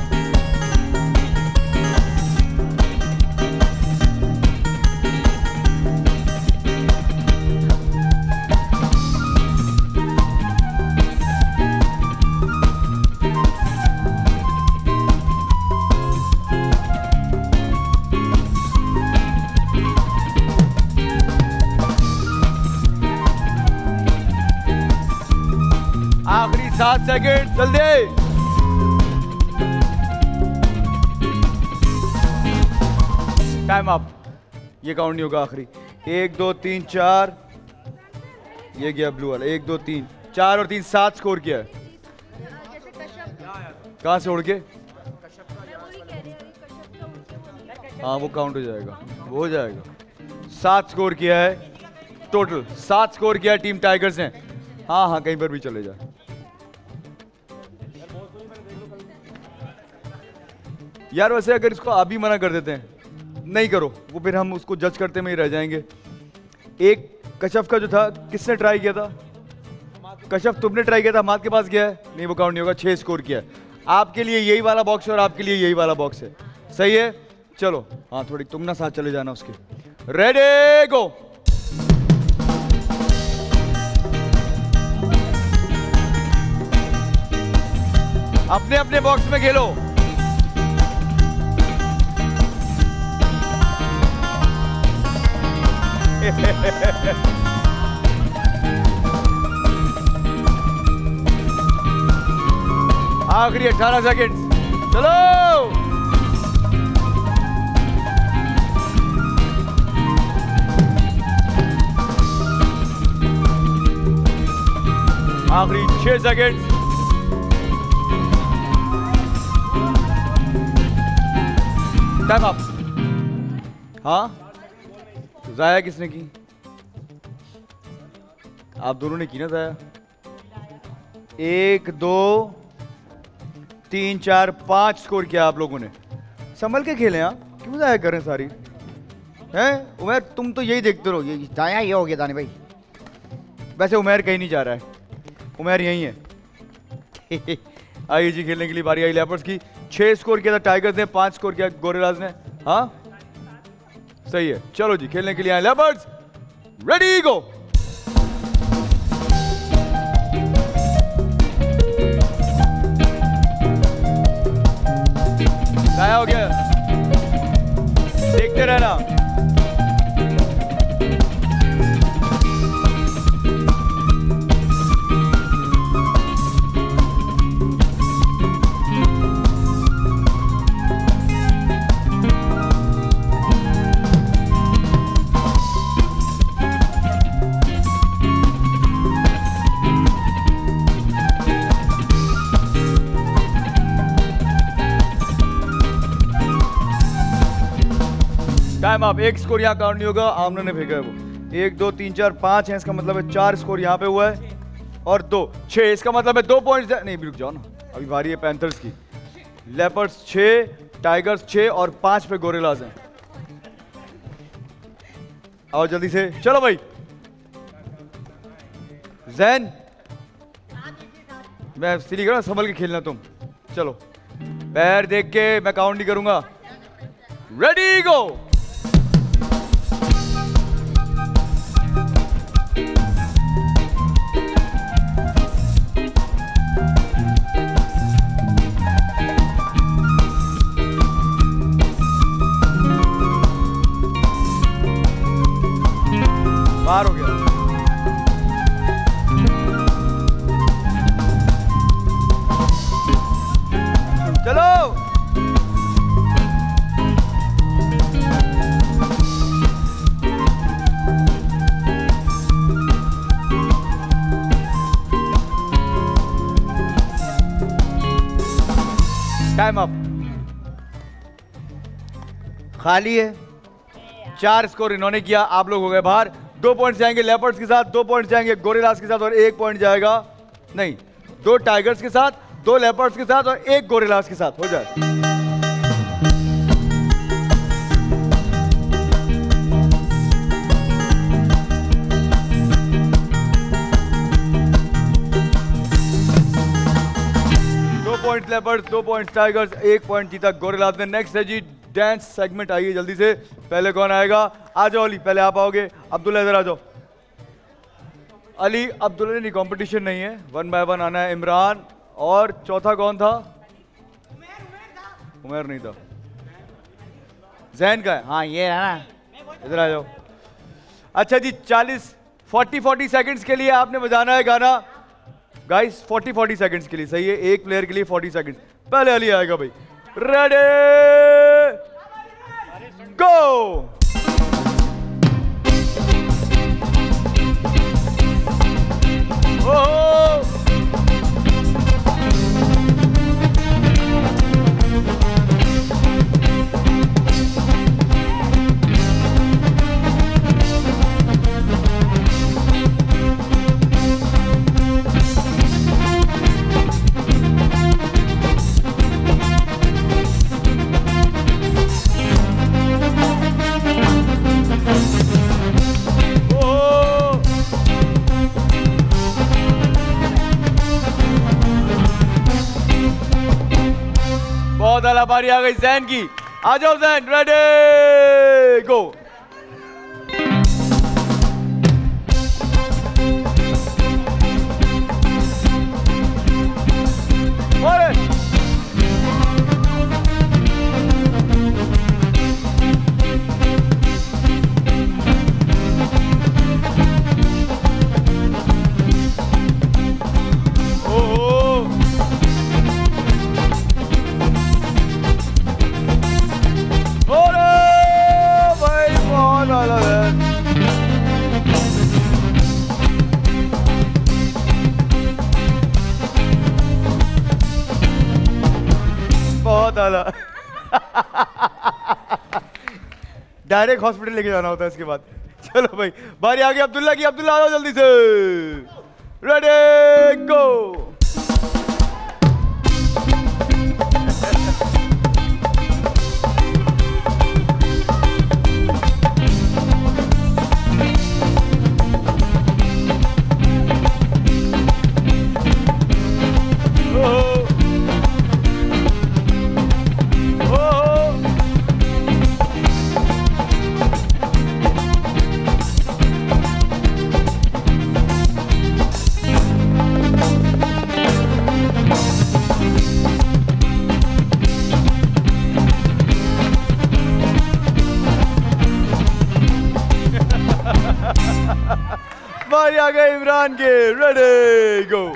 सात सेकंड जल्दी। Time up. ये काउंट नहीं होगा आखिरी। एक दो तीन चार, ये गया ब्लू वाला। एक दो तीन चार और तीन, सात स्कोर किया है। कहाँ से उड़ के? हाँ वो काउंट हो जाएगा, वो हो जाएगा। सात स्कोर किया है टोटल, सात स्कोर किया है टीम टाइगर्स ने। हाँ हाँ कहीं पर भी चले जाए। यार वैसे अगर इसको आप भी मना कर देते हैं, नहीं करो, वो फिर हम उसको जज करते में ही रह जाएंगे। एक कशफ का जो था, किसने ट्राई किया था? कशफ तुमने ट्राई किया था, हमाद के पास गया है, नहीं वो काउंट नहीं होगा। छह स्कोर किया है। आपके लिए यही वाला बॉक्स है और आपके लिए यही वाला बॉक्स है, सही है? चलो हाँ थोड़ी तुम ना साथ चले जाना उसके। Ready go. अपने अपने बॉक्स में खेलो। आखिरी अठारह सेकंड, चलो। आखिरी छह सेकंड। Time up. हाँ जाया किसने की? आप दोनों ने की ना जाया। एक दो तीन चार पांच स्कोर किया आप लोगों ने। संभल के खेले आप, क्यों जाया कर रहे हैं सारी? हैं उमर, तुम तो यही देखते रहो। ये जाया ये हो गया दानी भाई। वैसे उमर कहीं नहीं जा रहा है, उमर यहीं है। आई जी खेलने के लिए बारी आई लेपर्ड्स की। छह स्कोर किया था टाइगर्स ने, पांच स्कोर किया गोरिल्लास ने। हाँ सही है, चलो जी खेलने के लिए आए लेपर्ड्स। रेडी गो। गाया हो गया, देखते रहना। टाइम आप। एक स्कोर यहाँ काउंट नहीं होगा, आमना ने फेंका है वो। एक दो तीन चार पांच है, इसका मतलब है चार स्कोर यहाँ पे हुआ है और दो छह, इसका मतलब है दो पॉइंट्स। नहीं रुक जाओ ना, अभी बारी है पैंथर्स की। लेपर्ड्स छह, टाइगर्स छह और पांच पे गोरिल्लास हैं। आओ जल्दी से, चलो भाई। जैन मैं सीधी करूँ, संभल के खेलना तुम। चलो पैर देख के, मैं काउंट नहीं करूंगा। Ready go. बाहर हो गया। चलो टाइम अप। खाली है, चार स्कोर इन्होंने किया, आप लोग हो गए बाहर। दो पॉइंट जाएंगे लेपर्ड्स के साथ, दो पॉइंट जाएंगे गोरिल्लास के साथ और एक पॉइंट जाएगा, नहीं दो टाइगर्स के साथ, दो लेपर्ड्स के साथ और एक गोरिल्लास के साथ। हो जाए। दो पॉइंट लेपर्ड्स, दो पॉइंट टाइगर्स, एक पॉइंट जीता गोरिल्लास ने। नेक्स्ट है जी डांस सेगमेंट। आइए जल्दी से, पहले कौन आएगा? आ जाओ अली, पहले आप आओगे। अब्दुल्ला इधर आ जाओ। अली अब्दुल्ला नहीं, कंपटीशन नहीं है, वन बाय वन आना है। इमरान और चौथा कौन था? उमर नहीं था। जैन का है? हाँ ये है ना, इधर आ जाओ। अच्छा जी, चालीस फोर्टी फोर्टी सेकंड्स के लिए आपने बजाना है गाना। गाइस फोर्टी फोर्टी सेकंड्स के लिए, सही है, एक प्लेयर के लिए फोर्टी सेकंड्स। पहले अली आएगा भाई, रेडी गो। बहुत आला, बारी आ गई जैन की। आ जाओ जैन, रेडी गो। बहुत आला। डायरेक्ट हॉस्पिटल लेके जाना होता है इसके बाद। चलो भाई, बारी आ गई अब्दुल्ला की। अब्दुल्ला आ जाओ जल्दी से, रेडी गो। बारी आ गई इमरान के, रेडी गो।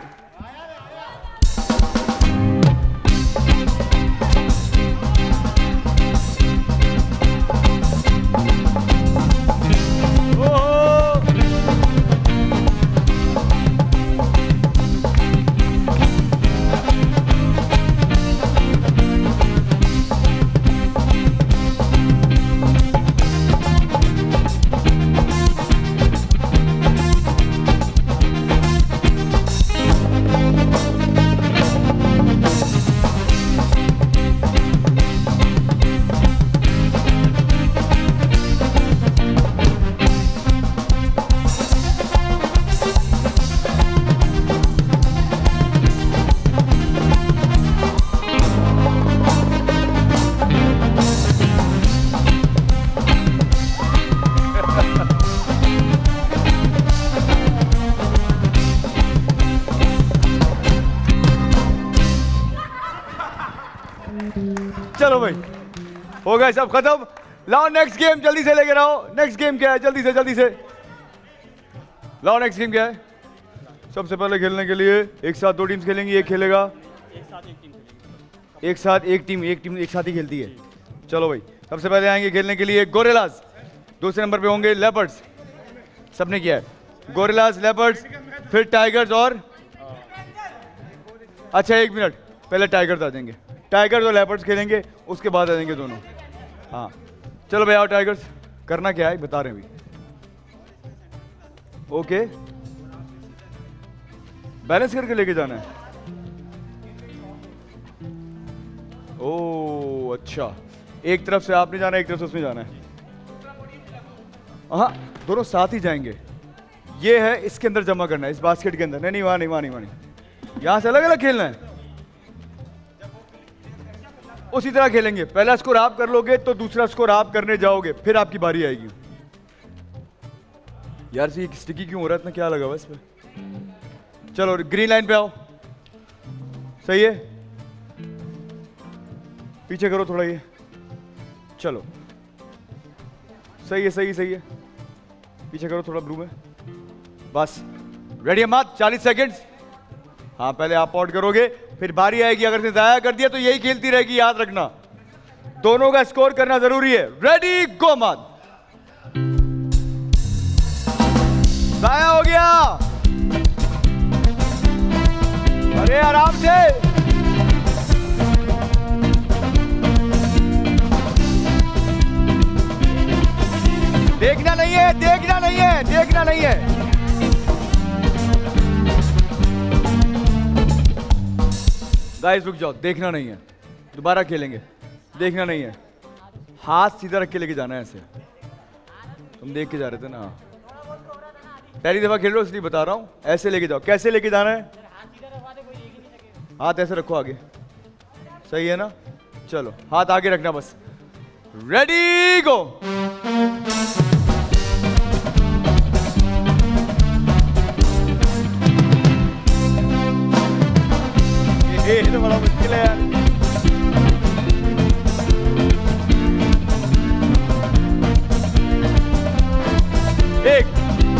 चलो भाई, हो गया सब खत्म। लाओ नेक्स्ट गेम जल्दी से लेकर आओ। नेक्स्ट गेम क्या है, जल्दी से जल्दी से लाओ। नेक्स्ट गेम क्या है? सबसे पहले खेलने के लिए एक साथ दो टीम्स खेलेंगी, एक खेलेगा एक साथ एक टीम खेलेगी। एक साथ एक टीम एक टीम एक साथ ही खेलती है। चलो भाई, सबसे पहले आएंगे खेलने के लिए गोरिल्लास, दूसरे नंबर पे होंगे लेपर्ड्स। सबने किया है गोरिल्लास, लेपर्ड्स, फिर टाइगर्स और अच्छा एक मिनट, पहले टाइगर्स आ जाएंगे। टाइगर्स और लेपर्ड्स खेलेंगे, उसके बाद आ जाएंगे दोनों। हाँ चलो भाई आओ टाइगर्स। करना क्या है बता रहे हैं अभी। ओके, बैलेंस करके लेके जाना है। ओ अच्छा, एक तरफ से आपने जाना है, एक तरफ से उसमें जाना है। हाँ दोनों साथ ही जाएंगे। ये है इसके अंदर जमा करना है, इस बास्केट के अंदर। नहीं नहीं वहां नहीं वहां नहीं वहां नहीं, यहां से अलग अलग खेलना है। उसी तरह खेलेंगे, पहला स्कोर आप कर लोगे तो दूसरा स्कोर आप करने जाओगे, फिर आपकी बारी आएगी। यार ये स्टिकी क्यों हो रहा है इतना, क्या लगा हुआ इस पे? चलो ग्रीन लाइन पे आओ, सही है। पीछे करो थोड़ा ये, चलो सही है सही है सही है। पीछे करो थोड़ा ब्लू में, बस रेडी है। मात चालीस सेकेंड्स, हाँ पहले आप आउट करोगे, फिर बारी आएगी, अगर से जाया कर दिया तो यही खेलती रहेगी, याद रखना। दोनों का स्कोर करना जरूरी है। रेडी गो मत। जाया हो गया। अरे आराम से। देखना नहीं है, देखना नहीं है, देखना नहीं है। गाइस रुक जाओ, देखना नहीं है, दोबारा खेलेंगे। देखना नहीं है, हाथ सीधा रख के लेके जाना है ऐसे। तुम देख के जा रहे थे ना, पहली दफा खेल रहे हो इसलिए बता रहा हूं। ऐसे लेके जाओ। कैसे लेके जाना है? हाथ ऐसे रखो आगे, सही है ना? चलो हाथ आगे रखना बस। Ready go. ये तो बड़ा मुश्किल है यार। एक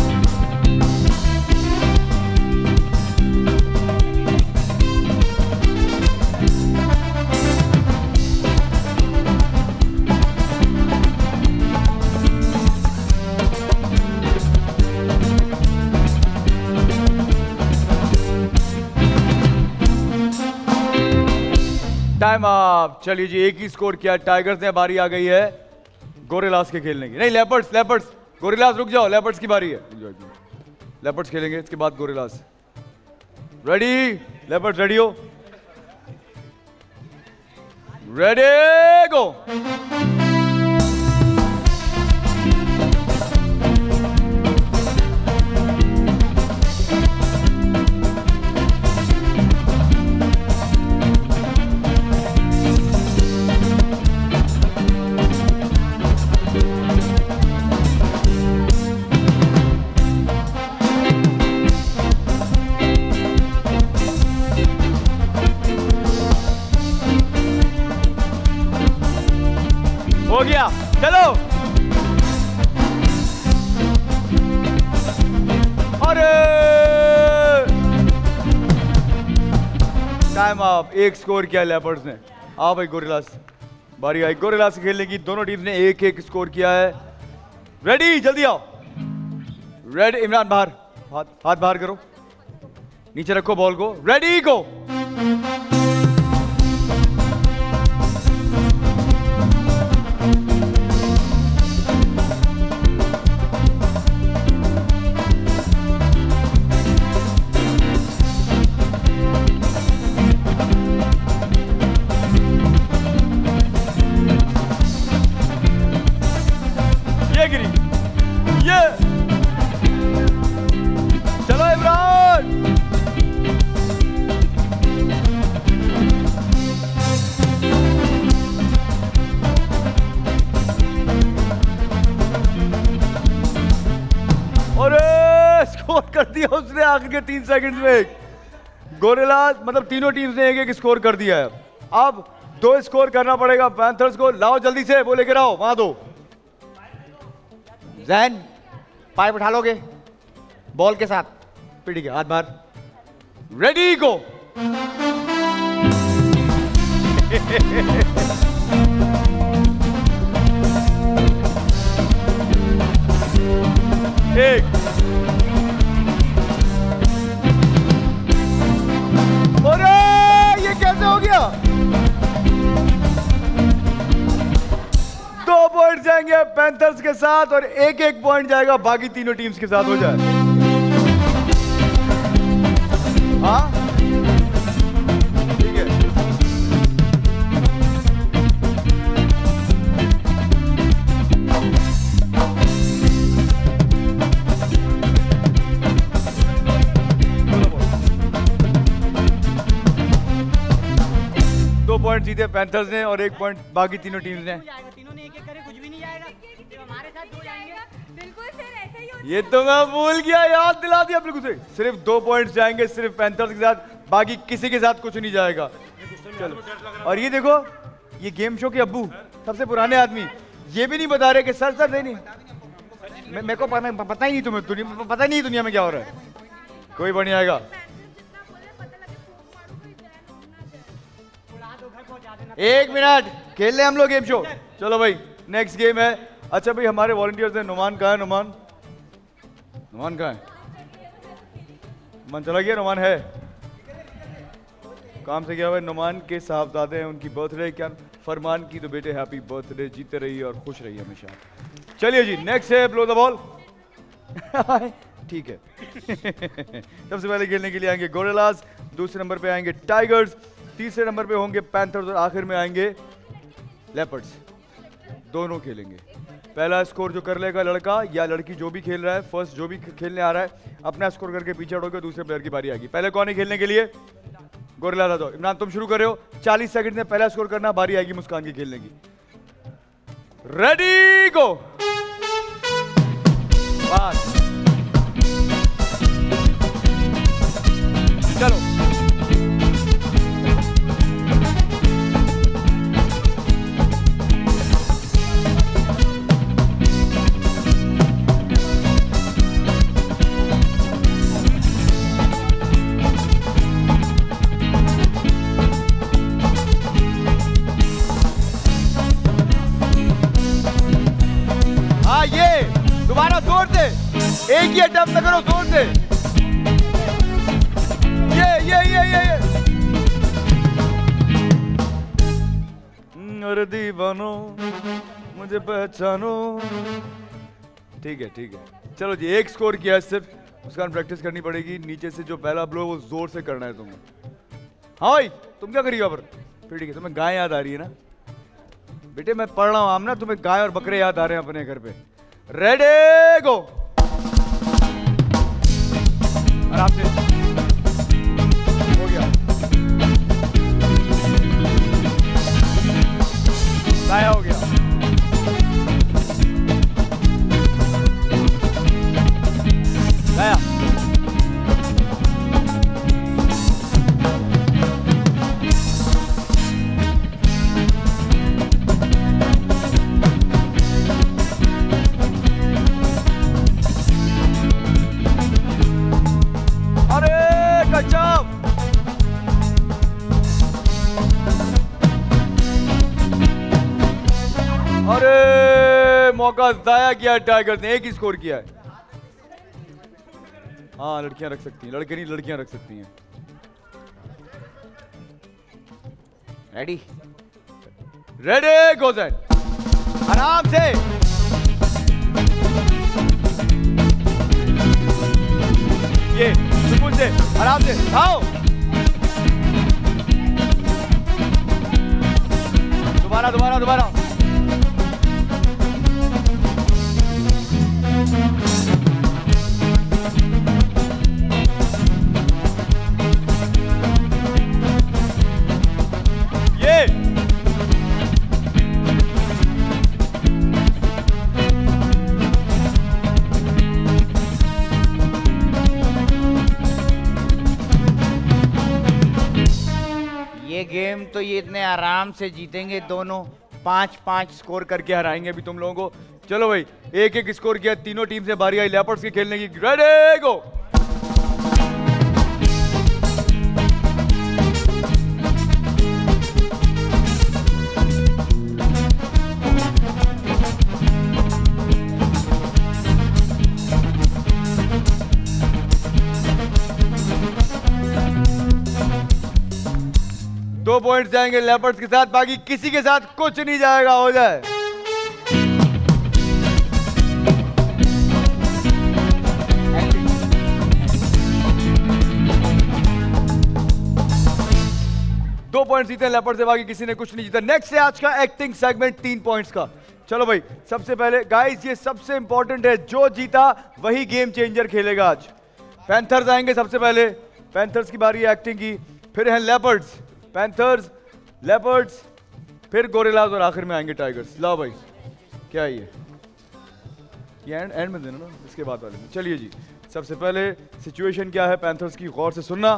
टाइम अप। चलिए जी, एक ही स्कोर किया टाइगर्स ने। बारी आ गई है गोरिल्लास के खेलने की। नहीं, लेपर्ड्स, लेपर्ड्स। गोरिल्लास रुक जाओ, लेपर्ड्स की बारी है। लेपर्ड्स खेलेंगे, इसके बाद गोरिल्लास। रेडी? लेपर्ड्स रेडी हो? Ready go. हो गया, चलो। अरे टाइम अप। एक स्कोर किया लेपर्ड्स ने। आओ भाई गोरिल्लास, बारी आई गोरिल्लास से खेलने की। दोनों टीम ने एक एक स्कोर किया है। रेडी? जल्दी आओ। रेडी? इमरान बाहर, हाथ हाथ बाहर करो, नीचे रखो बॉल को। Ready go. ये गिरी, ये चलो इमरान। अरे स्कोर कर दिया उसने आखिर के तीन सेकंड्स में। गोरिल्लास मतलब तीनों टीम्स ने एक एक स्कोर कर दिया है। अब दो स्कोर करना पड़ेगा पैंथर्स को। लाओ जल्दी से, वो लेकर आओ, वहां दो। जैन पाइप उठा लोगे बॉल के साथ? पीढ़ी के हाथ बाहर। Ready go. एक। अरे ये कैसे हो गया? दो पॉइंट जाएंगे पैंथर्स के साथ और एक एक पॉइंट जाएगा बाकी तीनों टीम्स के साथ। हो जाए। हाँ ठीक है। दो पॉइंट जीते पैंथर्स ने और एक पॉइंट बाकी तीनों टीम्स ने। ये तो मैं भूल गया, याद दिला दिया बिल्कुल से। सिर्फ दो पॉइंट्स जाएंगे सिर्फ पैंथर्स के साथ, बाकी किसी के साथ कुछ नहीं जाएगा। चलो। और ये देखो, ये गेम शो के अब्बू, सबसे पुराने आदमी, ये भी नहीं बता रहे कि सर सर नहीं नहीं मेरे को पता, पता ही नहीं तुम्हें, दुनिया पता ही नहीं दुनिया में क्या हो रहा है। कोई बढ़िया आएगा। एक मिनट खेल ले हम लोग गेम शो। चलो भाई नेक्स्ट गेम है। अच्छा भाई हमारे वॉलंटियर्स हैं। नुमान कहाँ है? नुमान नुमान कहाँ है? नुमान चला गया? नुमान है काम से गया हुआ। नुमान के साहबजादे हैं, उनकी बर्थडे। क्या फरमान की तो बेटे हैप्पी बर्थडे, जीते रहिए और खुश रहिए हमेशा। चलिए जी नेक्स्ट है ब्लो द बॉल। ठीक है। सबसे पहले खेलने के लिए आएंगे गोरिल्लास, दूसरे नंबर पे आएंगे टाइगर्स, तीसरे नंबर पे होंगे पैंथर्स और आखिर में आएंगे लेपर्ड्स। दोनों खेलेंगे। पहला स्कोर जो कर लेगा लड़का या लड़की जो भी खेल रहा है, फर्स्ट जो भी खेलने आ रहा है अपना स्कोर करके पीछे हटोगे, दूसरे प्लेयर की बारी आएगी। पहले कौन है खेलने के लिए? गोरिल्लास आ जाओ। इमरान तुम शुरू कर रहे हो, चालीस सेकंड में पहला स्कोर करना, बारी आएगी मुस्कान की खेलने की। Ready go. बस चलो दोबारा जोर से, एक ही अटैम्प्ट में करो, जोर से। ये ये ये ये ये अरे दीवानो मुझे पहचानो। ठीक है ठीक है चलो जी, एक स्कोर किया है सिर्फ। उसका प्रैक्टिस करनी पड़ेगी। नीचे से जो पहला ब्लो वो जोर से करना है तुम्हें। हाँ भाई तुम क्या करिए पर? फिर ठीक है। तुम्हें गाय याद आ रही है ना बेटे? मैं पढ़ रहा हूँ आम ना, तुम्हें गाय और बकरे याद आ रहे हैं अपने घर पे। Ready go. आराम से हो गया। गाया हो गया। गाया। अरे मौका जाया किया टाइगर्स ने, एक ही स्कोर किया है। हाँ लड़कियां रख सकती हैं, लड़के नहीं लड़कियां रख सकती हैं। Ready ready go then. आराम से ये सुकून से, आराम से आओ। दोबारा दोबारा दोबारा। ये ये गेम तो ये इतने आराम से जीतेंगे दोनों। पांच पांच स्कोर करके हराएंगे अभी तुम लोगों को। चलो भाई एक एक स्कोर किया, तीनों टीम से बारी आई लेपर्ड्स की खेलने की। Ready go. दो पॉइंट्स जाएंगे लेपर्ड्स के साथ, बाकी किसी के साथ कुछ नहीं जाएगा। हो जाए दो पॉइंट जीते लेपर्ड से, बाकी किसी ने कुछ नहीं जीता। नेक्स्ट है आज का एक्टिंग सेगमेंट, तीन पॉइंट्स का। चलो भाई सबसे पहले गाइस ये सबसे इंपॉर्टेंट है, जो जीता वही गेम चेंजर खेलेगा आज। पैंथर्स आएंगे सबसे पहले, पैंथर्स की बारी है एक्टिंग की, फिर हैं लेपर्ड्स, पैंथर्स, लेपर्ड्स, फिर गोरिल्लास और आखिर में आएंगे टाइगर्स। लाओ भाई क्या है ये ये एंड एंड में देना ना, इसके बाद वाले में। चलिए जी सबसे पहले सिचुएशन क्या है पैंथर्स की, गौर से सुनना।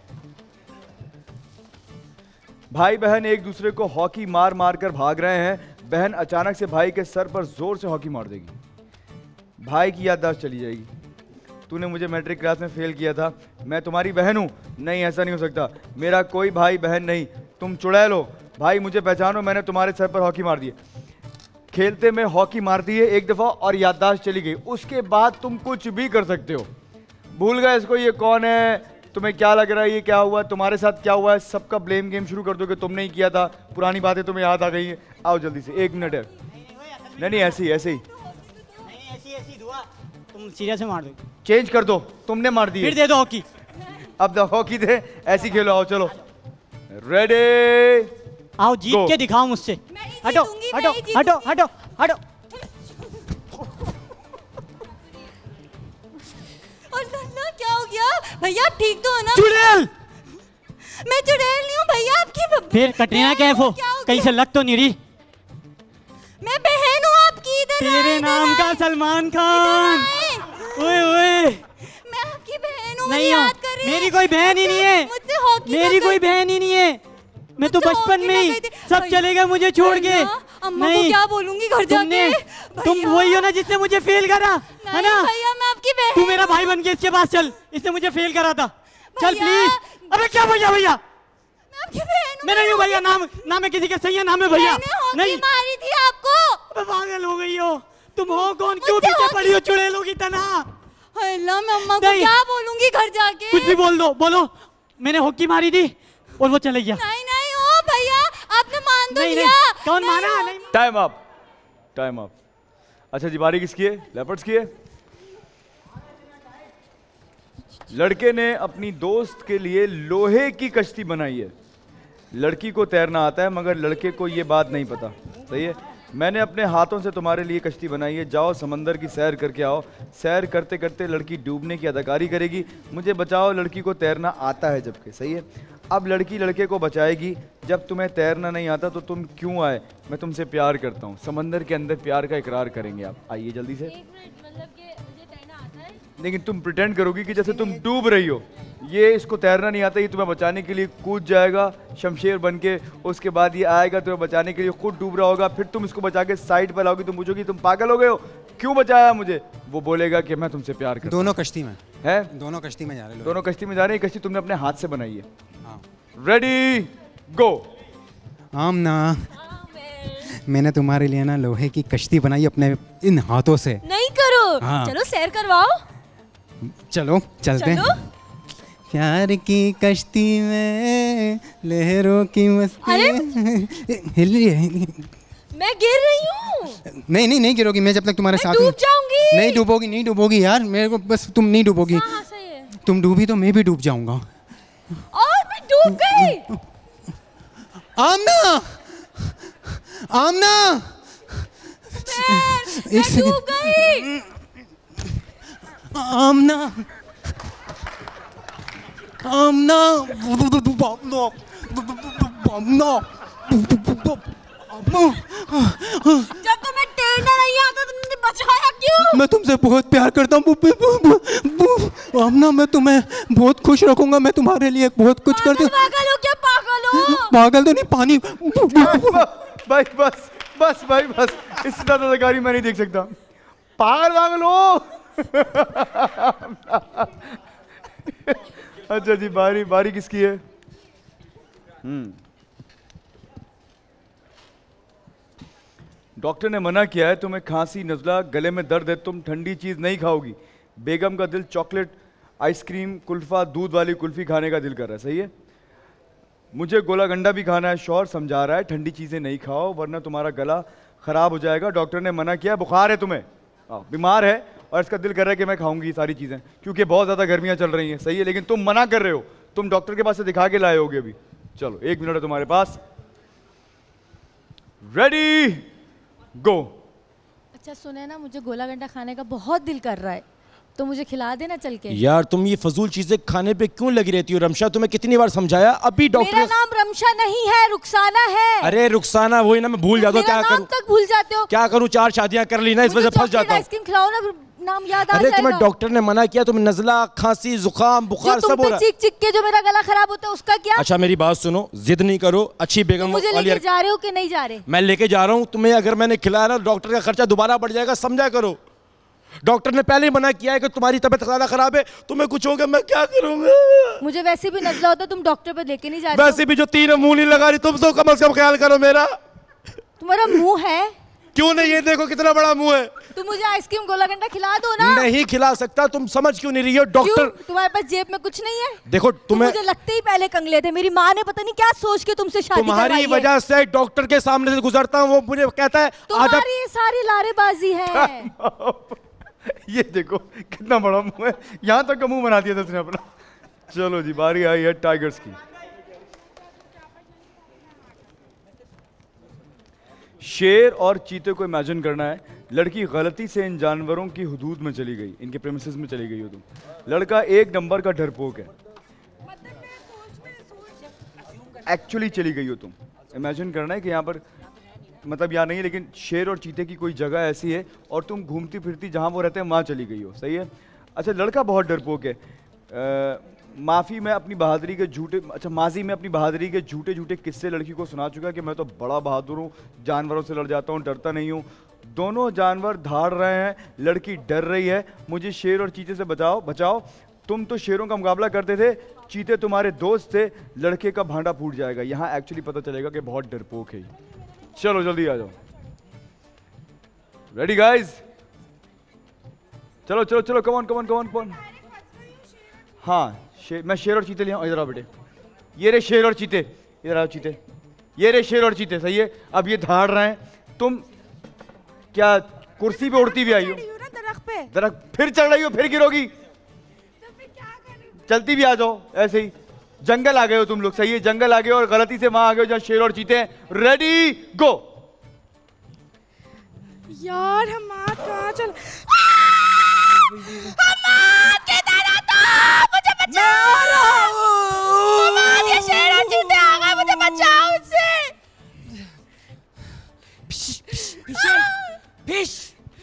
भाई बहन एक दूसरे को हॉकी मार मार कर भाग रहे हैं। बहन अचानक से भाई के सर पर जोर से हॉकी मार देगी। भाई की याददाश्त चली जाएगी। तूने मुझे मैट्रिक क्लास में फेल किया था, मैं तुम्हारी बहन हूं। नहीं ऐसा नहीं हो सकता, मेरा कोई भाई बहन नहीं, तुम चुड़ैल हो। भाई मुझे पहचानो, मैंने तुम्हारे सर पर हॉकी मार दी है। खेलते में हॉकी मार दी है एक दफा और याददाश्त चली गई, उसके बाद तुम कुछ भी कर सकते हो। भूल गए इसको, ये कौन है, तुम्हें क्या लग रहा है, ये क्या हुआ, तुम्हारे साथ क्या हुआ है, सबका ब्लेम गेम शुरू कर दो कि तुमने ही किया था। पुरानी बातें तुम्हें याद आ गई हैं। आओ जल्दी से, एक मिनट है। नहीं नहीं ऐसे ही ऐसे ही ऐसी ऐसी दुआ तुम सीरियस में मार दो, चेंज कर दो, तुमने मार दी, फिर दे दो हॉकी। अब दो हॉकी दे, ऐसी खेलो। आओ चलो, रेडी, आओ जीत के दिखाओ मुझसे। हटो हटो हटो हटो हटो। अल्लाह क्या हो गया भैया, ठीक तो है ना? चुड़ैल, मैं चुड़ैल नहीं हूँ भैया आपकी। फिर कटरीना कैफ हो, कहीं से लग तो नहीं रही। मैं बहन हूँ आपकी। इधर तेरे नाम का सलमान खान। ओए ओए, मैं आपकी बहन हूँ। नहीं हो, मेरी कोई बहन ही नहीं है, मेरी कोई बहन ही नहीं है। मैं तो बचपन में ही सब चलेगा मुझे छोड़ के। अम्मा को क्या बोलूंगी घर जाके? तुम वही हो ना जिसने मुझे फेल करा, है ना? भैया मैं आपकी बहन। तू मेरा भाई बन के इसके पास चल, इसने मुझे फेल करा था। चल प्लीज। अबे क्या भैया भैया, मैं आपकी बहन हूँ। मैं नहीं हूँ भैया, नाम नाम है किसी के सही है, नाम है भैया। नहीं मारी थी आपको। अबे पागल हो गई हो तुम, हो कौन, क्यों पीछे पड़ी हो चुड़ैलों की तरह? अल्लाह, मैं अम्मा को क्या बोलूंगी घर जाके? कुछ भी बोल दो, बोलो मैंने हॉकी मारी थी और वो चले गया। नहीं नहीं ओ भैया, आपने मान दो लिया। कौन माना? नहीं। Time up, time up. अच्छा जी, बारी किसकी है? लेपर्ड्स की है। लड़के ने अपनी दोस्त के लिए लोहे की कश्ती बनाई है। लड़की को तैरना आता है मगर लड़के को ये बात नहीं पता। सही है, मैंने अपने हाथों से तुम्हारे लिए कश्ती बनाई है, जाओ समंदर की सैर करके आओ। सैर करते करते लड़की डूबने की अदाकारी करेगी, मुझे बचाओ, लड़की को तैरना आता है जबकि। सही है, अब लड़की लड़के को बचाएगी। जब तुम्हें तैरना नहीं आता तो तुम क्यों आए, मैं तुमसे प्यार करता हूँ। समंदर के अंदर प्यार का इकरार करेंगे आप। आइए जल्दी से। लेकिन तुम प्रिटेंड करोगी कि जैसे तुम डूब रही हो। ये इसको तैरना नहीं आता, ये तुम्हें बचाने के लिए कूद जाएगा शमशेर बन के। उसके बाद ये आएगा तुम्हें बचाने के लिए, खुद डूब रहा होगा, फिर तुम इसको बचा के साइड पर लाओगी। तुम पूछोगी तुम पागल हो गए हो, क्यों बचाया मुझे? वो बोलेगा कि मैं तुमसे प्यार करता हूं। दोनों कश्ती में है, दोनों कश्ती में जा रहे हैं। दोनों कश्ती में जा रहे हैं। कश्ती तुमने अपने हाथ से बनाई है। Ready go. आमना, मैंने तुम्हारे लिए ना लोहे की कश्ती बनाई अपने इन हाथों से। नहीं करो। हाँ। चलो सैर करवाओ। चलो चलते हैं। प्यार की कश्ती में लहरों की मस्ती। हिल रही है। मैं गिर रही हूँ। नहीं नहीं नहीं गिरोगी, मैं जब तक तुम्हारे साथ डूब जाऊंगी। नहीं डूबोगी, नहीं डूबोगी यार, मेरे को बस तुम नहीं डूबोगी। हाँ, हाँ, सही है। तुम डूबी तो मैं भी डूब जाऊंगा। और मैं डूब गई। आमना, आमना, मैं डूब गई। आमना, आमना, जब तुम्हें तैरना नहीं आता तुमने बचाया क्यों? मैं तुमसे बहुत प्यार करता हूँ आमना, मैं तुम्हें बहुत खुश रखूंगा, मैं तुम्हारे लिए बहुत कुछ करती हूँ। पागल हो क्या? पागल हो? पागल तो नहीं, पानी। भाई बस बस भाई बस, इससे ज्यादा अदाकारी मैं नहीं देख सकता। पागल पागल हो। अच्छा जी, बारी बारी किसकी है? हम्म डॉक्टर ने मना किया है, तुम्हें खांसी, नज़ला, गले में दर्द है, तुम ठंडी चीज नहीं खाओगी। बेगम का दिल चॉकलेट, आइसक्रीम, कुल्फा, दूध वाली कुल्फी खाने का दिल कर रहा है। सही है, मुझे गोला गंडा भी खाना है। शौहर समझा रहा है ठंडी चीजें नहीं खाओ वरना तुम्हारा गला खराब हो जाएगा। डॉक्टर ने मना किया, बुखार है तुम्हें, बीमार है और इसका दिल कर रहा है कि मैं खाऊंगी ये सारी चीजें क्योंकि बहुत ज्यादा गर्मियां चल रही हैं। सही है, लेकिन तुम मना कर रहे हो, तुम डॉक्टर के पास से दिखा के लाए होगे अभी। चलो एक मिनट है तुम्हारे पास। रेडी गो। अच्छा सुने ना, मुझे गोला गंडा खाने का बहुत दिल कर रहा है, तो मुझे खिला देना चल के। यार तुम ये फजूल चीजें खाने पे क्यों लगी रहती हो रमशा? तुम्हें कितनी बार समझाया? अभी डॉक्टर। मेरा नाम रमशा नहीं है, रुखसाना है। अरे रुखसाना वही ना, मैं भूल जाता हूँ। क्या करूँ? तक भूल जाते हो? क्या करूँ, चार शादियां कर ली ना, इस वजह से फंस जाता हूँ। आइसक्रीम खिलाओ ना, नाम याद आ अरे जाएगा। तुम्हें डॉक्टर ने मना किया, तुम्हें नजला, खांसी, जुकाम, बुखार सब हो रहा है। चिक चिक के जो मेरा गला खराब होता है उसका क्या? अच्छा मेरी बात सुनो, जिद नहीं करो, अच्छी बेगम मुझे लेके जा रहे हो कि नहीं जा रहे? मैं लेके जा रहा हूँ तुम्हें। अगर मैंने खिलाया ना डॉक्टर का खर्चा दोबारा बढ़ जाएगा, समझा करो। डॉक्टर ने पहले ही मना किया है कि तुम्हारी तबीयत ज्यादा खराब है, तुम्हें कुछ होगा, मैं क्या करूंगा? मुझे वैसे भी नजला होता, तुम डॉक्टर पे लेके नहीं जाते। वैसे भी जो तीन मुंह नहीं लगा रही, तुम तो कम से कम ख्याल करो मेरा। तुम्हारा मुंह है? क्यों नहीं? ये देखो कितना बड़ा मुंह है। तुम मुझे आइसक्रीम गोला घंटा खिला दो ना। नहीं खिला सकता, तुम समझ क्यों नहीं रही हो? डॉक्टर, तुम्हारे पास जेब में कुछ नहीं है? देखो तुम्हें, मुझे लगते ही पहले कंगले थे। मेरी माँ ने पता नहीं क्या सोच के तुमसे शादी करवाई है। तुम्हारी वजह से डॉक्टर के सामने से गुजरता हूँ, वो मुझे कहता है तुम्हारी ये सारी लारेबाजी है। ये देखो कितना बड़ा मुंह है, यहाँ तक का मुंह बना दिया था उसने अपना। चलो जी, बारी आई है टाइगर्स की। शेर और चीते को इमेजिन करना है। लड़की गलती से इन जानवरों की हुदूद में चली गई, इनके प्रेमिसेस में चली गई हो तुम। लड़का एक नंबर का डरपोक है, एक्चुअली चली गई हो तुम। इमेजिन करना है कि यहाँ पर, मतलब यहाँ नहीं, लेकिन शेर और चीते की कोई जगह ऐसी है और तुम घूमती फिरती जहाँ वो रहते हैं वहाँ चली गई हो। सही है। अच्छा, लड़का बहुत डरपोक है। आ, माफ़ी मैं अपनी बहादुरी के झूठे, अच्छा माजी में अपनी बहादुरी के झूठे झूठे किस्से लड़की को सुना चुका कि मैं तो बड़ा बहादुर हूँ, जानवरों से लड़ जाता हूँ, डरता नहीं हूँ। दोनों जानवर धाड़ रहे हैं, लड़की डर रही है, मुझे शेर और चीते से बचाओ बचाओ। तुम तो शेरों का मुकाबला करते थे, चीते तुम्हारे दोस्त थे, लड़के का भांडा फूट जाएगा। यहाँ एक्चुअली पता चलेगा कि बहुत डरपोक है। चलो जल्दी आ जाओ। Ready guys? चलो चलो चलो, कमॉन कमॉन कमॉन कमॉन। हाँ, शे, मैं शेर और चीते ले आऊं। इधर आओ बेटे। ये रे शेर और चीते, इधर आओ चीते। ये रे शेर और चीते। सही है। अब ये धाड़ रहे हैं, तुम क्या कुर्सी पे उड़ती भी आई हो? दरख्त पे। दरख्त फिर चढ़ रही हो, फिर गिरोगी। चलती भी आ जाओ ऐसे ही। जंगल आ गए हो तुम लोग। सही है, जंगल आ गए और गलती से वहां आ गए हो जहाँ शेर और चीते हैं। Ready go. यार हम आज कहाँ चल, मुझे बचाओ। ये शेर और चीते आ गए, मुझे बचाओ उससे। फिश,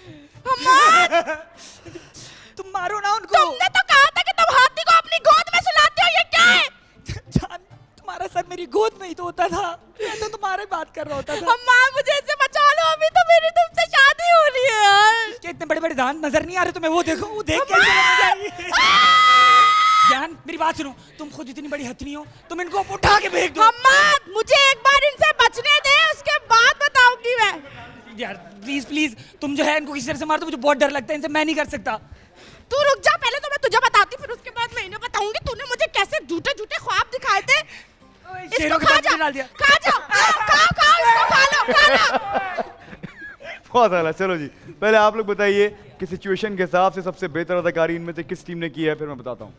तुम मारो ना उनको। तुमने तो कहा था कि तुम हाथी को अपनी गोद में सुलाते हो, ये क्या है? जान, तुम्हारा सर मेरी गोद में ही तो होता था, मैं तो तुम्हारे बात कर रहा होता था। अम्मा मुझे इससे बचा लो, अभी तो मेरी तुमसे शादी हो रही है यार। क्या इतने बड़े बड़े दांत नजर नहीं आ रहे तुम्हें? वो देखो, वो देख कैसे। जान मेरी बात सुनो, तुम खुद इतनी बड़ी हथनी हो, तुम इनको उठा के फेंक दो। अम्मा मुझे एक बार इनसे बचने दे, उसके बाद बताऊंगी मैं। यार प्लीज प्लीज, तुम जो है इनको किसी तरह से मार दो, मुझे बहुत डर लगता है इनसे, मैं नहीं कर सकता। तू रुक जा, पहले तो मैं तुझे बताती, फिर उसके बाद मैं इन्हें बताऊंगी तूने मुझे कैसे झूठे झूठे ख्वाब दिखाए थे। इसको खा जा, डाल दिया। खा जाओ, खाओ खाओ, इसको खा लो, खा लो। बहुत अच्छा। चलो जी, पहले आप लोग बताइए कि सिचुएशन के हिसाब से सबसे बेहतर अदाकारी इनमें से किस टीम ने की है, फिर मैं बताता हूँ।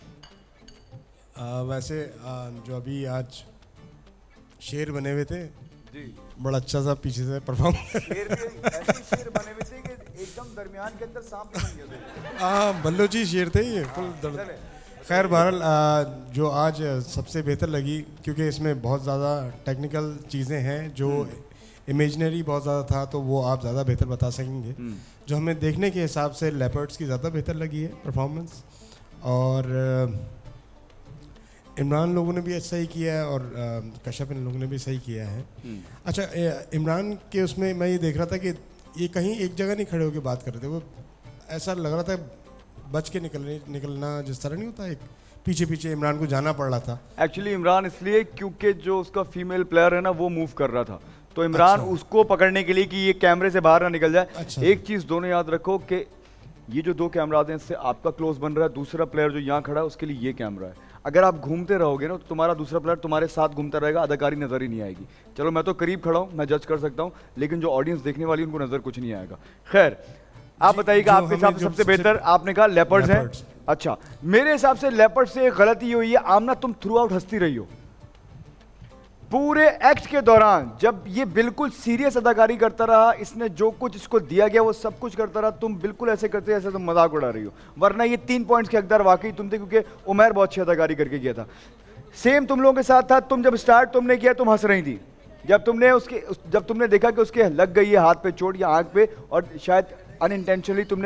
वैसे आ, जो अभी आज शेर बने हुए थे जी, बड़ा अच्छा सा पीछे से परफॉर्म। शेर भी ऐसे शेर बने हुए थे कि एकदम दरमियान के अंदर सांप बन गया था। हाँ, बल्लोची शेर थे ये, फुल दर्द। खैर बहरहाल जो आज सबसे बेहतर लगी, क्योंकि इसमें बहुत ज़्यादा टेक्निकल चीज़ें हैं, जो इमेजनरी बहुत ज़्यादा था, तो वो आप ज़्यादा बेहतर बता सकेंगे। जो हमें देखने के हिसाब से लेपर्ड्स की ज़्यादा बेहतर लगी है परफॉर्मेंस, और इमरान लोगों ने भी अच्छा ही किया है, और कश्यप इन लोगों ने भी सही किया है। अच्छा, इमरान के उसमें मैं ये देख रहा था कि ये कहीं एक जगह नहीं खड़े होकर बात कर रहे थे, वो ऐसा लग रहा था बच के निकलने निकलना जिस तरह नहीं होता, एक पीछे पीछे इमरान को जाना पड़ रहा था। एक्चुअली इमरान इसलिए क्योंकि जो उसका फीमेल प्लेयर है ना, वो मूव कर रहा था, तो इमरान अच्छा। उसको पकड़ने के लिए कि ये कैमरे से बाहर ना निकल जाए। अच्छा। एक चीज़ दोनों याद रखो कि ये जो दो कैमराज हैं, इससे आपका क्लोज बन रहा है, दूसरा प्लेयर जो यहाँ खड़ा है उसके लिए ये कैमरा है। अगर आप घूमते रहोगे ना, तो तुम्हारा दूसरा प्लेयर तुम्हारे साथ घूमता रहेगा, अदाकारी नजर ही नहीं आएगी। चलो मैं तो करीब खड़ा हूँ, मैं जज कर सकता हूँ, लेकिन जो ऑडियंस देखने वाली उनको नजर कुछ नहीं आएगा। खैर आप बताइएगा, आपके हिसाब से सबसे बेहतर आपने कहा लेपर्ड्स हैं। अच्छा, मेरे हिसाब से लेपर्ड से एक गलती हुई है। आमना, तुम थ्रू आउट हंसती रही हो पूरे एक्ट के दौरान, जब ये बिल्कुल सीरियस अदाकारी करता रहा, इसने जो कुछ इसको दिया गया वो सब कुछ करता रहा, तुम बिल्कुल ऐसे करते जैसे तुम मजाक उड़ा रही हो। वरना ये तीन पॉइंट्स के हकदार वाकई तुम थे, क्योंकि उमर बहुत अच्छी अदाकारी करके किया था। सेम तुम लोगों के साथ था, तुम जब स्टार्ट तुमने किया तुम हंस रही थी, जब तुमने उसके जब तुमने देखा कि उसके लग गई है हाथ पे चोट या आंख पे, और शायद अनइंटेंशनली तुमने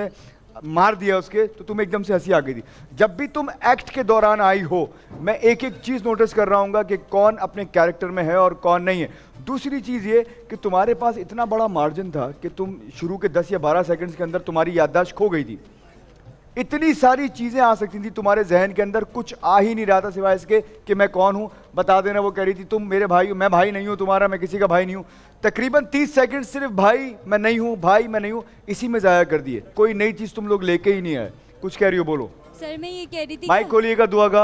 मार दिया उसके तो तुम्हें एकदम से हंसी आ गई थी। जब भी तुम एक्ट के दौरान आई हो मैं एक एक चीज नोटिस कर रहा हूँ कि कौन अपने कैरेक्टर में है और कौन नहीं है। दूसरी चीज ये कि तुम्हारे पास इतना बड़ा मार्जिन था कि तुम शुरू के दस या बारह सेकंड्स के अंदर तुम्हारी याददाश्त खो गई थी। इतनी सारी चीजें आ सकती थी तुम्हारे जहन के अंदर, कुछ आ ही नहीं रहा था सिवाय इसके कि मैं कौन हूं, बता देना। वो कह रही थी तुम मेरे भाई हो, मैं भाई नहीं हूं तुम्हारा, मैं किसी का भाई नहीं हूं। तकरीबन तीस सेकंड सिर्फ भाई मैं नहीं हूं, भाई मैं नहीं हूं, इसी में जाया कर दिए। कोई नई चीज तुम लोग लेके ही नहीं आए। कुछ कह रही हो, बोलो। सर मैं ये कह रही थी माइक खोलिएगा दुआ का।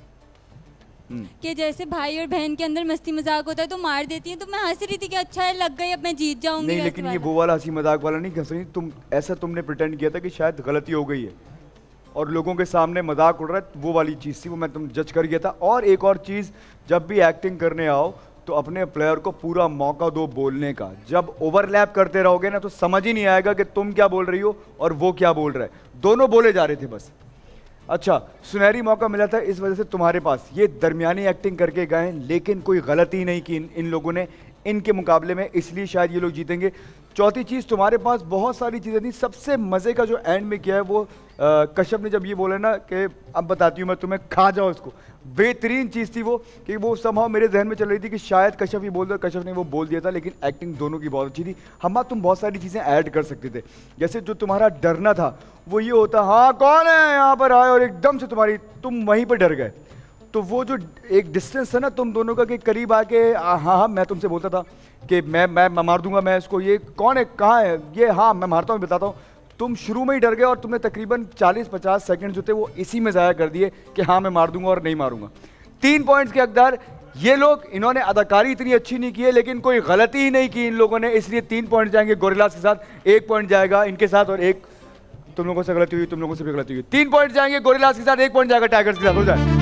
कि जैसे भाई और बहन के अंदर मस्ती मजाक होता है तो मार देती है, तो मैं हंस रही थी कि अच्छा है लग गई, अब मैं जीत जाऊंगी। नहीं लेकिन ये वो वाला हंसी मजाक वाला नहीं हंस रही तुम, ऐसा तुमने प्रिटेंड किया था कि शायद गलती हो गई है और लोगों के सामने मजाक उड़ रहा है, वो वाली चीज़ थी, वो मैं तुम जज कर गया था। और एक और चीज़, जब भी एक्टिंग करने आओ तो अपने प्लेयर को पूरा मौका दो बोलने का। जब ओवरलैप करते रहोगे ना तो समझ ही नहीं आएगा कि तुम क्या बोल रही हो और वो क्या बोल रहा है, दोनों बोले जा रहे थे बस। अच्छा, सुनहरी मौका मिला था इस वजह से तुम्हारे पास, ये दरमियानी एक्टिंग करके गए लेकिन कोई गलती नहीं की इन, इन लोगों ने इनके मुकाबले में, इसलिए शायद ये लोग जीतेंगे। चौथी चीज़, तुम्हारे पास बहुत सारी चीज़ें थी। सबसे मज़े का जो एंड में किया है वो आ, कश्यप ने जब ये बोला ना कि अब बताती हूँ मैं तुम्हें, खा जाओ इसको, बेहतरीन चीज़ थी वो कि वो समहाउ मेरे जहन में चल रही थी कि शायद कश्यप ही बोल दो, कश्यप ने वो बोल दिया था, लेकिन एक्टिंग दोनों की बहुत अच्छी थी। हम तुम बहुत सारी चीज़ें ऐड कर सकते थे, जैसे जो तुम्हारा डरना था वो ये होता, हाँ कौन है यहाँ पर आए, और एकदम से तुम्हारी तुम वहीं पर डर गए। तो वो जो एक डिस्टेंस है ना तुम दोनों का कि करीब आके हाँ हाँ मैं तुमसे बोलता था कि मैं मैं, मैं मार दूंगा मैं इसको, ये कौन है, कहाँ है ये, हाँ मैं मारता हूँ बताता हूँ। तुम शुरू में ही डर गए और तुमने तकरीबन चालीस पचास सेकंड जो थे वो इसी में ज़ाया कर दिए कि हाँ मैं मार दूंगा और नहीं मारूंगा। तीन पॉइंट्स के हकदार ये लोग, इन्होंने अदाकारी इतनी अच्छी नहीं की है लेकिन कोई गलती ही नहीं की इन लोगों ने, इसलिए तीन पॉइंट जाएंगे गोरिल्लास के साथ, एक पॉइंट जाएगा इनके साथ और एक तुम लोगों से गलती हुई, तुम लोगों से भी गलती हुई। तीन पॉइंट जाएंगे गोरिल्लास के साथ, एक पॉइंट जाएगा टाइगर्स के साथ। हो जाए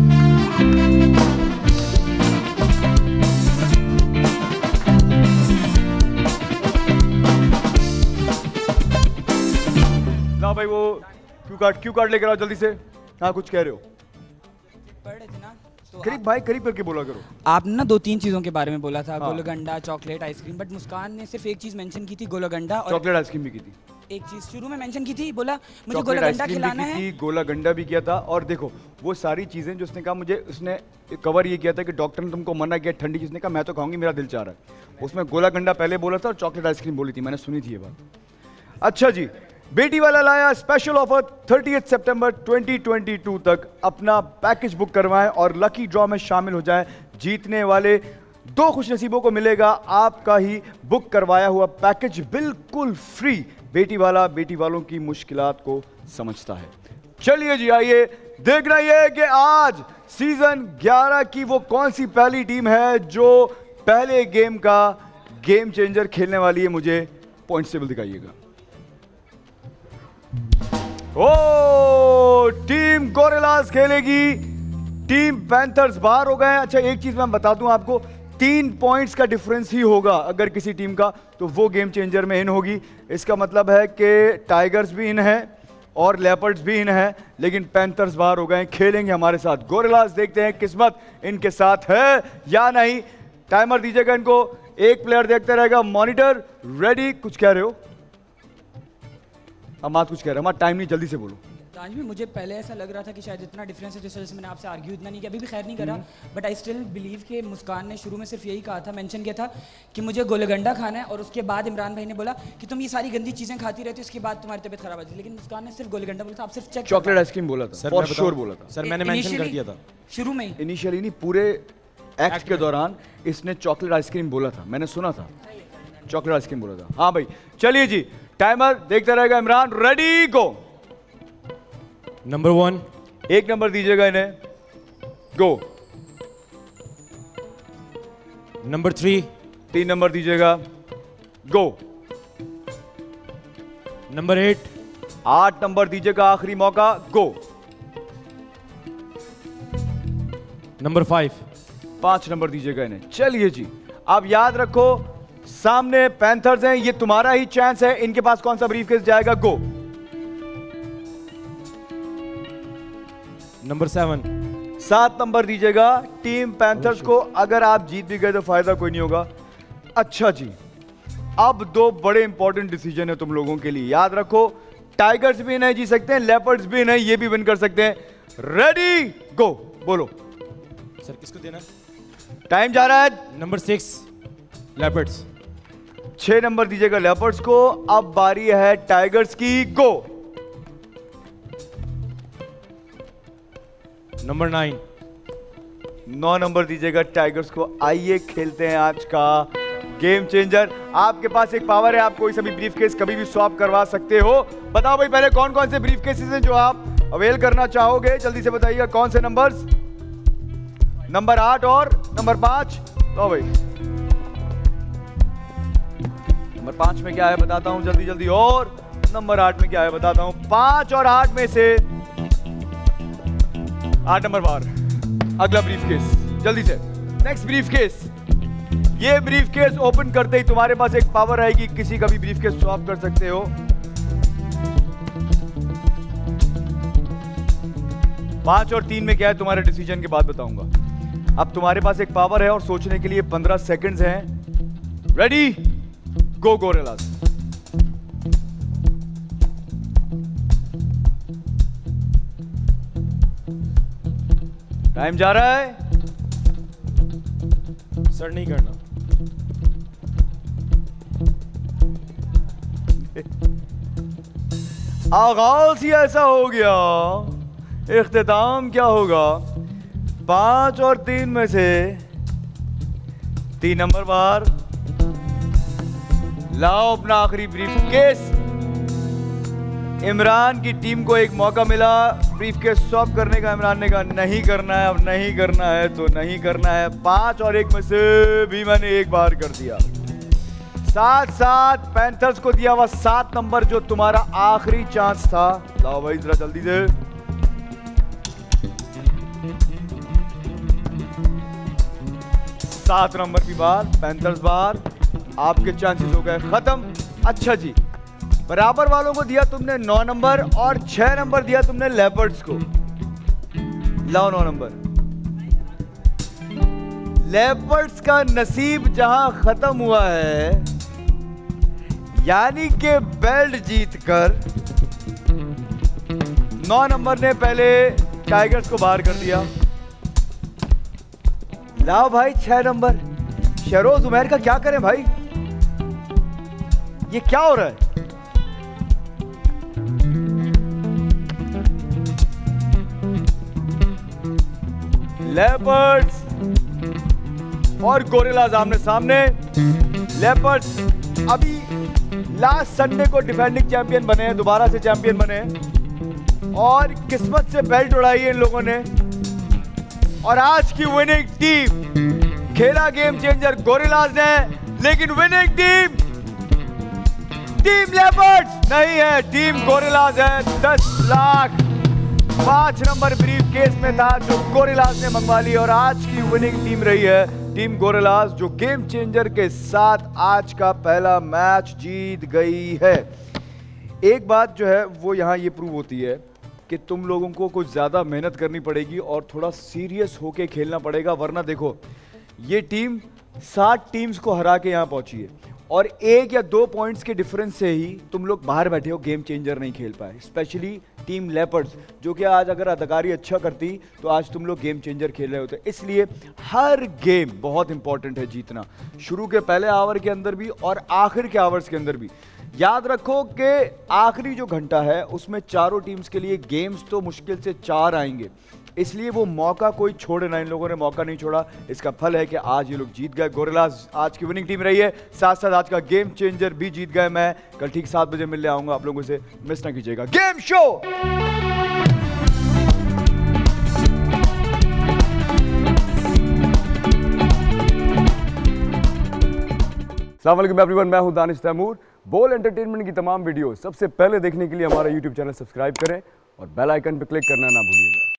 ना भाई, वो क्यू कार्ड क्यू कार्ड लेकर आओ जल्दी से। हाँ कुछ कह रहे हो? पढ़ रहे थे ना तो करीब भाई करीब करके बोला करो। आपने ना दो तीन चीजों के बारे में बोला था, हाँ। गोलगंडा, चॉकलेट, आइसक्रीम, बट मुस्कान ने सिर्फ एक चीज मेंशन की थी, गोलगंडा और चॉकलेट आइसक्रीम भी की थी। एक चीज शुरू में मेंशन की थी, बोला मुझे गोलगंडा खिलाना है, गोलागंडा भी किया था। और देखो वो सारी चीजें जो उसने कहा, मुझे उसने कवर ये किया था कि डॉक्टर ने तुमको मना किया ठंडी चीज ने, कहा मैं तो खाऊंगी मेरा दिल चाह रहा है। उसमें गोलागंडा पहले बोला था और चॉकलेट आइसक्रीम बोली थी, मैंने सुनी थी ये बात। अच्छा जी, बेटी वाला लाया स्पेशल ऑफर, थर्टिएथ सितंबर ट्वेंटी ट्वेंटी टू तक अपना पैकेज बुक करवाएं और लकी ड्रॉ में शामिल हो जाएं। जीतने वाले दो खुशनसीबों को मिलेगा आपका ही बुक करवाया हुआ पैकेज बिल्कुल फ्री। बेटी वाला बेटी वालों की मुश्किलात को समझता है। चलिए जी, आइए देखना ये कि आज सीजन ग्यारह की वो कौन सी पहली टीम है जो पहले गेम का गेम चेंजर खेलने वाली है। मुझे पॉइंट टेबल दिखाइएगा। ओ, टीम गोरिल्लास खेलेगी, टीम पैंथर्स बाहर हो गए। अच्छा एक चीज मैं बता दूं आपको, तीन पॉइंट्स का डिफरेंस ही होगा अगर किसी टीम का, तो वो गेम चेंजर में इन होगी। इसका मतलब है कि टाइगर्स भी इन है और लेपर्ड्स भी इन है, लेकिन पैंथर्स बाहर हो गए, खेलेंगे हमारे साथ गोरिल्लास। देखते हैं किस्मत इनके साथ है या नहीं। टाइमर दीजिएगा इनको, एक प्लेयर देखते रहेगा, मॉनिटर रेडी। कुछ कह रहे हो? अमाद कुछ कह रहे हो? हमारा टाइम नहीं, जल्दी से बोलो। ताज में मुझे पहले ऐसा लग रहा था कि शायद इतना डिफरेंस है, जिस वजह से मैंने आपसे आर्ग्यू इतना नहीं किया, अभी भी खैर नहीं करा, बट आई स्टिल बिलीव कि मुस्कान ने शुरू में सिर्फ यही कहा था, मेंशन किया था कि मुझे गोलगंडा खाना है, और उसके बाद इमरान भाई ने बोला कि तुम ये सारी गंदी चीजें खाती रहती हो, उसके बाद तुम्हारी तबीयत खराब होती है। लेकिन मुस्कान ने सिर्फ गोलगंडा बोला था। आप सिर्फ चेक चॉकलेट आइसक्रीम बोला था, फॉर श्योर बोला था सर, मैंने मेंशन कर दिया था शुरू में। इनिशियली नहीं, पूरे एक्ट के दौरान इसने चॉकलेट आइसक्रीम बोला था, मैंने सुना था चॉकलेट आइसक्रीम बोला था। हाँ भाई चलिए जी, टाइमर देखता रहेगा Imran, ready go. Number one, एक नंबर दीजिएगा इन्हें, गो। नंबर थ्री, तीन नंबर दीजिएगा, गो। नंबर एट, आठ नंबर दीजिएगा, आखिरी मौका, गो। नंबर फाइव, पांच नंबर दीजिएगा इन्हें। चलिए जी, अब याद रखो सामने पैंथर्स हैं, ये तुम्हारा ही चांस है, इनके पास कौन सा ब्रीफकेस जाएगा, गो। नंबर सेवन, सात नंबर दीजिएगा टीम पैंथर्स को। अगर आप जीत भी गए तो फायदा कोई नहीं होगा। अच्छा जी, अब दो बड़े इंपॉर्टेंट डिसीजन है तुम लोगों के लिए, याद रखो। टाइगर्स भी नहीं जीत सकते हैं, लेपर्ड्स भी नहीं, ये भी विन कर सकते हैं। रेडी गो, बोलो सर किसको देना? टाइम जा रहा है। Number six leopards. छह नंबर दीजिएगा लेपर्ड्स को। अब बारी है टाइगर्स की, गो। Number nine. नौ नंबर दीजिएगा टाइगर्स को। आइए खेलते हैं आज का गेम चेंजर। आपके पास एक पावर है, आप कोई सभी ब्रीफकेस कभी भी स्वैप करवा सकते हो। बताओ भाई पहले कौन कौन से ब्रीफकेसेस हैं जो आप अवेल करना चाहोगे, जल्दी से बताइएगा कौन से नंबर्स? नंबर आठ और नंबर पांच। लो भाई नंबर पांच में क्या है बताता हूं जल्दी जल्दी, और नंबर आठ में क्या है बताता हूं। पांच और आठ में से आठ नंबर बार अगला ब्रीफकेस, जल्दी से नेक्स्ट ब्रीफकेस। ये ब्रीफकेस ओपन करते ही तुम्हारे पास एक पावर आएगी, किसी का भी ब्रीफकेस स्वैप कर सकते हो। पांच और तीन में क्या है तुम्हारे डिसीजन के बाद बताऊंगा। अब तुम्हारे पास एक पावर है और सोचने के लिए पंद्रह सेकंड्स हैं। रेडी गो गोरिल्लास। टाइम जा रहा है। सर नहीं करना। आगाज ही ऐसा हो गया, इख्तिताम क्या होगा? पांच और तीन में से तीन नंबर बार लाओ अपना आखिरी ब्रीफकेस। इमरान की टीम को एक मौका मिला ब्रीफकेस स्वैप करने का। इमरान ने कहा नहीं करना है, अब नहीं करना है तो नहीं करना है। पांच और एक में से भी मैंने एक बार कर दिया। साथ साथ पैंथर्स को दिया हुआ सात नंबर जो तुम्हारा आखिरी चांस था। लाओ भाई जरा जल्दी से। सात नंबर की बार, पैंथर्स बार, आपके चांसेस हो गए खत्म। अच्छा जी, बराबर वालों को दिया तुमने नौ नंबर और छह नंबर दिया तुमने लेपर्ड्स को। लाओ नौ नंबर। लेपर्ड्स का नसीब जहां खत्म हुआ है, यानी कि बेल्ट जीतकर नौ नंबर ने पहले टाइगर्स को बाहर कर दिया। लाओ भाई छह नंबर। शरोज उमैर का क्या करें भाई, ये क्या हो रहा है? लेपर्ड्स और गोरिल्लास आमने सामने। लेपर्ड्स अभी लास्ट संडे को डिफेंडिंग चैंपियन बने हैं, दोबारा से चैंपियन बने हैं और किस्मत से बेल्ट उड़ाई है इन लोगों ने। और आज की विनिंग टीम, खेला गेम चेंजर गोरिल्लास ने, लेकिन विनिंग टीम टीम लेपर्ड्स नहीं है, टीम गोरिल्लास है। दस लाख पांच नंबर ब्रीफ केस में था जो गोरिल्लास ने मंगवा ली और आज की विनिंग टीम रही है टीम गोरिल्लास, जो गेम चेंजर के साथ आज का पहला मैच जीत गई है। एक बात जो है वो यहाँ ये प्रूव होती है कि तुम लोगों को कुछ ज़्यादा मेहनत करनी पड़ेगी और थोड़ा सीरियस होके खेलना पड़ेगा, वरना देखो ये टीम सात टीम्स को हरा के यहाँ पहुंची है और एक या दो पॉइंट्स के डिफरेंस से ही तुम लोग बाहर बैठे हो, गेम चेंजर नहीं खेल पाए। स्पेशली टीम लेपर्ड्स जो कि आज अगर अदाकारी अच्छा करती तो आज तुम लोग गेम चेंजर खेल रहे होते। इसलिए हर गेम बहुत इंपॉर्टेंट है जीतना, शुरू के पहले आवर के अंदर भी और आखिर के आवर्स के अंदर भी। याद रखो कि आखिरी जो घंटा है उसमें चारों टीम्स के लिए गेम्स तो मुश्किल से चार आएंगे, इसलिए वो मौका कोई छोड़े ना। इन लोगों ने मौका नहीं छोड़ा, इसका फल है कि आज ये लोग जीत गए। गोरिल्लास आज की विनिंग टीम रही है, साथ साथ आज का गेम चेंजर भी जीत गए। मैं कल ठीक सात बजे मिलने आऊंगा, आप लोगों से मिस ना कीजिएगा। गेम शो अस्सलाम वालेकुम एवरीवन, मैं हूं दानिश तैमूर। बोल एंटरटेनमेंट की तमाम वीडियो सबसे पहले देखने के लिए हमारा यूट्यूब चैनल सब्सक्राइब करें और बेल आइकन पर क्लिक करना ना भूलिएगा।